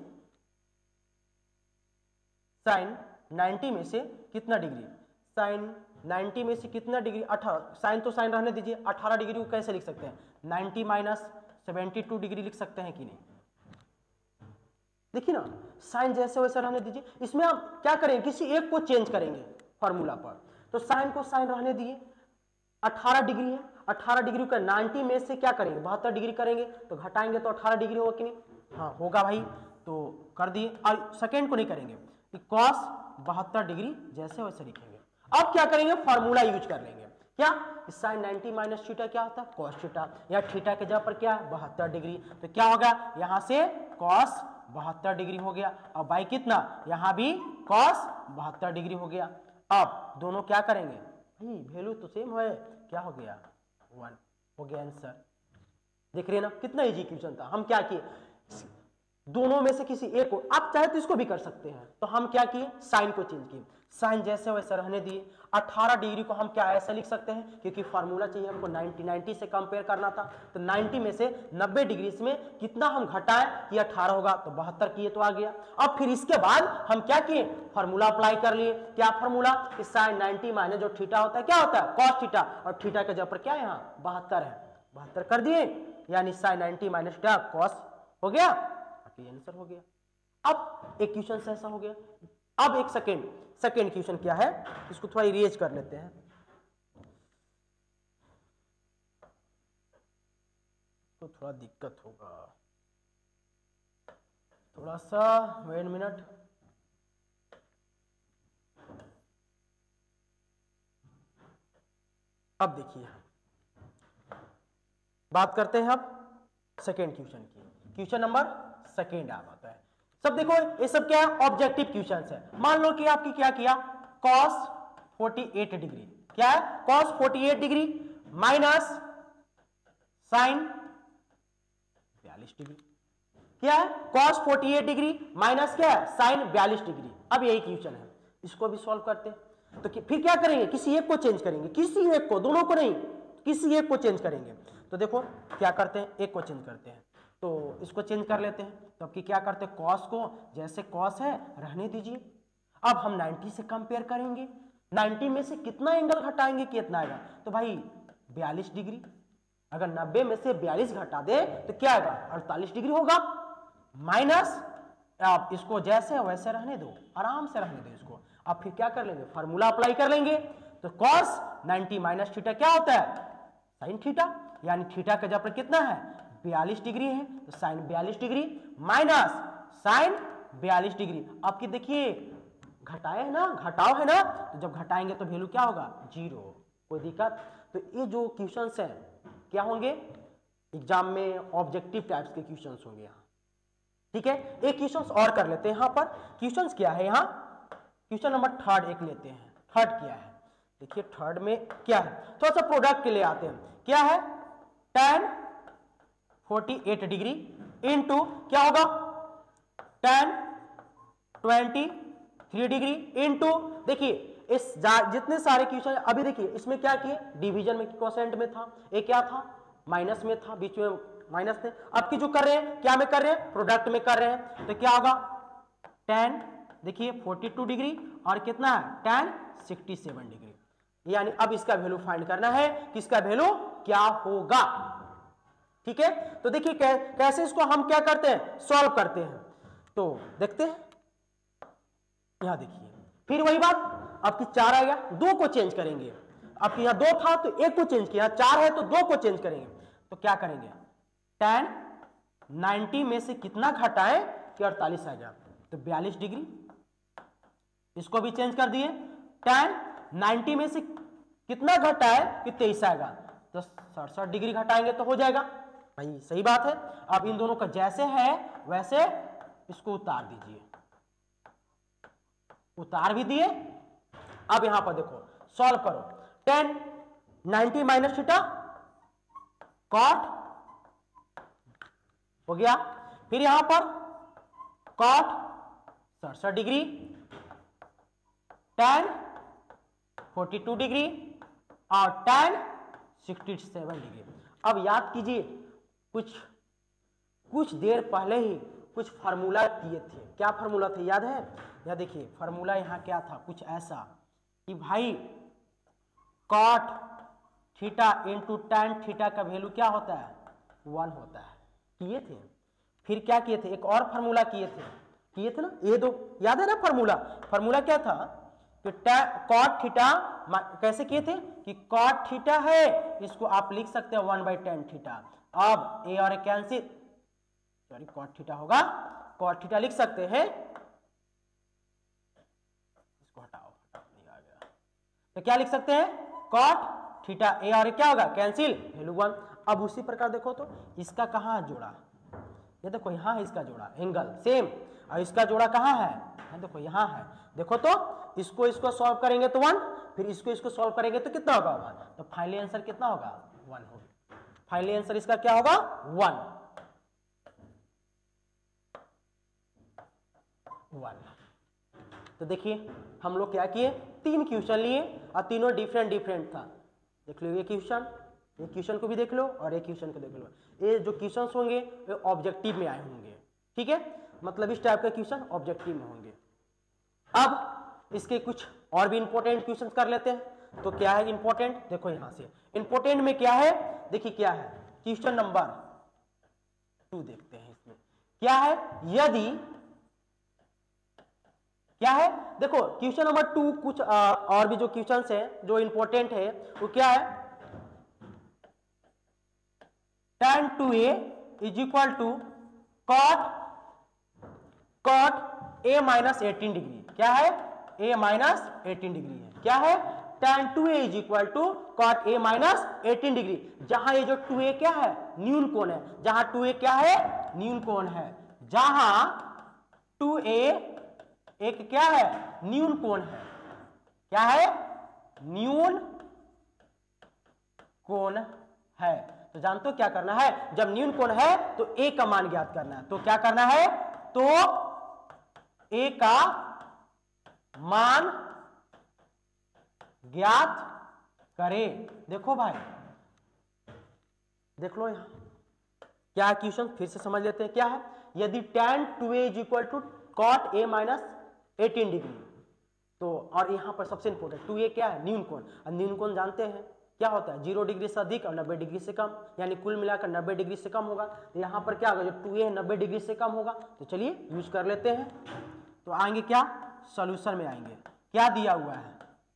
A: साइन नब्बे में से कितना डिग्री, साइन नब्बे में से कितना डिग्री, अठारह, साइन तो साइन रहने दीजिए, अठारह डिग्री को कैसे लिख सकते हैं, नब्बे माइनस बहत्तर डिग्री लिख सकते हैं कि नहीं। देखिए ना, साइन जैसे वैसे रहने दीजिए। इसमें आप क्या करेंगे, किसी एक को चेंज करेंगे फॉर्मूला पर। तो साइन को साइन रहने दिए, अठारह डिग्री है, अठारह डिग्री का नब्बे में से क्या करेंगे, बहत्तर डिग्री करेंगे, तो घटाएंगे तो अठारह डिग्री होगा कि नहीं, हाँ होगा भाई, तो कर दिए। और सेकेंड को नहीं करेंगे, कॉस बहत्तर डिग्री जैसे वैसे लिखेंगे। अब क्या करेंगे, फॉर्मूला यूज कर लेंगे। क्या, साइन नब्बे माइनस थीटा क्या होता है, कॉस थीटा, या थीटा के जगह पर क्या है, बहत्तर डिग्री। तो क्या होगा, यहां से कॉस बहत्तर डिग्री हो गया, और बाई कितना, यहां भी कॉस बहत्तर डिग्री हो गया। अब दोनों क्या करेंगे, भाई वैल्यू तो सेम है, क्या हो गया, वन हो गया आंसर। देख रहे हैं ना, कितना इजी क्वेश्चन था। हम क्या किए, दोनों में से किसी एक को, आप चाहे तो इसको भी कर सकते हैं। तो हम क्या किए, साइन को चेंज किए, साइन जैसे वैसे रहने दिए। अठारह डिग्री को हम क्या ऐसे लिख सकते हैं, क्योंकि फार्मूला चाहिए हमको नब्बे नब्बे से कंपेयर करना था। तो नब्बे में से नब्बे डिग्री में कितना हम घटाएं कि अठारह होगा, तो बहत्तर किए तो आ गया। अब फिर इसके बाद हम क्या किए, फार्मूला अप्लाई कर लिए। क्या फार्मूला, कि साइन नब्बे माइनस जो थीटा होता है क्या होता है, कॉस थीटा, और थीटा के जगह पर क्या है, यहाँ बहत्तर है, बहत्तर कर दिए, यानी साइन नब्बे माइनस क्या, कॉस हो गया, आंसर हो गया। अब एक क्वेश्चन ऐसा हो गया। अब एक सेकेंड, सेकेंड क्वेश्चन क्या है, इसको थोड़ा इरेज कर लेते हैं। तो थोड़ा दिक्कत होगा, थोड़ा सा वेट मिनट। अब देखिए, बात करते हैं अब सेकेंड क्वेश्चन की। क्वेश्चन नंबर सेकेंड आप आता है। सब देखो, ये सब क्या है, ऑब्जेक्टिव क्वेश्चंस है। मान लो कि आपकी क्या किया, cos अड़तालीस डिग्री, क्या है, cos अड़तालीस डिग्री माइनस साइन बयालीस डिग्री, क्या है, cos अड़तालीस डिग्री माइनस क्या है, साइन बयालीस डिग्री। अब यही क्वेश्चन है, इसको भी सॉल्व करते हैं। तो फिर क्या करेंगे, किसी एक को चेंज करेंगे, किसी एक को, दोनों को नहीं, किसी एक को चेंज करेंगे। तो देखो क्या करते हैं, एक को चेंज करते हैं, तो इसको चेंज कर लेते हैं। तो अब क्या करते हैं, कॉस को जैसे कॉस है रहने दीजिए। अब हम नब्बे से कंपेयर करेंगे, नब्बे में से कितना एंगल घटाएंगे, कितना आएगा, तो भाई बयालीस डिग्री। अगर नब्बे में से बयालीस घटा दे तो क्या आएगा, अड़तालीस डिग्री होगा। माइनस, आप इसको जैसे वैसे रहने दो, आराम से रहने दो इसको। अब फिर क्या कर लेंगे, फार्मूला अप्लाई कर लेंगे। तो कॉस नब्बे माइनस थीटा क्या होता है, साइन थीटा, यानी थीटा के जगह पर कितना है, बयालीस डिग्री है, तो साइन बयालीस डिग्री माइनस साइन बयालीस डिग्री। आपकी देखिए घटाए है ना, घटाओ है ना, तो जब घटाएंगे तो वैल्यू क्या होगा, जीरो। कोई दिक्कत। तो ये जो क्वेश्चंस हैं क्या होंगे, एग्जाम में ऑब्जेक्टिव टाइप्स के क्वेश्चंस होंगे यहाँ, ठीक है। एक क्वेश्चंस और कर लेते हैं यहाँ पर। क्वेश्चंस क्या है यहाँ, क्वेश्चन नंबर थर्ड एक लेते हैं। थर्ड क्या है, देखिए थर्ड में क्या है, थोड़ा सा प्रोडक्ट के लिए आते हैं। क्या है, टेन अड़तालीस डिग्री इनटू क्या होगा, टेन तेईस डिग्री इनटू, देखिए इस जितने सारे क्वेश्चन अभी देखिए इसमें क्या किए, डिवीजन में क्वोशिएंट में था, एक क्या था, माइनस में था, बीच में माइनस थे। अब की जो कर रहे हैं, क्या में कर रहे हैं, प्रोडक्ट में कर रहे हैं। तो क्या होगा, टेन देखिए बयालीस डिग्री और कितना है, टेन सड़सठ डिग्री। यानी अब इसका वैल्यू फाइंड करना है कि इसका वैल्यू क्या होगा, ठीक है। तो देखिए कैसे इसको हम क्या करते हैं, सॉल्व करते हैं। तो देखते हैं, यहां देखिए फिर वही बात, आपकी चार आ गया, दो को चेंज करेंगे। आपके यहां दो था तो एक को चेंज किया, चार है तो दो को चेंज करेंगे। तो क्या करेंगे, tan नब्बे में से कितना घटाएं कि अड़तालीस आ गया, तो बयालीस डिग्री। इसको भी चेंज कर दिए, tan नब्बे में से कितना घटाए कि तेईस आएगा, तो सड़सठ डिग्री घटाएंगे तो हो जाएगा भाई, सही बात है। अब इन दोनों का जैसे है वैसे इसको उतार दीजिए, उतार भी दिए। अब यहां पर देखो सॉल्व करो, tan नब्बे माइनस थीटा कॉट हो गया, फिर यहां पर कॉट सड़सठ डिग्री, tan बयालीस डिग्री और tan सड़सठ डिग्री। अब याद कीजिए, कुछ कुछ देर पहले ही कुछ फार्मूला किए थे। क्या फार्मूला थे याद है? या देखिए फार्मूला यहां क्या था, कुछ ऐसा कि भाई cot theta into tan theta का वैल्यू क्या होता है, वन होता है, किए थे। फिर क्या किए थे, एक और फार्मूला किए थे किए थे ना, ये दो याद है ना फार्मूला। फार्मूला क्या था कि कॉट थीटा कैसे किए थे कि कॉट थीटा है, इसको आप लिख सकते हैं वन बाई टेन थीटा। अब ए और ए कैंसिल, सॉरी कॉट थीटा होगा, कॉट थीटा लिख सकते हैं, इसको हटाओ, हटाओ नहीं आ गया, तो क्या लिख सकते हैं कॉट थीटा, ए और ए क्या होगा कैंसिल, वैल्यू वन। अब उसी प्रकार देखो तो इसका कहां जोड़ा, ये देखो यहां है इसका जोड़ा एंगल सेम, और इसका जोड़ा कहां है, देखो यहां है। देखो तो इसको इसको सॉल्व करेंगे तो वन, फिर इसको इसको सॉल्व करेंगे तो कितना होगा वन, तो फाइनली आंसर कितना होगा वन होगा। फाइनली आंसर इसका क्या होगा वन, वन। तो देखिए हम लोग क्या किए, तीन क्वेश्चन लिए और तीनों डिफरेंट डिफरेंट था। देख लो ये क्वेश्चन, ये क्वेश्चन को भी देख लो और एक क्वेश्चन को देख लो। ये जो क्वेश्चन होंगे ये ऑब्जेक्टिव में आए होंगे, ठीक है, मतलब इस टाइप के क्वेश्चन ऑब्जेक्टिव में होंगे। अब इसके कुछ और भी इंपॉर्टेंट क्वेश्चन कर लेते हैं। तो क्या है इंपॉर्टेंट, देखो यहां से इंपॉर्टेंट में क्या है, देखिए क्या है क्वेश्चन नंबर टू, देखते हैं इसमें क्या है। यदि क्या है, देखो क्वेश्चन नंबर टू कुछ आ, और भी जो क्वेश्चन है जो इंपॉर्टेंट है वो क्या है, tan two A is equal to cot cot A minus eighteen degree, क्या है a माइनस एटीन डिग्री है, क्या है tan two A is equal to cot A minus eighteen degree. जहां ये जो टू ए क्या है न्यून कोण है, जहां टू ए क्या है न्यून कोण है, जहां टू ए एक क्या है न्यून कोण है, क्या है न्यून कोण है। तो जानते हो क्या करना है, जब न्यून कोण है तो ए का मान ज्ञात करना है। तो क्या करना है, तो ए का मान ज्ञात करें। देखो भाई देख लो यहां क्या क्वेश्चन, फिर से समझ लेते हैं क्या है। यदि tan two A is equal to cot A minus eighteen degree, तो और यहां पर सबसे इंपॉर्टेंट टू ए क्या है न्यून कोण, और न्यून कोण जानते हैं क्या होता है जीरो डिग्री से अधिक और नब्बे डिग्री से कम, यानी कुल मिलाकर नब्बे डिग्री से कम होगा। तो यहां पर क्या होगा, जो टू ए नब्बे डिग्री से कम होगा। तो चलिए यूज कर लेते हैं। तो आएंगे क्या सॉल्यूशन में आएंगे, क्या दिया हुआ है,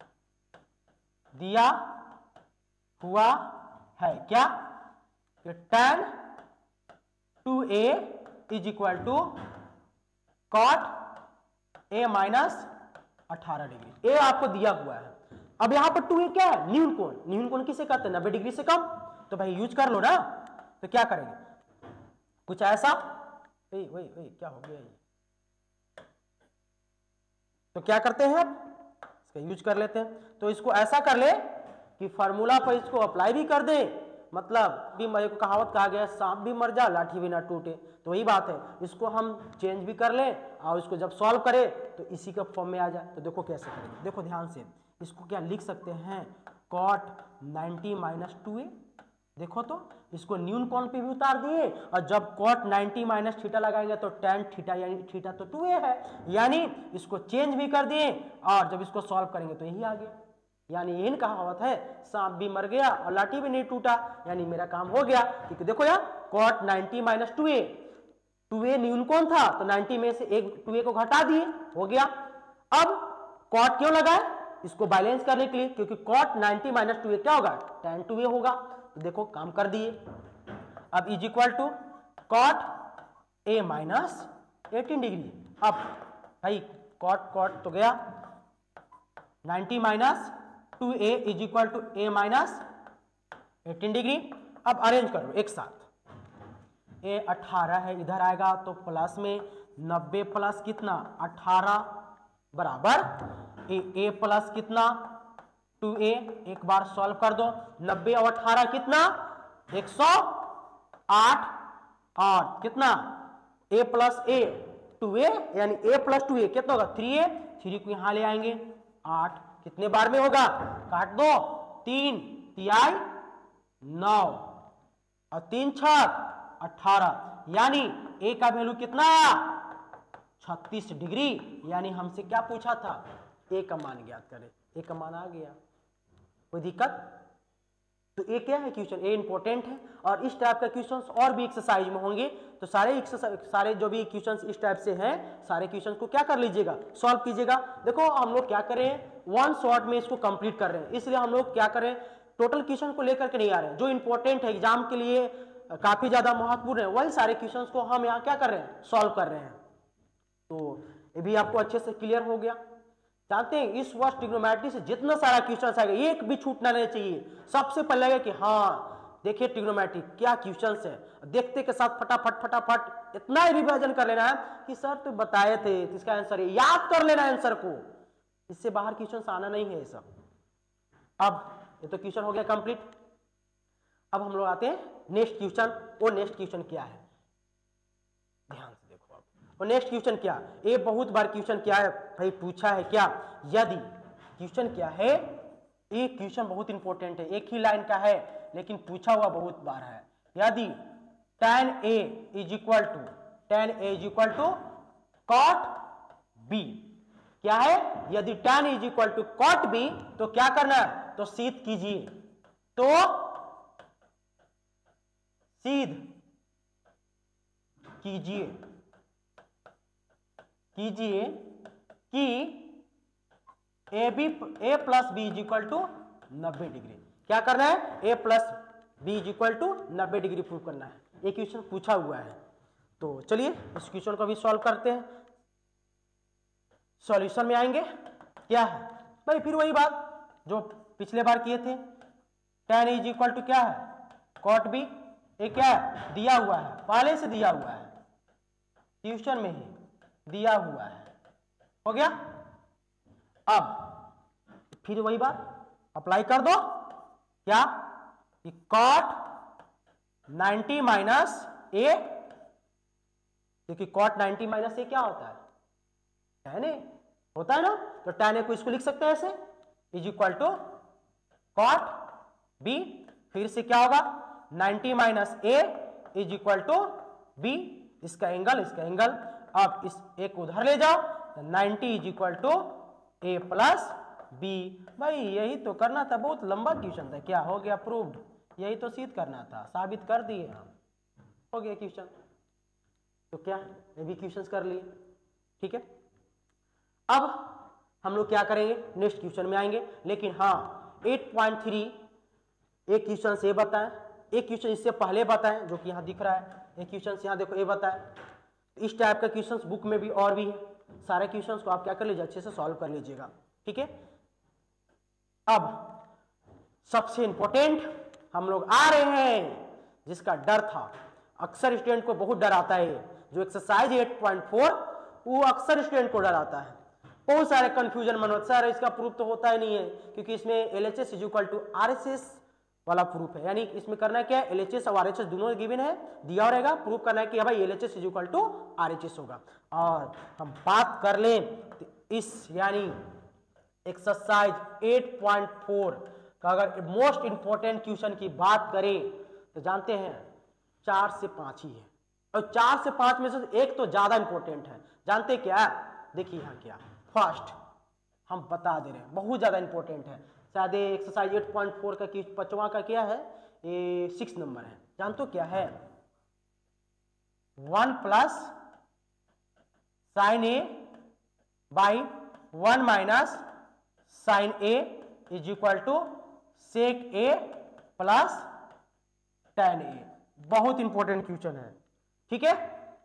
A: दिया हुआ है क्या tan two A is equal to cot A minus अठारह डिग्री, ए आपको दिया हुआ है। अब यहां पर टू ए क्या है न्यून कोण, न्यून कोण किसे कहते हैं नब्बे डिग्री से कम। तो भाई यूज कर लो ना। तो क्या करेंगे कुछ ऐसा, ए, वही वही क्या हो गया ये, तो क्या करते हैं अब इसका यूज कर लेते हैं। तो इसको ऐसा कर ले कि फार्मूला पर इसको अप्लाई भी कर दे, मतलब भी मेरे को कहावत कहा गया सांप भी मर जा लाठी भी ना टूटे, तो वही बात है। इसको हम चेंज भी कर लें और इसको जब सॉल्व करें तो इसी का फॉर्म में आ जाए। तो देखो कैसे करेंगे, देखो ध्यान से, इसको क्या लिख सकते हैं cot ninety minus two A. देखो तो इसको न्यून कोण पे भी उतार दिए, और जब कॉट नाइन्टी माइनस थीटा लगाएंगे तो tan थीटा, यानी थीटा तो टू ए है, यानी इसको चेंज भी कर दिए, और जब इसको सॉल्व करेंगे तो यही आ गया। यानी यही कहावत है सांप भी मर गया और लाठी भी नहीं टूटा, यानी मेरा काम हो गया। क्योंकि देखो यार cot ninety minus two A, two A न्यून कोण था तो नाइन्टी में से एक टू ए को घटा दिए, हो गया। अब कॉट क्यों लगाए, इसको बैलेंस करने के लिए, क्योंकि cot ninety minus two A क्या होगा tan टू ए होगा। तो देखो काम कर दिए। अब is equal to cot A minus eighteen degree. अब भाई कॉट कॉट तो गया, ninety minus two A is equal to A minus eighteen degree. अब अरेंज कर लो एक साथ, ए अठारह है इधर आएगा तो प्लस में नब्बे प्लस कितना अठारह बराबर ए, ए प्लस कितना टू ए। एक बार सॉल्व कर दो, नब्बे और अठारह कितना एक सौ आठ और कितना ए प्लस ए टू ए यानी ए प्लस टू ए कितना होगा थ्री ए। थ्री को यहां ले आएंगे, आठ कितने बार में होगा काट दो, तीन तिहाई नौ और तीन छक अठारह, यानी ए का वैल्यू कितना छत्तीस डिग्री। यानी हमसे क्या पूछा था ए का मान ज्ञात करें, ए का मान आ गया, कोई दिक्कत। तो ए क्या है क्वेश्चन, ए इंपॉर्टेंट है और इस टाइप का क्वेश्चंस और भी एक्सरसाइज में होंगे। तो सारे सारे जो भी क्वेश्चंस इस टाइप से हैं सारे क्वेश्चंस को क्या कर लीजिएगा सॉल्व कीजिएगा। देखो हम लोग क्या करें वन शॉट में इसको कंप्लीट कर रहे हैं, इसलिए हम लोग क्या करें टोटल क्वेश्चन को लेकर के नहीं आ रहे हैं। जो इंपॉर्टेंट है एग्जाम के लिए काफी ज्यादा महत्वपूर्ण है वही सारे क्वेश्चंस को हम यहाँ क्या कर रहे हैं सॉल्व कर रहे हैं। तो ये भी आपको अच्छे से क्लियर हो गया। जानते हैं इस वर्ष ट्रिग्नोमेट्री से जितना सारा क्वेश्चन आएगा एक भी छूटना नहीं चाहिए। सबसे पहले लगे कि हाँ देखिए ट्रिग्नोमेट्री क्या क्वेश्चन है, देखते के साथ फटाफट फटाफट इतना ही रिविजन कर लेना है कि सर तो बताए थे इसका आंसर है, याद कर लेना आंसर को, इससे बाहर क्वेश्चन आना नहीं है ये सब। अब ये तो क्वेश्चन हो गया कंप्लीट। अब हम लोग आते हैं नेक्स्ट क्वेश्चन। वो नेक्स्ट क्वेश्चन क्या है ध्यान से देखो। अब वो नेक्स्ट क्वेश्चन क्या, ये बहुत बार क्वेश्चन क्या है भाई पूछा है क्या, यदि क्वेश्चन क्या है, ये क्वेश्चन बहुत इंपॉर्टेंट है, एक ही लाइन का है लेकिन पूछा हुआ बहुत बार है। यदि tan a is equal to tan a is equal to cot b, क्या है यदि tan is equal to cot b तो क्या करना है तो सीध कीजिए, तो सीध कीजिए कीजिए कि A B A plus B is equal to नब्बे डिग्री। क्या करना है ए plus B is equal to नब्बे डिग्री प्रूव करना है। ये क्वेश्चन पूछा हुआ है, तो चलिए इस क्वेश्चन को भी सॉल्व करते हैं। सॉल्यूशन में आएंगे, क्या है भाई फिर वही बात जो पिछले बार किए थे, tan इज इक्वल टू क्या है cot b, ये क्या है दिया हुआ है, पहले से दिया हुआ है, क्वेश्चन में ही दिया हुआ है, हो गया। अब फिर वही बात अप्लाई कर दो, क्या कि cot नाइन्टी माइनस ए, क्योंकि cot नाइन्टी माइनस ए क्या होता है tan a होता है ना, तो tan a को इसको लिख सकते हैं ऐसे is equal to cot b, फिर से क्या होगा ninety minus A is equal to b, इसका एंगल इसका एंगल। अब इस ए को उधर ले जाओ, ninety is equal to A plus B. भाई यही तो करना था, बहुत लंबा क्वेश्चन था, क्या हो गया प्रूव्ड, यही तो सिद्ध करना था, साबित कर दिए हम, हो गया क्वेश्चन। तो क्या ये भी क्वेश्चन कर लिए, ठीक है। अब हम लोग क्या करेंगे नेक्स्ट क्वेश्चन में आएंगे, लेकिन हाँ एट पॉइंट थ्री एक क्वेश्चन से बताएं, एक क्वेश्चन इससे पहले बताएं जो कि यहाँ दिख रहा है, एक क्वेश्चन यहाँ देखो ये बताएं। इस टाइप का क्वेश्चंस बुक में भी और भी है, सारे क्वेश्चंस को आप क्या कर लीजिए अच्छे से सॉल्व कर लीजिएगा, ठीक है। अब सबसे इंपॉर्टेंट हम लोग आ रहे हैं, जिसका डर था, अक्सर स्टूडेंट को बहुत डर आता है, जो एक्सरसाइज एट पॉइंट फोर वो अक्सर स्टूडेंट को डर आता है, बहुत सारे कंफ्यूजन मन होता है, इसका प्रूफ तो होता ही नहीं है क्योंकि इसमें L H S is equal to R S S वाला प्रूफ है, यानी इसमें करना है क्या है एलएचएस और आरएचएस दोनों गिवन है, दिया रहेगा, प्रूफ करना है कि भाई LHS is equal to RHS होगा। और हम बात कर लें तो इस यानी एक्सरसाइज एट पॉइंट फोर का अगर मोस्ट इंपॉर्टेंट क्वेश्चन की बात करें तो जानते हैं चार से पांच ही है, और चार से पांच में से एक तो ज्यादा इंपॉर्टेंट है। जानते क्या, देखिए यहाँ क्या फर्स्ट हम बता दे रहे हैं, बहुत ज्यादा इंपॉर्टेंट है। शायद एक्सरसाइज एट पॉइंट फोर का पांचवा का क्या है, ये सिक्स नंबर है। जानते क्या है, one plus sine A by one minus sine A is equal to sec A plus tan A. बहुत इंपॉर्टेंट क्वेश्चन है, ठीक है।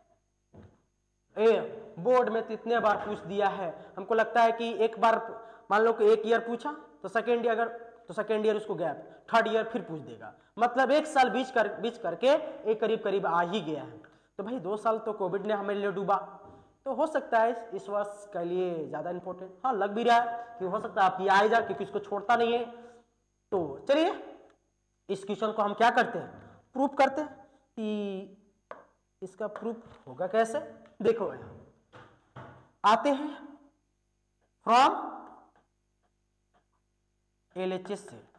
A: ए बोर्ड में तो इतने बार पूछ दिया है, हमको लगता है कि एक बार मान लो कि एक ईयर पूछा तो सेकेंड ईयर, अगर तो सेकेंड ईयर उसको गैप, थर्ड ईयर फिर पूछ देगा, मतलब एक साल बीच कर बीच करके एक करीब करीब आ ही गया है। तो भाई दो साल तो कोविड ने हमें लिए डूबा, तो हो सकता है इस वर्ष के लिए ज्यादा इंपॉर्टेंट, हाँ लग भी रहा है कि हो सकता है आप ये आ जा, क्योंकि इसको छोड़ता नहीं है। तो चलिए इस क्वेश्चन को हम क्या करते हैं, प्रूफ करते हैं कि इसका प्रूफ होगा कैसे। देखो आते हैं फ्रॉम एल एच एस से,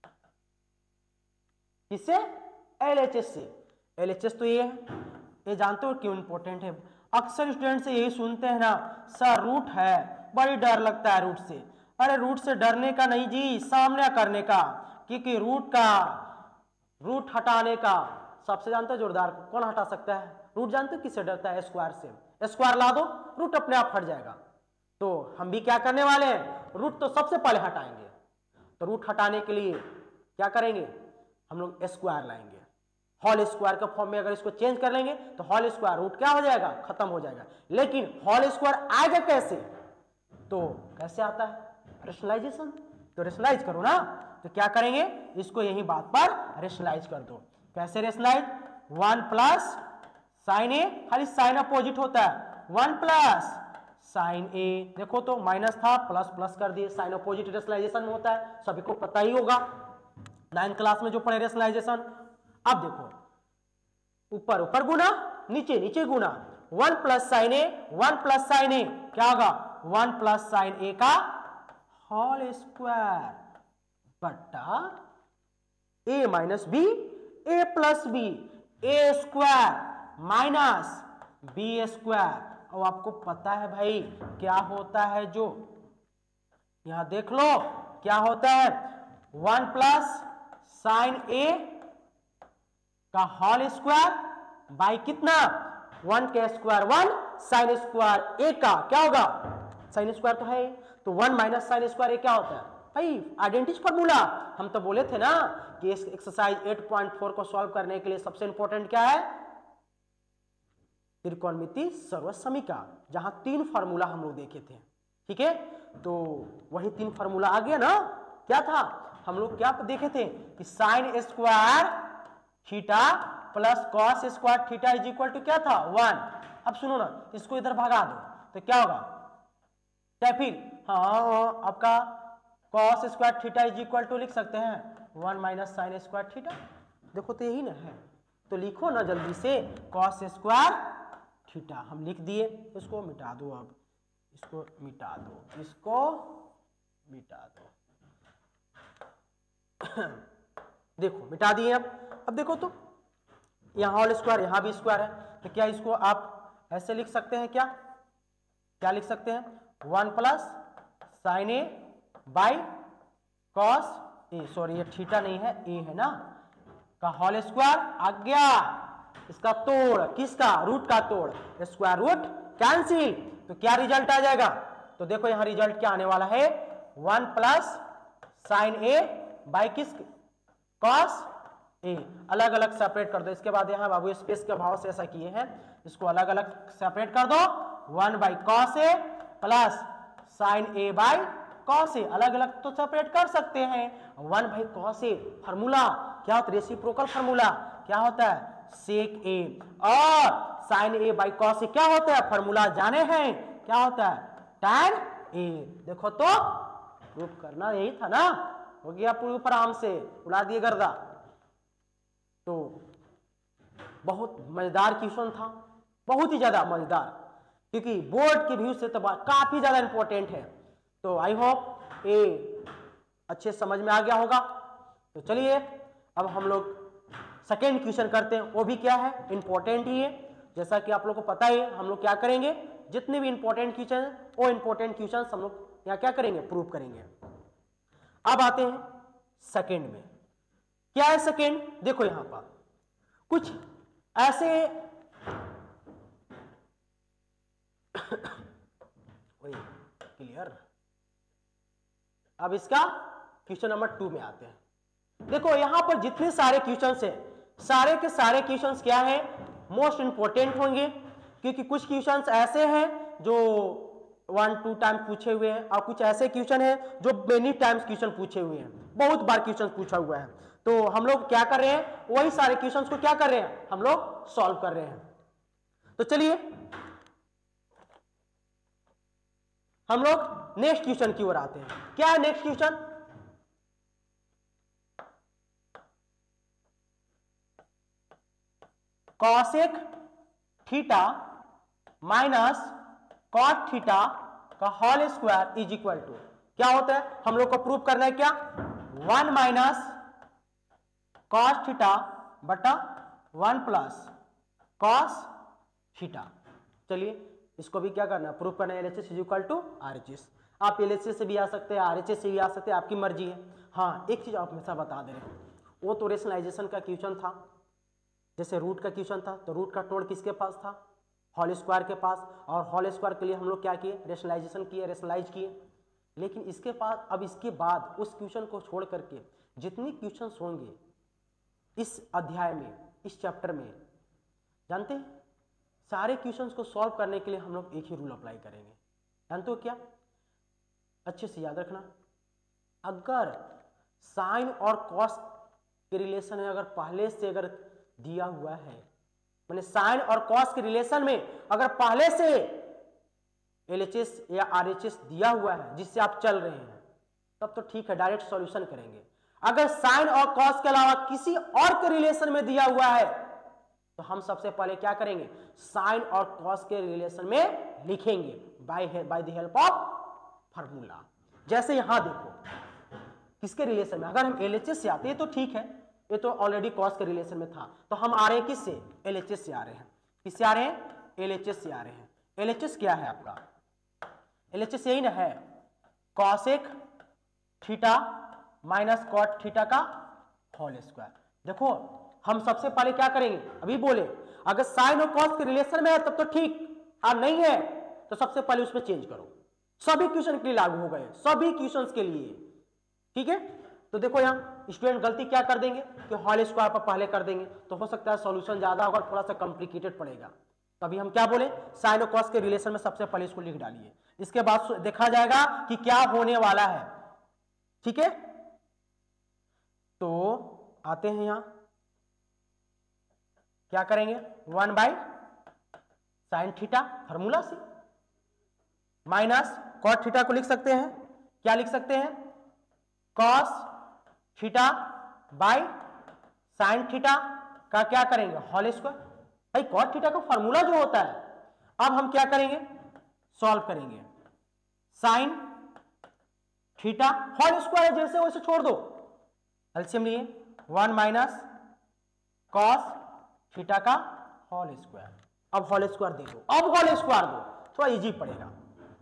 A: किससे, एल एच एस से। एल एच एस तो ये है, ये जानते हो क्यों इंपॉर्टेंट है। अक्सर स्टूडेंट से यही सुनते हैं ना, सर रूट है, बड़ी डर लगता है रूट से। अरे रूट से डरने का नहीं जी, सामना करने का, क्योंकि रूट का रूट हटाने का सबसे जानते हो जोरदार कौन हटा सकता है, रूट जानते हो किससे डरता है, स्क्वायर से। स्क्वायर ला दो रूट अपने आप हट जाएगा। तो हम भी क्या करने वाले हैं, रूट तो सबसे पहले हटाएंगे। तो रूट हटाने के लिए क्या करेंगे, हम लोग स्क्वायर लाएंगे। होल स्क्वायर के फॉर्म में अगर इसको चेंज कर लेंगे तो होल स्क्वायर रूट क्या हो जाएगा, खत्म हो जाएगा। लेकिन होल स्क्वायर आएगा कैसे, तो कैसे आता है, रेशनलाइजेशन। तो रेशनलाइज करो ना, तो क्या करेंगे, इसको यही बात पर रेशनलाइज कर दो। कैसे rationalise, one plus sine a, खाली साइन अपोजिट होता है, वन प्लस साइन ए, देखो तो माइनस था प्लस प्लस कर दिए, साइन अपोजिट रेशनलाइजेशन में होता है, सभी को पता ही होगा नाइन्थ क्लास में जो पढ़े रेशनलाइजेशन। अब देखो ऊपर ऊपर गुना, नीचे नीचे गुना, one plus sine a, one plus sine a क्या होगा, वन प्लस साइन ए का होल स्क्वायर बट्टा a minus B, A plus b, a square minus B square. और आपको पता है भाई क्या होता है, जो यहां देख लो क्या होता है, वन प्लस साइन ए का होल स्क्वायर बाई कितना, वन के square one, sine square a का क्या होगा, साइन स्क्वायर तो है, तो one minus sine square a क्या होता है भाई, आइडेंटिटी फॉर्मूला। हम तो बोले थे ना कि इस एक्सरसाइज एट पॉइंट फोर को सॉल्व करने के लिए सबसे इंपॉर्टेंट क्या है, त्रिकोणमिति सर्वसमीका, जहां तीन फार्मूला हम लोग देखे थे, ठीक है। तो वही तीन फार्मूला आ गया ना, क्या था, हम लोग क्या देखे थे कि sine square theta plus cos square theta is equal to क्या था, वन। अब सुनो ना, इसको इधर भगा दो तो क्या होगा, क्या फिर हाँ आपका cos square theta is equal to लिख सकते हैं one minus sine square theta. देखो तो यही ना है, तो लिखो ना जल्दी से कॉस स्क्वायर थीटा, हम लिख दिए, इसको मिटा दो, अब इसको मिटा दो, इसको मिटा दो देखो मिटा दिए। अब अब देखो तो यहाँ होल स्क्वायर, यहाँ भी स्क्वायर है, तो क्या इसको आप ऐसे लिख सकते हैं, क्या क्या लिख सकते हैं, one plus sine A by cos a, sorry ये थीटा नहीं है, ए है ना, का होल स्क्वायर आ गया, इसका तोड़, किसका, रूट का तोड़, स्क्वायर रूट कैंसिल, तो क्या रिजल्ट आ जाएगा, तो देखो यहां रिजल्ट क्या आने वाला है, one plus sine A by किस, कॉस ए। अलग अलग सेपरेट कर दो, इसके बाद यहां बाबू स्पेस के भाव से ऐसा किए हैं, इसको अलग अलग सेपरेट कर दो, one by cos a plus sine A by cos a, अलग अलग तो सेपरेट कर सकते हैं, one by cos a formula क्या होता है, रेसिप्रोकल फार्मूला क्या होता है, सेक ए, और sine A by cos a क्या होता है, फार्मूला जाने हैं, क्या होता है, टैन ए। देखो तो प्रूफ करना यही था ना, हो गया प्रूफ आराम से, उड़ा दिए गर्दा। तो बहुत मजेदार क्वेश्चन था, बहुत ही ज्यादा मजेदार, क्योंकि बोर्ड के व्यू से तो काफी ज्यादा इंपॉर्टेंट है। तो आई होप ये अच्छे समझ में आ गया होगा। तो चलिए अब हम लोग सेकेंड क्वेश्चन करते हैं, वो भी क्या है, इंपॉर्टेंट ही है, जैसा कि आप लोग को पता है। हम लोग क्या करेंगे, जितने भी इंपॉर्टेंट क्वेश्चन है वो इंपॉर्टेंट क्वेश्चन हम लोग यहाँ क्या करेंगे, प्रूव करेंगे। अब आते हैं सेकेंड में, क्या है सेकेंड, देखो यहां पर कुछ ऐसे क्लियर। अब इसका क्वेश्चन नंबर टू में आते हैं। देखो यहां पर जितने सारे क्वेश्चन है सारे के सारे क्वेश्चंस क्या है, मोस्ट इंपोर्टेंट होंगे, क्योंकि कुछ क्वेश्चंस ऐसे हैं जो वन टू टाइम्स पूछे हुए हैं और कुछ ऐसे क्वेश्चन हैं जो मेनी टाइम्स क्वेश्चन पूछे हुए हैं, बहुत बार क्वेश्चन पूछा हुआ है। तो हम लोग क्या कर रहे हैं, वही सारे क्वेश्चंस को क्या कर रहे हैं, हम लोग सॉल्व कर रहे हैं। तो चलिए हम लोग नेक्स्ट क्वेश्चन की ओर आते हैं। क्या है next question, cosec theta minus cot theta का whole square is equal to क्या होता है, हम लोग को प्रूव करना है क्या, वन माइनस कॉस थीटा बटा वन प्लस कॉस थीटा। चलिए इसको भी क्या करना है, प्रूव करना है, LHS is equal to RHS. आप एलएचएस से भी आ सकते हैं, आरएचएस से भी आ सकते हैं, आपकी मर्जी है। हाँ एक चीज आप हमेशा बता दे रहे हैं, वो तो रेशनलाइजेशन का क्वेश्चन था, जैसे रूट का क्वेश्चन था तो रूट का तोड़ किसके पास था, होल स्क्वायर के पास, और होल स्क्वायर के लिए हम लोग क्या किए, रेशनलाइजेशन किए, रेशनलाइज किए। लेकिन इसके पास अब इसके बाद उस क्वेश्चन को छोड़ करके जितने क्वेश्चन होंगे इस अध्याय में, इस चैप्टर में, जानते हैं सारे क्वेश्चंस को सॉल्व करने के लिए हम लोग एक ही रूल अप्लाई करेंगे। जानते हो क्या, अच्छे से याद रखना, अगर साइन और कॉस के रिलेशन में अगर पहले से अगर दिया हुआ है, माने साइन और कॉस के रिलेशन में अगर पहले से एलएचएस या आरएचएस दिया हुआ है जिससे आप चल रहे हैं, तब तो ठीक है, डायरेक्ट सॉल्यूशन करेंगे। अगर साइन और कॉस के अलावा किसी और के रिलेशन में दिया हुआ है तो हम सबसे पहले क्या करेंगे, साइन और कॉस के रिलेशन में लिखेंगे by by the help of formula. जैसे यहां देखो किसके रिलेशन में, अगर हम एलएचएस से आते हैं तो ठीक है, ये तो ऑलरेडी कॉस के रिलेशन में था, तो हम आ रहे हैं किससे, एलएचएस से आ रहे हैं। किससे आ रहे हैं, एलएचएस से आ रहे हैं। एलएचएस क्या है आपका, एलएचएस यही ना है, cosec theta minus cot theta का होल स्क्वायर। देखो हम सबसे पहले क्या करेंगे, अभी बोले अगर साइन और कॉस के रिलेशन में है तब तो ठीक, और नहीं है तो सबसे पहले उसमें चेंज करो। सभी क्वेश्चन के लिए लागू हो गए, सभी क्वेश्चंस के लिए, ठीक है। तो देखो यहाँ स्टूडेंट गलती क्या कर देंगे कि होल स्क्वायर पर पहले कर देंगे, तो हो सकता है सॉल्यूशन ज्यादा होगा, थोड़ा सा कॉम्प्लिकेटेड पड़ेगा। तो अभी हम क्या बोले, साइन और कॉस के रिलेशन में सबसे पहले इसको लिख डालिए, इसके बाद देखा जाएगा कि क्या होने वाला है, ठीक है। तो आते हैं यहां, क्या करेंगे, one by sine theta formula से माइनस कॉट थीटा को लिख सकते हैं, क्या लिख सकते हैं, cos theta by sine theta का क्या करेंगे, होल स्क्वायर। भाई कॉट थीटा का फॉर्मूला जो होता है, अब हम क्या करेंगे, सॉल्व करेंगे, साइन थीटा होल स्क्वायर जैसे वैसे छोड़ दो, एलसीएम लिए वन माइनस कॉस थीटा का होल स्क्वायर। अब होल स्क्वायर दे दो, अब होल स्क्वायर दो, थोड़ा इजी पड़ेगा।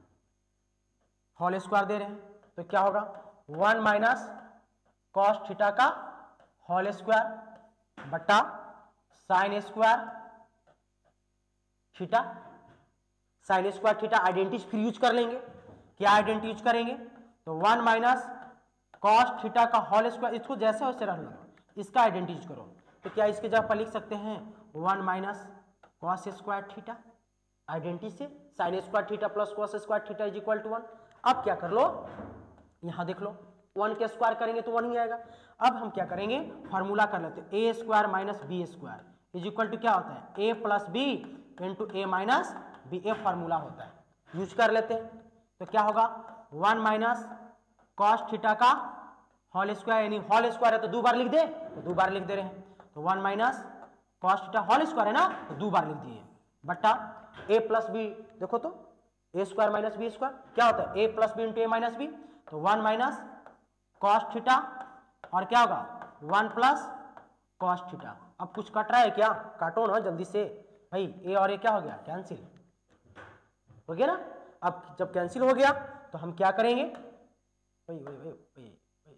A: होल स्क्वायर दे रहे हैं तो क्या होगा, वन माइनस कॉस थीटा का होल स्क्वायर बटा sine square theta. Sine square theta आइडेंटिटी फिर यूज कर लेंगे, क्या आइडेंटिटी यूज करेंगे, तो वन माइनस कॉस थीटा का होल स्क्वायर, इसको जैसे वैसे रहना, इसका आइडेंटिटी यूज करो, तो क्या इसके जगह पर लिख सकते हैं one minus cos square theta, identity से sine square theta plus cos square theta is equal to one. अब क्या कर लो, यहां देख लो, वन के स्क्वायर करेंगे तो वन ही आएगा। अब हम क्या करेंगे, फॉर्मूला कर लेते हैं, ए square minus B square is equal to क्या होता है, ए plus B into A minus B, a formula होता है, यूज कर लेते हैं। तो क्या होगा, वन माइनस कॉस थीटा का होल स्क्वायर, यानी होल स्क्वायर है तो दो बार लिख दे, तो दो बार लिख दे रहे हैं, तो one minus cos theta whole square है ना, तो दो बार लिख दिए, बट्टा ए प्लस बी, देखो तो a square minus B square क्या होता है, ए प्लस बी इंटू ए माइनस बी, तो वन माइनस कॉस थीटा और क्या होगा वन प्लस कॉस थीटा। अब कुछ कट रहा है क्या, काटो ना जल्दी से भाई, ए और ए क्या हो गया, कैंसिल हो गया ना। अब जब कैंसिल हो गया तो हम क्या करेंगे, भाई भाई भाई भाई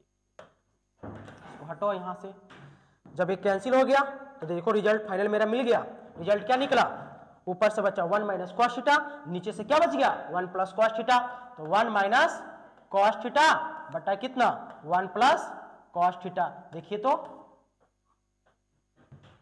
A: इसको हटो यहां से। जब ये कैंसिल हो गया तो देखो रिजल्ट फाइनल मेरा मिल गया, रिजल्ट क्या निकला, ऊपर से बचा वन माइनस कॉस थीटा, नीचे से क्या बच गया, वन प्लस कॉस थीटा, तो वन माइनस कॉस थीटा बटा कितना, वन प्लस कॉस थीटा। देखिए तो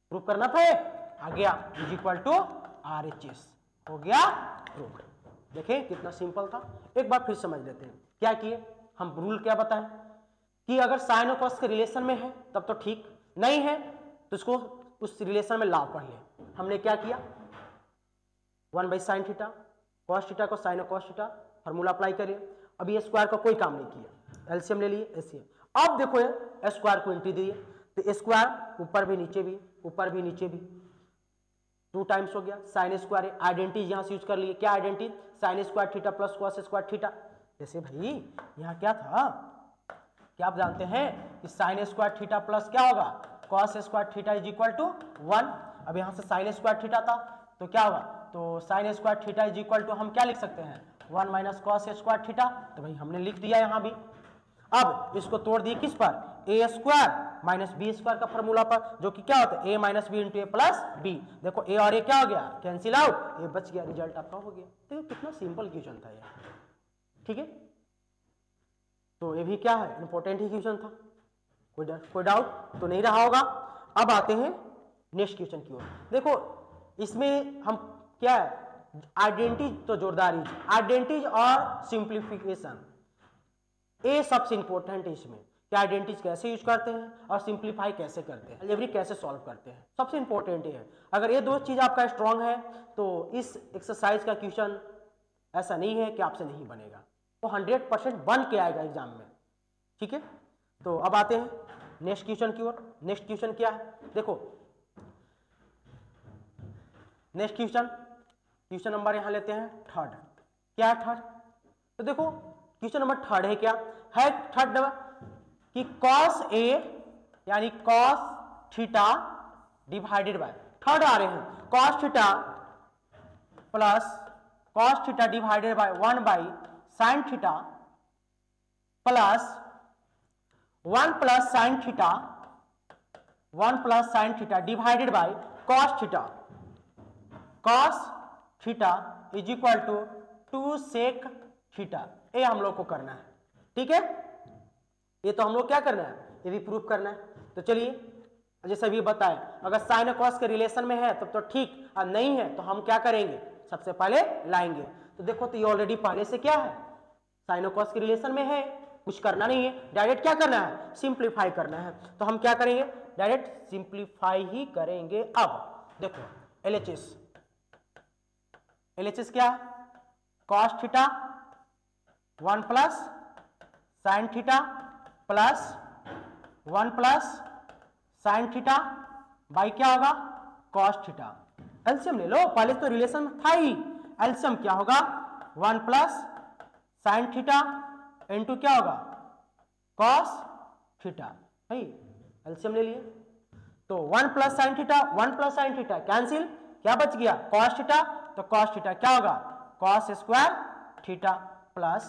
A: प्रूव करना था ये, आ गया is equal to R H S, हो गया प्रूव। देखें कितना सिंपल था। एक बार फिर समझ लेते हैं क्या किए हम, रूल क्या बताएं कि अगर साइन और कॉस के रिलेशन में है तब तो ठीक, नहीं है तो इसको उस रिलेशन में ला पढ़ ले। हमने क्या किया, one by sine theta, cos theta को साइन और कॉस थीटा फॉर्मूला अप्लाई करिए। अभी ये स्क्वायर का कोई काम नहीं किया, एलसीएम ले लिए एसीएम। अब देखो ये स्क्वायर को एंट्री दिए तो स्क्वायर ऊपर भी नीचे भी, ऊपर भी नीचे भी, टू टाइम्स हो गया। साइन स्क्वायर आइडेंटिटी यहां से यूज कर लिए, क्या identity, sine square theta plus cos square theta. जैसे भाई यहां क्या था, क्या आप जानते हैं कि साइन स्क्वायर थीटा प्लस क्या होगा, cos square theta is equal to one. अब यहां से साइन स्क्वायर थीटा था तो क्या होगा, तो sine square theta is equal to हम क्या लिख सकते हैं, one minus cos square theta. तो भाई हमने लिख दिया यहां भी। अब इसको तोड़ दिए किस पर, a square minus B square का फॉर्मूला पर, जो कि क्या होता है a minus b into a plus b. देखो ए और ए क्या हो गया, कैंसिल आउट, ए बच गया, रिजल्ट आपका हो गया। देखो कितना सिंपल क्वेश्चन था ये, ठीक है। तो ये भी क्या है, इंपॉर्टेंट ही क्वेश्चन था, कोई डर कोई डाउट तो नहीं रहा होगा। अब आते हैं नेक्स्ट क्वेश्चन की ओर। देखो इसमें हम क्या है, आइडेंटिटी तो जोरदार ही, आइडेंटिटी और सिंप्लीफिकेशन, ये सबसे इंपॉर्टेंट है इसमें कि आइडेंटिटीज कैसे यूज करते हैं और सिंप्लीफाई कैसे करते हैं, अलजेब्रिक कैसे सॉल्व करते हैं, सबसे इंपॉर्टेंट ये है। अगर ये दो चीज आपका स्ट्रांग है तो इस एक्सरसाइज का क्वेश्चन ऐसा नहीं है कि आपसे नहीं बनेगा, वो हंड्रेड परसेंट बन के आएगा एग्जाम में, ठीक है। तो अब आते हैं नेक्स्ट क्वेश्चन की ओर। नेक्स्ट क्वेश्चन क्या है, देखो नेक्स्ट क्वेश्चन, क्वेश्चन नंबर यहां लेते हैं थर्ड। क्या है थर्ड, तो देखो क्वेश्चन नंबर थर्ड है, क्या है थर्ड नंबर कि कॉस ए यानी cos theta divided by, third आ रहे हैं cos theta plus cos theta divided by one by sine theta plus one plus sine theta, one plus sine theta divided by cos theta, cos theta is equal to two sec theta. ये हम लोग को करना है, ठीक है। ये तो हम लोग क्या करना है, ये भी प्रूफ करना है। तो चलिए जैसे अभी बताएं, अगर साइन और कॉस के रिलेशन में है तब तो ठीक, और नहीं है तो हम क्या करेंगे, सबसे पहले लाएंगे। तो देखो तो ये ऑलरेडी पहले से क्या है, साइन और कॉस के रिलेशन में है, कुछ करना नहीं है, डायरेक्ट क्या करना है, सिंप्लीफाई करना है। तो हम क्या करेंगे, डायरेक्ट सिंप्लीफाई ही करेंगे। अब देखो एलएचएस, एलएचएस क्या है, cos theta one plus sine theta plus one plus sine theta by क्या होगा, कॉस थीटा। एलसीएम ले लो, पहले तो रिलेशन में था ही, एलसीएम क्या होगा, one plus sine theta into क्या होगा, कॉस थीटा। भाई एलसीएम ले लिए तो one plus sine theta, one plus sine theta cancel, क्या बच गया, कॉस थीटा। तो कॉस थीटा क्या होगा, कॉस स्क्वायर थीटा प्लस,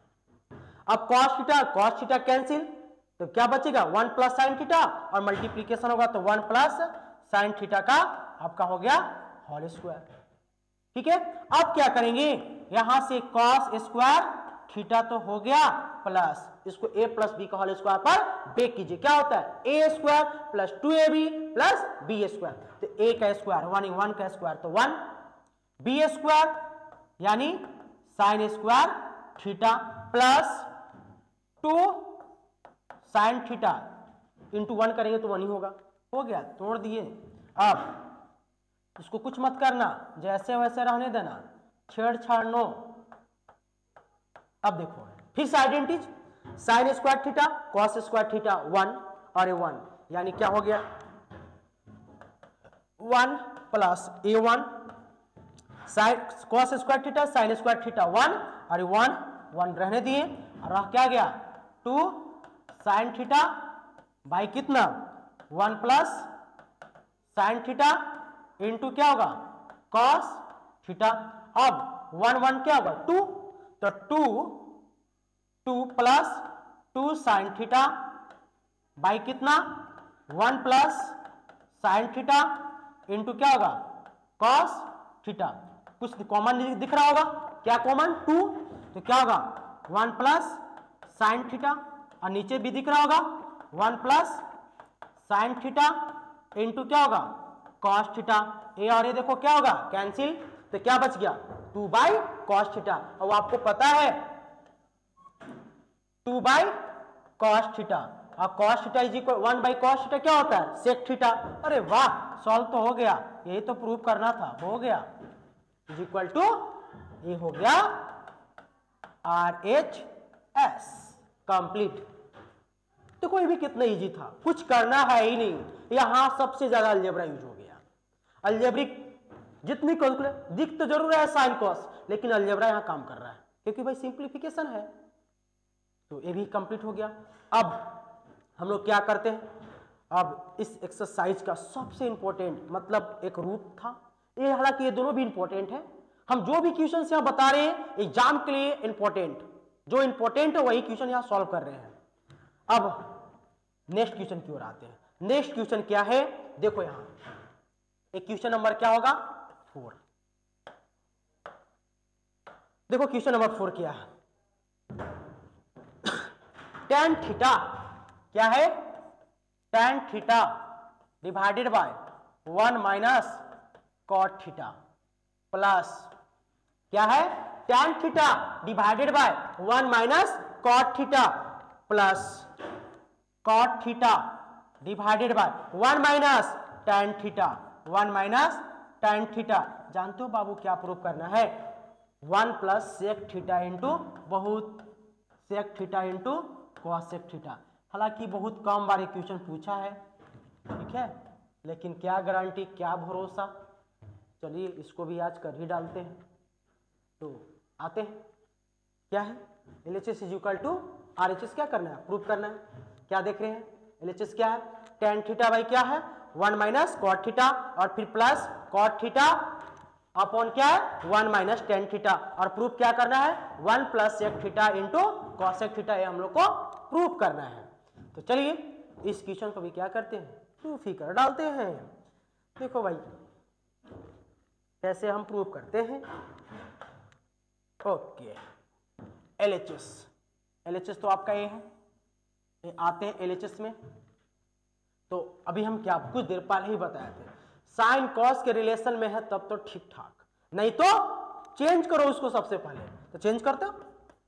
A: अब cos theta cos theta cancel तो क्या बचेगा, वन प्लस साइन थीटा और मल्टीप्लीकेशन होगा तो वन प्लस साइन थीटा का आपका हो गया होल स्क्वायर, ठीक है। अब क्या करेंगे, यहां से कॉस स्क्वायर थीटा तो हो गया प्लस इसको a प्लस बी का होल स्क्वायर पर बेक कीजिए, क्या होता है a square plus two A b plus B square. तो a का स्क्वायर वन, वन का स्क्वायर तो वन, बी स्क्वायर यानी sine square theta plus two sine theta into one करेंगे तो वन ही होगा, हो गया, तोड़ दिए। अब इसको कुछ मत करना, जैसे वैसे रहने देना, छेड़छाड़ नो। अब देखो फिर से identities, sine square theta cos square theta one और ए वन, यानी क्या हो गया one plus a one sine cos square theta sine square theta one और ए वन, वन रहने दिए और रह क्या गया टू साइन थीटा बाई कितना one plus sine theta into क्या होगा कॉस थीटा। अब वन वन क्या होगा टू, तो two two plus two sine theta by कितना one plus sine theta into क्या होगा कॉस थीटा। कुछ कॉमन दिख रहा होगा, क्या कॉमन टू, तो क्या होगा वन प्लस साइन थीटा और नीचे भी दिख रहा होगा one plus sine theta into क्या होगा कॉस थीटा, ए और ए देखो क्या होगा कैंसिल, तो क्या बच गया टू बाई कॉस थीटा। अब आपको पता है टू बाई कॉस थीटा और cos theta is equal one by cos theta क्या होता है सेक थीटा। अरे वाह सॉल्व तो हो गया, यही तो प्रूव करना था, हो गया इज इक्वल टू ये हो गया आर एच एस कंप्लीट। तो कोई भी कितना इजी था, कुछ करना है ही नहीं, यहां सबसे ज्यादा अलजेब्रा यूज हो गया। अलजेब्रिक जितनी कैलकुलेट दिख तो जरूर है साइन कॉस, लेकिन अलजेब्रा यहां काम कर रहा है क्योंकि भाई सिंप्लीफिकेशन है। तो ये भी कंप्लीट हो गया। अब हम लोग क्या करते हैं, अब इस एक्सरसाइज का सबसे इंपॉर्टेंट मतलब एक रूप था ये, हालांकि ये दोनों भी इंपॉर्टेंट है, हम जो भी क्वेश्चन यहां बता रहे हैं एग्जाम के लिए इंपॉर्टेंट, जो इंपॉर्टेंट है वही क्वेश्चन यहां सॉल्व कर रहे हैं। अब नेक्स्ट क्वेश्चन की ओर आते हैं। नेक्स्ट क्वेश्चन क्या है, देखो यहां एक क्वेश्चन नंबर क्या होगा फोर। देखो क्वेश्चन नंबर फोर क्या है, टेन थीटा क्या है, tan theta divided by one minus cot theta plus क्या है tan theta divided by one minus cot theta plus cot theta divided by one minus tan theta, one minus tan theta. जानते हो बाबू क्या prove करना है, one plus sec theta into बहुत sec theta into cosec theta. हालांकि बहुत कम बार question पूछा है, ठीक है, लेकिन क्या गारंटी क्या भरोसा। चलिए इसको भी आज कर ही डालते हैं। तो आते हैं क्या है L H S is equal to R H S, क्या करना है प्रूव करना है। क्या देख रहे हैं एल एच एस क्या है, टेन थीटा बाई क्या है वन माइनस कॉट थीटा और फिर प्लस कॉट थीटा अपॉन क्या है वन माइनस टेन थीटा, और प्रूफ क्या करना है one plus sec theta into cosec theta, ये हम लोग को प्रूफ करना है। तो चलिए इस क्वेश्चन को भी क्या करते हैं प्रूफ ही कर डालते हैं। देखो भाई कैसे हम प्रूफ करते हैं। Okay L H S, L H S तो आपका ये है, ये आते हैं एल एच एस में। तो अभी हम क्या कुछ देर पहले ही बताए थे साइन कॉस के रिलेशन में है तब तो ठीक ठाक, नहीं तो चेंज करो उसको सबसे पहले। तो चेंज करते हो,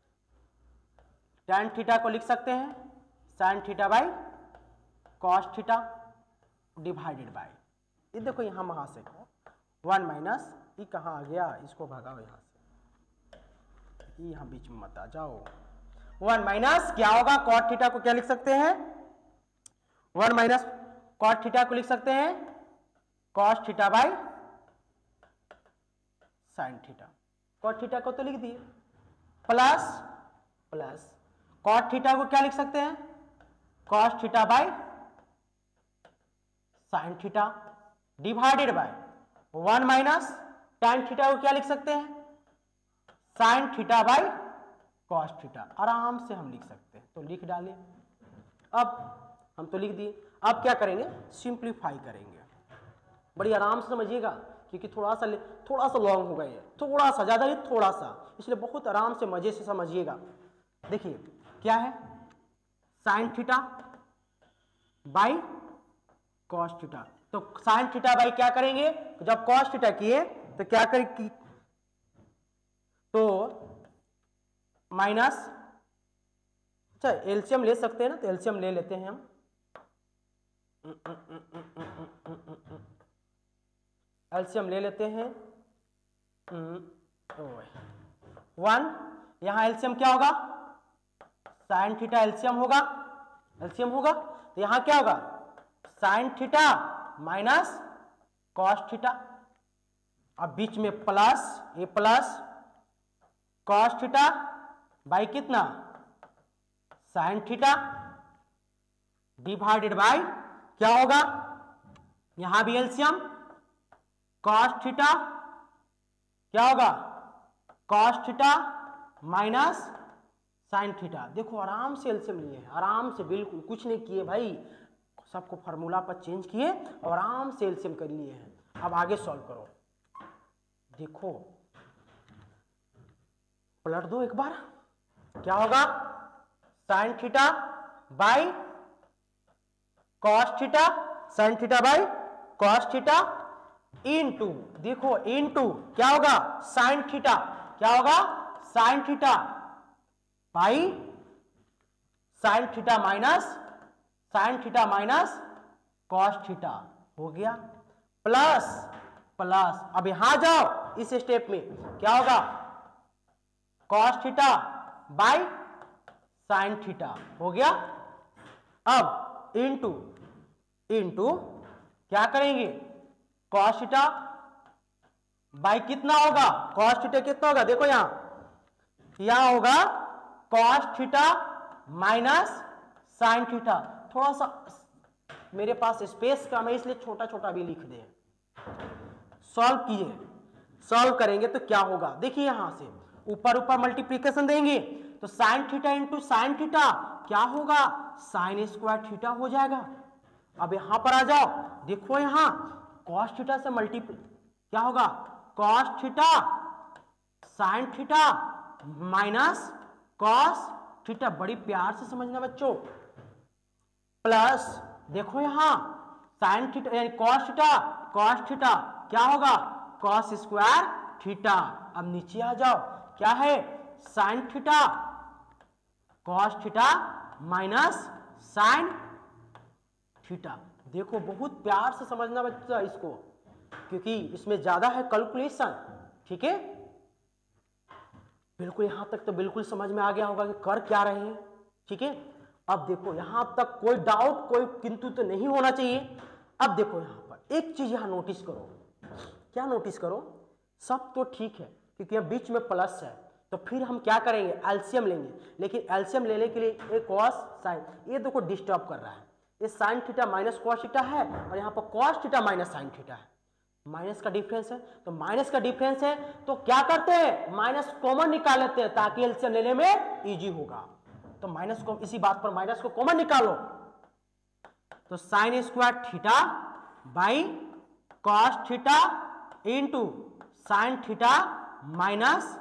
A: tan थीटा को लिख सकते हैं sine theta by cos theta divided by, ये देखो यहां वहां से वन माइनस ये कहां आ गया, इसको भगाओ यहां से, यहां बीच में मत आ जाओ। वन माइनस क्या होगा कॉट थीटा को क्या लिख सकते हैं, वन माइनस कॉट थीटा को लिख सकते हैं cos theta by sine theta, cot theta को तो लिख दिए, प्लस प्लस कॉट थीटा को क्या लिख सकते हैं cos theta by sine theta divided by one minus tan theta को क्या लिख सकते हैं sine theta by cos theta, आराम से हम लिख सकते हैं। तो लिख डालें, अब हम तो लिख दिए, अब क्या करेंगे सिंप्लीफाई करेंगे। बड़ी आराम से समझिएगा क्योंकि थोड़ा सा थोड़ा सा लॉन्ग हो गया है, थोड़ा सा ज्यादा नहीं थोड़ा सा, इसलिए बहुत आराम से मजे से समझिएगा। देखिए क्या है sine theta by cos theta, तो साइन थीटा बाई क्या करेंगे जब कॉस थीटा किए तो क्या करेंगे तो माइनस, अच्छा एलसीएम ले सकते हैं ना, तो एलसीएम ले लेते हैं हम, एलसीएम ले लेते हैं वन, यहां एलसीएम क्या होगा साइन थीटा एलसीएम होगा, एलसीएम होगा तो यहां क्या होगा sine theta minus cos theta, अब बीच में प्लस ये प्लस कॉस थीटा बाई कितना साइन थीटा डिवाइडेड बाई क्या होगा यहां भी एलसीएम कॉस थीटा क्या होगा cos theta minus sine theta. देखो आराम से एलसीएम लिए हैं, आराम से, बिल्कुल कुछ नहीं किए भाई, सबको फार्मूला पर चेंज किए और आराम से एलसीएम कर लिए हैं। अब आगे सॉल्व करो, देखो पलट दो एक बार, क्या होगा sine theta by cos theta, sine theta by cos theta into, देखो इनटू क्या होगा साइन थीटा, क्या होगा sine theta by sine theta minus sine theta minus cos theta हो गया, प्लस प्लस अब यहां जाओ इस स्टेप में क्या होगा cos theta by sine theta हो गया। अब इनटू इनटू क्या करेंगे कॉस थीटा बाई कितना होगा कॉस थीटा कितना होगा, देखो यहां यहां होगा cos theta minus sine theta. थोड़ा सा मेरे पास स्पेस कम है इसलिए छोटा छोटा भी लिख दे। सॉल्व कीजिए, सॉल्व करेंगे तो क्या होगा, देखिए यहां से ऊपर ऊपर मल्टीप्लीकेशन देंगे तो sine theta into sine theta क्या होगा साइन स्क्वायर थीटा हो जाएगा। अब यहां पर आ जाओ, देखो यहां कॉस थीटा से मल्टीप्लाई क्या होगा cos theta sine theta minus cos theta, बड़ी प्यार से समझना बच्चों, प्लस देखो यहां साइन थीटा यानी कॉस थीटा कॉस थीटा क्या होगा कॉस स्क्वायर थीटा। अब नीचे आ जाओ क्या है sine theta cos theta minus sine theta. देखो बहुत प्यार से समझना बच्चा इसको क्योंकि इसमें ज्यादा है कैलकुलेशन, ठीक है। बिल्कुल यहां तक तो बिल्कुल समझ में आ गया होगा कि कर क्या रहे हैं, ठीक है। अब देखो यहां तक कोई डाउट कोई किंतु तो नहीं होना चाहिए। अब देखो यहां पर एक चीज यहां नोटिस करो, क्या नोटिस करो, सब तो ठीक है क्योंकि यहां बीच में प्लस है तो फिर हम क्या करेंगे एलसीएम लेंगे, लेकिन एलसीएम लेने के लिए एक कॉस साइन ये देखो डिस्टर्ब कर रहा है, ये sine theta minus cos theta है और यहाँ पर cos theta minus sine theta है, माइनस का डिफरेंस है तो माइनस का डिफरेंस है तो क्या करते हैं माइनस कॉमन निकाल लेते हैं ताकि एलसीएम लेने में इजी होगा। तो माइनस को इसी बात पर माइनस को कॉमन निकालो तो sine square theta by cos theta into sine theta minus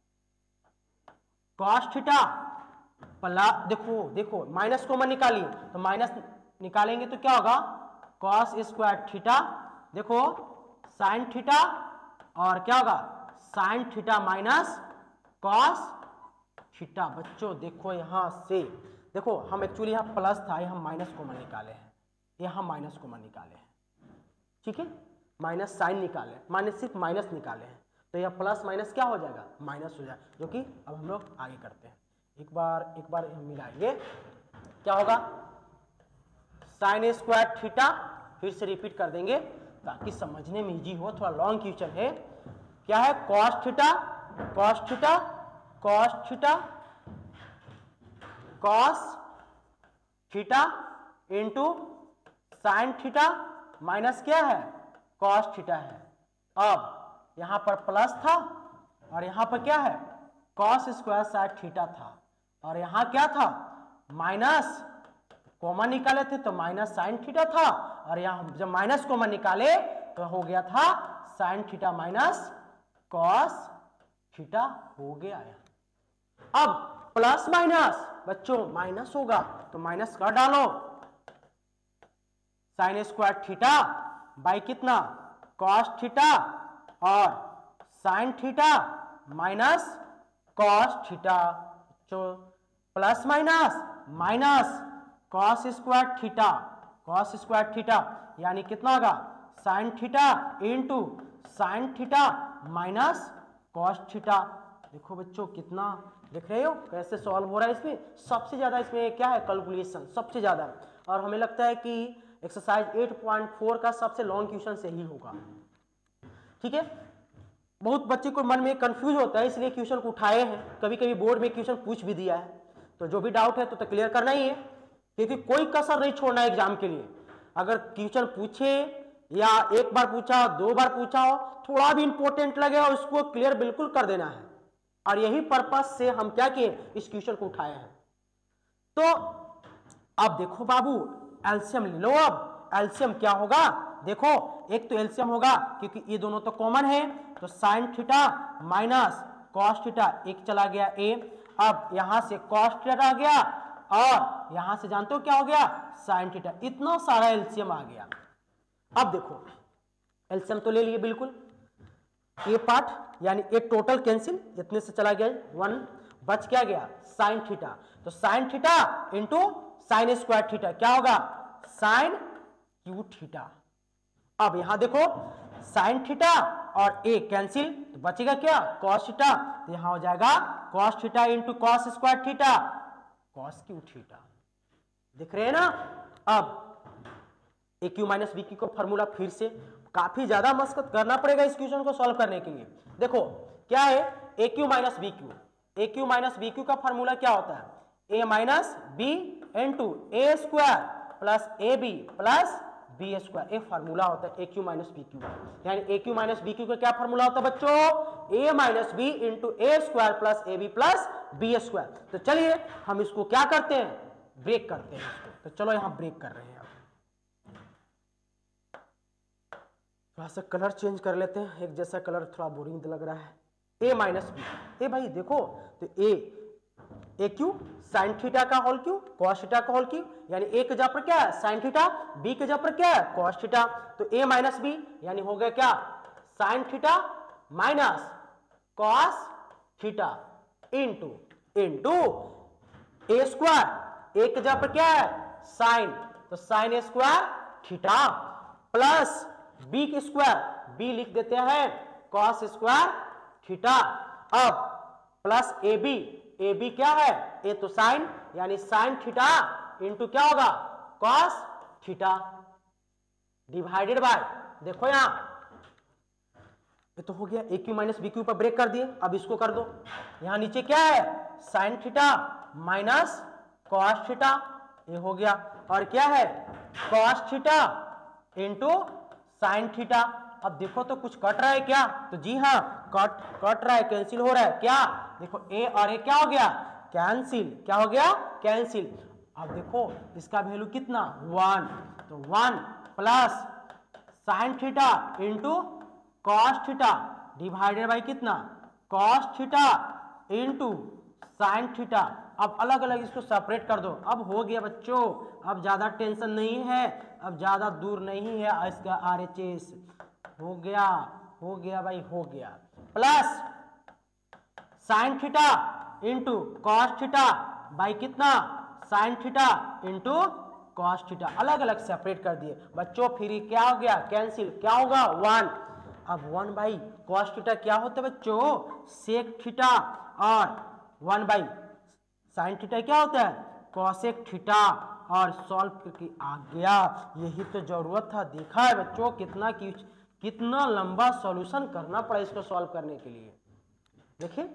A: cos theta plus देखो देखो माइनस कॉमन निकालिए तो माइनस निकालेंगे तो क्या होगा कॉस स्क्वायर थीटा देखो साइन थीटा और क्या होगा sine theta minus cos theta. बच्चों देखो यहां से देखो हम एक्चुअली यहां प्लस था यहां माइनस कॉमन निकाले हैं, यहां माइनस कॉमन निकाले हैं, ठीक है, माइनस साइन निकाले माइनस सिर्फ माइनस निकाले हैं तो यह प्लस माइनस क्या हो जाएगा माइनस हो जाएगा, जो कि अब हम लोग आगे करते हैं। एक बार एक बार हम मिलाएंगे क्या होगा साइन स्क्वायर थीटा, फिर से रिपीट कर देंगे ताकि समझने में इजी हो, थोड़ा लॉन्ग क्वेश्चन है। क्या है cos theta cos theta cos theta cos theta into sine theta minus क्या है कॉस थीटा है। अब यहां पर प्लस था और यहां पर क्या है कॉस स्क्वायर साइन थीटा था और यहां क्या था माइनस कॉमन निकाले थे तो माइनस साइन थीटा था और यहां जब माइनस कॉमन निकाले तो हो गया था sine theta minus cos theta हो गया। अब प्लस माइनस बच्चों माइनस होगा तो माइनस कर डालो साइन स्क्वायर थीटा बाई कितना कॉस थीटा और sine theta minus cos theta, जो plus minus minus cos square theta cos square theta यानी कितना होगा sine theta into sine theta minus cos theta. देखो बच्चों कितना देख रहे हो कैसे सॉल्व हो रहा है, इसमें सबसे ज्यादा इसमें क्या है कैलकुलेशन सबसे ज्यादा, और हमें लगता है कि एक्सरसाइज एट पॉइंट फोर का सबसे लॉन्ग क्वेश्चन से ही होगा, ठीक है। बहुत बच्चे को मन में कंफ्यूज होता है इसलिए क्वेश्चन को उठाए हैं, कभी कभी बोर्ड में क्वेश्चन पूछ भी दिया है तो जो भी डाउट है तो, तो क्लियर करना ही है क्योंकि कोई कसर नहीं छोड़ना है एग्जाम के लिए। अगर क्वेश्चन पूछे या एक बार पूछा दो बार पूछा हो थोड़ा भी इंपॉर्टेंट लगे और उसको क्लियर बिल्कुल कर देना है, और यही पर्पज से हम क्या किए इस क्वेश्चन को उठाए हैं। तो अब देखो बाबू एलसीएम ले लो, अब एलसीएम क्या होगा देखो एक तो एलसीएम होगा क्योंकि ये दोनों तो कॉमन है तो sine theta minus cos theta एक चला गया ए, अब यहां से कॉस थीटा आ गया और यहां से जानते हो क्या हो गया साइन थीटा, इतना सारा एलसीएम आ गया। अब देखो एलसीएम तो ले लिए बिल्कुल, ये पार्ट यानी ये टोटल कैंसिल, इतने से चला गया वन, बच क्या गया साइन थीटा, तो sine theta into sine square theta क्या होगा साइन क्यू थीटा। अब यहां देखो साइन थीटा और ए कैंसिल, तो बचेगा क्या कॉस थीटा, तो यहां हो जाएगा cos theta into cos square theta cos cube theta. दिख रहे हैं ना। अब a cube minus b cube का फॉर्मूला फिर से काफी ज्यादा मशक्कत करना पड़ेगा इस क्वेश्चन को सॉल्व करने के लिए। देखो क्या है a cube minus b cube, a cube minus b cube का फॉर्मूला क्या होता है a minus b into a square plus a b plus B square, ए फार्मूला होता है a cube minus b cube. यानी a cube minus b cube का क्या फार्मूला होता है बच्चों a minus b into a square plus a b plus B square. तो चलिए हम इसको क्या करते हैं ब्रेक करते हैं इसको, तो चलो यहां ब्रेक कर रहे हैं। थोड़ा सा कलर चेंज कर लेते हैं, एक जैसा कलर थोड़ा बोरिंग लग रहा है। ए माइनस बी, ए भाई देखो तो a a cube sine theta का होल क्यू कॉस थीटा का होल क्यू, यानी ए के जगह पर क्या है साइन थीटा, बी के जगह पर क्या है कॉस थीटा, तो ए माइनस बी यानी हो गया क्या sine theta minus cos theta into into a square, a के जगह पर क्या है साइन, तो sine square theta plus b के स्क्वायर, बी लिख देते हैं कॉस स्क्वायर थीटा। अब plus a B, A B क्या है ए तो साइन यानी साइन थीटा इंटू क्या होगा कॉस थीटा डिवाइडेड बाय, देखो यहां ये तो हो गया a cube minus b cube पर ब्रेक कर दिए। अब इसको कर दो, यहां नीचे क्या है sine theta minus cos theta, ये हो गया, और क्या है cos theta into sine theta. अब देखो तो कुछ कट रहा है क्या, तो जी हाँ कट कट रहा है, कैंसिल हो रहा है क्या, देखो ए और ए क्या हो गया कैंसिल, क्या हो गया कैंसिल। अब देखो इसका वैल्यू कितना वन, तो one plus sine theta into cos theta divided by कितना cos theta into sine theta. अब अलग अलग इसको सेपरेट कर दो। अब हो गया बच्चों, अब ज्यादा टेंशन नहीं है, अब ज्यादा दूर नहीं है इसका आर एच एस, हो गया हो गया भाई हो गया, plus sine theta into cos theta by कितना sine theta into cos theta, अलग अलग सेपरेट कर दिए बच्चों। फिर क्या हो गया कैंसिल, क्या होगा वन, अब वन बाई कॉस थीटा क्या होता है बच्चों सेक थीटा, और वन बाई साइन थीटा क्या होता है कॉसेक थीटा, और सॉल्व करके आ गया। यही तो जरूरत था, देखा है बच्चों कितना कि, कितना लंबा सॉल्यूशन करना पड़ा इसको सॉल्व करने के लिए। देखिए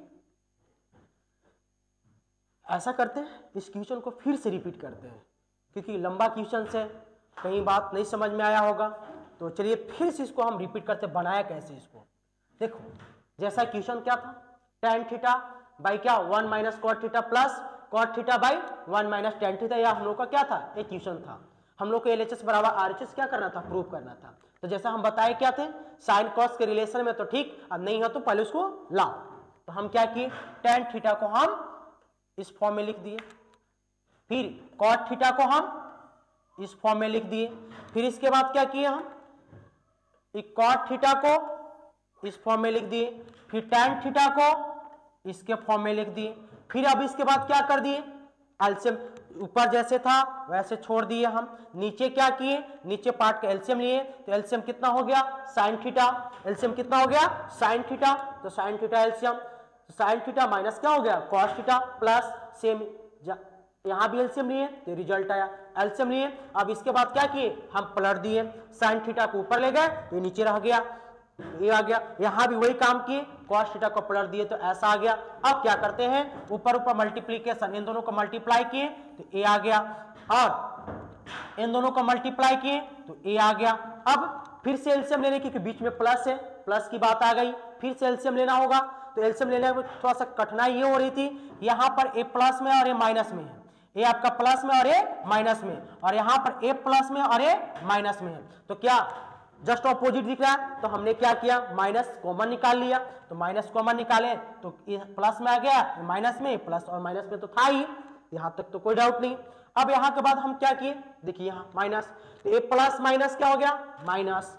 A: ऐसा करते हैं, इस क्वेश्चन को फिर से रिपीट करते हैं क्योंकि लंबा क्वेश्चन से कहीं बात नहीं समझ में आया होगा, तो चलिए फिर से इसको हम रिपीट करते, बनाया कैसे इसको। देखो जैसा क्वेश्चन क्या था टेन थीटा बाई क्या one minus cot theta plus cot theta by one minus tan theta, या हम लोग का क्या था एक क्वेश्चन था, हम लोग को एल एच एस बराबर आर एच एस क्या करना था प्रूव करना था। तो जैसा हम बताए क्या थे साइन कॉस के रिलेशन में, तो ठीक, अब नहीं हो तो पहले उसको लाओ। तो हम क्या किए टेन थीटा को हम इस फॉर्म में लिख दिए, फिर कॉट थीटा को हम इस फॉर्म में लिख दिए, फिर इसके बाद क्या किए हम कॉट थीटा को इस फॉर्म में लिख दिए, फिर टेन थीटा को इसके फॉर्म में लिख दिए, फिर अब इसके बाद क्या कर दिए एलसीएम ऊपर जैसे था वैसे छोड़ दिए हम, नीचे क्या किए नीचे पार्ट का एलसीएम लिए, तो एलसीएम कितना हो गया साइन थीटा, एलसीएम कितना हो गया साइन थीटा, तो साइन थीटा एलसीएम, तो साइन थीटा माइनस क्या हो गया कॉस थीटा प्लस सेम यहां भी एलसीएम लिए तो रिजल्ट आया एलसीएम लिए। अब इसके बाद क्या किए हम पलट दिए, साइन थीटा को ऊपर ले गए तो नीचे रह गया, ये आ गया, यहां भी वही काम किए कॉस थीटा को पलट दिए तो ऐसा आ गया। अब क्या करते हैं ऊपर ऊपर मल्टीप्लीकेशन, इन दोनों को मल्टीप्लाई किए तो ए आ गया, और इन दोनों को मल्टीप्लाई किए तो ए आ गया। अब फिर से एलसीएम लेने की, बीच में प्लस है, प्लस की बात आ गई, फिर से एलसीएम लेना होगा, तो एलसीएम लेने में थोड़ा सा कठिनाई ये हो रही थी, यहां पर ए प्लस में और ए माइनस में है, ए आपका प्लस में और ए माइनस में, और यहां पर ए प्लस में और ए माइनस में है, तो क्या जस्ट ऑपोजिट दिख रहा है, तो हमने क्या किया माइनस कॉमन निकाल लिया, तो माइनस कॉमन निकाले तो प्लस में आ गया, माइनस में, प्लस और माइनस में तो था ही, यहां तक तो कोई डाउट नहीं। अब यहां के बाद हम क्या किए देखिए यहां माइनस, तो ए प्लस माइनस क्या हो गया माइनस,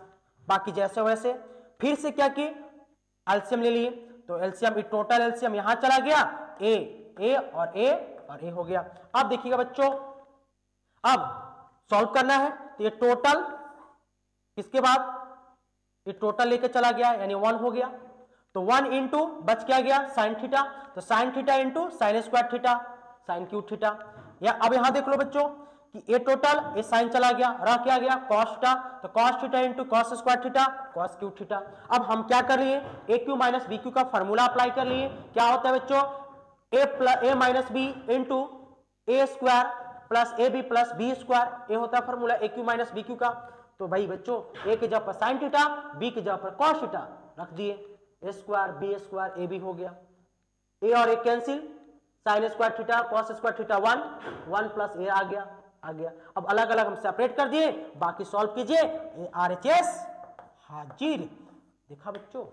A: बाकी जैसे वैसे। फिर से क्या किए, एलसीएम ले लिए, तो एलसीएम टोटल एलसीएम यहां चला गया, ए ए और ए और ए हो गया। अब देखिएगा बच्चों, अब सॉल्व करना है, तो ये टोटल इसके बाद ये टोटल लेके चला गया यानी वन हो गया, तो वन इंटू बच क्या गया साइन थीटा, तो sine theta into sine square theta sine cube theta. या अब यहां देख लो बच्चों कि ए टोटल ए साइन चला गया, रह क्या गया कॉस थीटा, तो cos theta into cos square theta cos cube theta. अब हम क्या कर लिए, a cube minus b cube का फॉर्मूला अप्लाई कर लिए। क्या होता है बच्चों, a plus a minus b into a square plus a b plus B square, ये होता है formula a cube minus b cube का। तो भाई बच्चों ए के जगह पर साइन थीटा, बी के जगह पर कॉस थीटा रख दिए, a square b square a b हो गया, ए और ए cancel, sine square theta cos square theta one, one plus a आ गया आ गया। अब अलग अलग हम सेपरेट कर दिए, बाकी सॉल्व कीजिए, आर एच एस हाजिर। देखा बच्चों,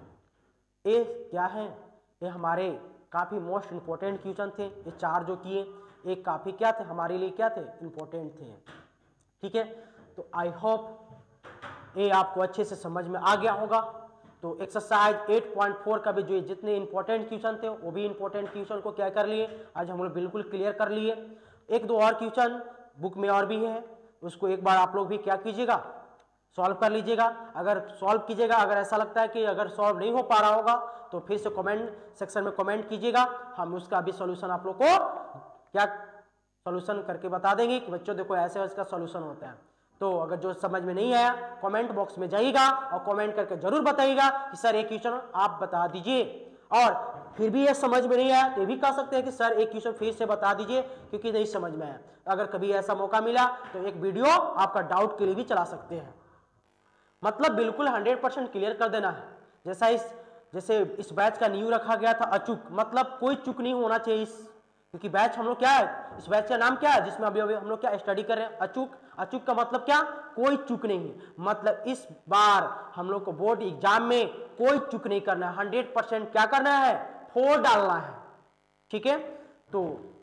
A: ये क्या है, ये हमारे काफी मोस्ट इंपोर्टेंट क्वेश्चन थे, ये चार जो किए ये काफी क्या थे हमारे लिए, क्या थे इंपॉर्टेंट थे। ठीक है, तो आई होप ये आपको अच्छे से समझ में आ गया होगा। तो एक्सरसाइज एट पॉइंट फोर का भी जो जितने इंपॉर्टेंट क्वेश्चन थे वो भी इंपॉर्टेंट क्वेश्चन को क्या कर लिए, आज हम लोग बिल्कुल क्लियर कर लिए। एक दो और क्वेश्चन बुक में और भी है, उसको एक बार आप लोग भी क्या कीजिएगा, सॉल्व कर लीजिएगा। अगर सॉल्व कीजिएगा, अगर ऐसा लगता है कि अगर सॉल्व नहीं हो पा रहा होगा तो फिर से कमेंट सेक्शन में कमेंट कीजिएगा, हम उसका भी सॉल्यूशन आप लोग को क्या सॉल्यूशन करके बता देंगे कि बच्चों देखो ऐसे इसका सॉल्यूशन होता है। तो अगर जो समझ में नहीं आया कमेंट बॉक्स में जाइएगा और कमेंट करके जरूर बताइएगा कि सर एक क्वेश्चन आप बता दीजिए, और फिर भी ये समझ में नहीं आया तो ये भी कह सकते हैं कि सर एक क्वेश्चन फिर से बता दीजिए क्योंकि नहीं समझ में आया। अगर कभी ऐसा मौका मिला तो एक वीडियो आपका डाउट के लिए भी चला सकते हैं, मतलब बिल्कुल हंड्रेड परसेंट क्लियर कर देना है। जैसा इस जैसे इस बैच का न्यू रखा गया था अचूक, मतलब कोई चूक नहीं होना चाहिए इस, क्योंकि बैच हम लोग क्या है, इस बैच का नाम क्या है जिसमें अभी अभी हम लोग क्या स्टडी कर रहे हैं, अचूक। अचूक का मतलब क्या, कोई चूक नहीं, मतलब इस बार हम लोग को बोर्ड एग्जाम में कोई चूक नहीं करना है, हंड्रेड परसेंट क्या करना है, फोर डालना है। ठीक है, तो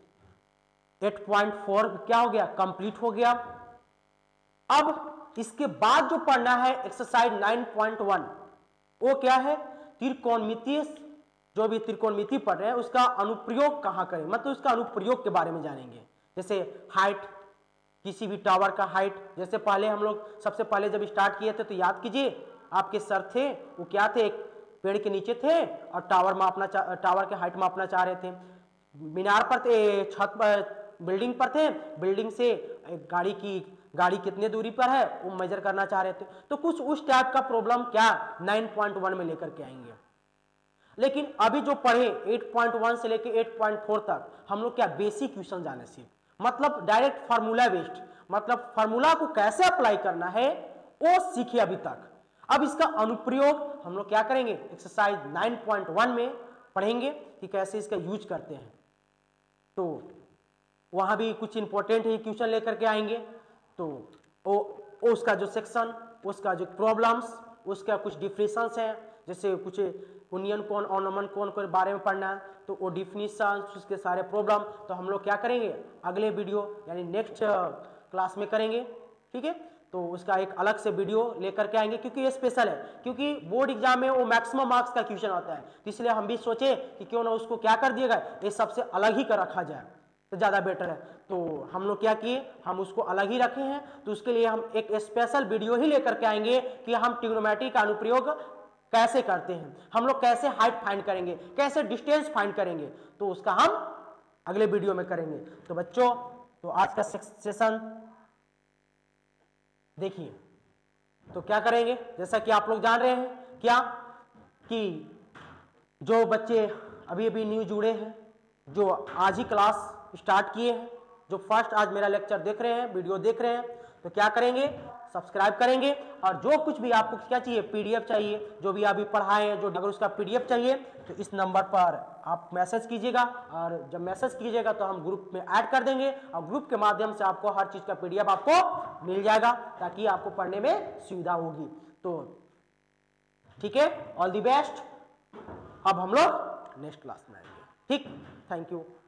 A: एट पॉइंट फोर क्या हो गया, कंप्लीट हो गया। अब इसके बाद जो पढ़ना है एक्सरसाइज नाइन पॉइंट वन, वो क्या है, त्रिकोणमितीय, जो भी त्रिकोणमिति पढ़ रहे हैं उसका अनुप्रयोग कहां करें, मतलब उसका अनुप्रयोग के बारे में जानेंगे। जैसे हाइट, किसी भी टावर का हाइट, जैसे पहले हम लोग सबसे पहले जब स्टार्ट किए थे तो याद कीजिए आपके सर थे वो क्या थे, एक पेड़ के नीचे थे और टावर मापना टावर के हाइट मापना चाह रहे थे, मीनार पर थे, छत पर बिल्डिंग पर थे, बिल्डिंग से गाड़ी की गाड़ी कितने दूरी पर है वो मेजर करना चाह रहे थे। तो कुछ उस टाइप का प्रॉब्लम क्या नाइन पॉइंट वन में लेकर के आएंगे। लेकिन अभी जो पढ़े एट पॉइंट वन से लेकर एट पॉइंट फोर तक हम लोग क्या बेसिक क्वेश्चन जाने सिर्फ, मतलब डायरेक्ट फार्मूला बेस्ड, मतलब फार्मूला को कैसे अप्लाई करना है वो सीखे अभी तक। अब इसका अनुप्रयोग हम लोग क्या करेंगे एक्सरसाइज नाइन पॉइंट वन में पढ़ेंगे कि कैसे इसका यूज करते हैं। तो वहां भी कुछ इंपॉर्टेंट ही क्वेश्चन लेकर के आएंगे, तो वो उसका जो सेक्शन, उसका जो प्रॉब्लम्स, उसका कुछ डिफिनेशंस हैं, जैसे कुछ यूनियन कौन ऑर्नामेंट कौन के बारे में पढ़ना है तो वो डिफिनेशन, उसके सारे प्रॉब्लम तो हम लोग क्या करेंगे अगले वीडियो यानी नेक्स्ट क्लास में करेंगे। ठीक है, तो उसका एक अलग से वीडियो लेकर के आएंगे क्योंकि ये स्पेशल है, क्योंकि बोर्ड एग्जाम में वो मैक्सिमम मार्क्स का क्वेश्चन आता है, तो इसलिए हम भी सोचे कि क्यों ना उसको क्या कर दिएगा, ये सबसे अलग ही कर रखा जाए तो ज़्यादा बेटर है। तो हम लोग क्या किए, हम उसको अलग ही रखे हैं, तो उसके लिए हम एक स्पेशल वीडियो ही लेकर के आएंगे कि हम ट्रिग्नोमेट्री का अनुप्रयोग कैसे करते हैं, हम लोग कैसे हाइट फाइंड करेंगे, कैसे डिस्टेंस फाइंड करेंगे, तो उसका हम अगले वीडियो में करेंगे। तो बच्चों, तो आज का सेशन देखिए, तो क्या करेंगे, जैसा कि आप लोग जान रहे हैं क्या कि जो बच्चे अभी अभी न्यू जुड़े हैं, जो आज ही क्लास स्टार्ट किए हैं, जो फर्स्ट आज मेरा लेक्चर देख रहे हैं, वीडियो देख रहे हैं, तो क्या करेंगे सब्सक्राइब करेंगे, और जो कुछ भी आपको क्या चाहिए पीडीएफ चाहिए, जो भी अभी पढ़ाए हैं, जो अगर उसका पीडीएफ चाहिए तो इस नंबर पर आप मैसेज कीजिएगा, और जब मैसेज कीजिएगा तो हम ग्रुप में ऐड कर देंगे, और ग्रुप के माध्यम से आपको हर चीज़ का पीडीएफ आपको मिल जाएगा ताकि आपको पढ़ने में सुविधा होगी। तो ठीक है, ऑल द बेस्ट। अब हम लोग नेक्स्ट क्लास में आएंगे। ठीक, थैंक यू।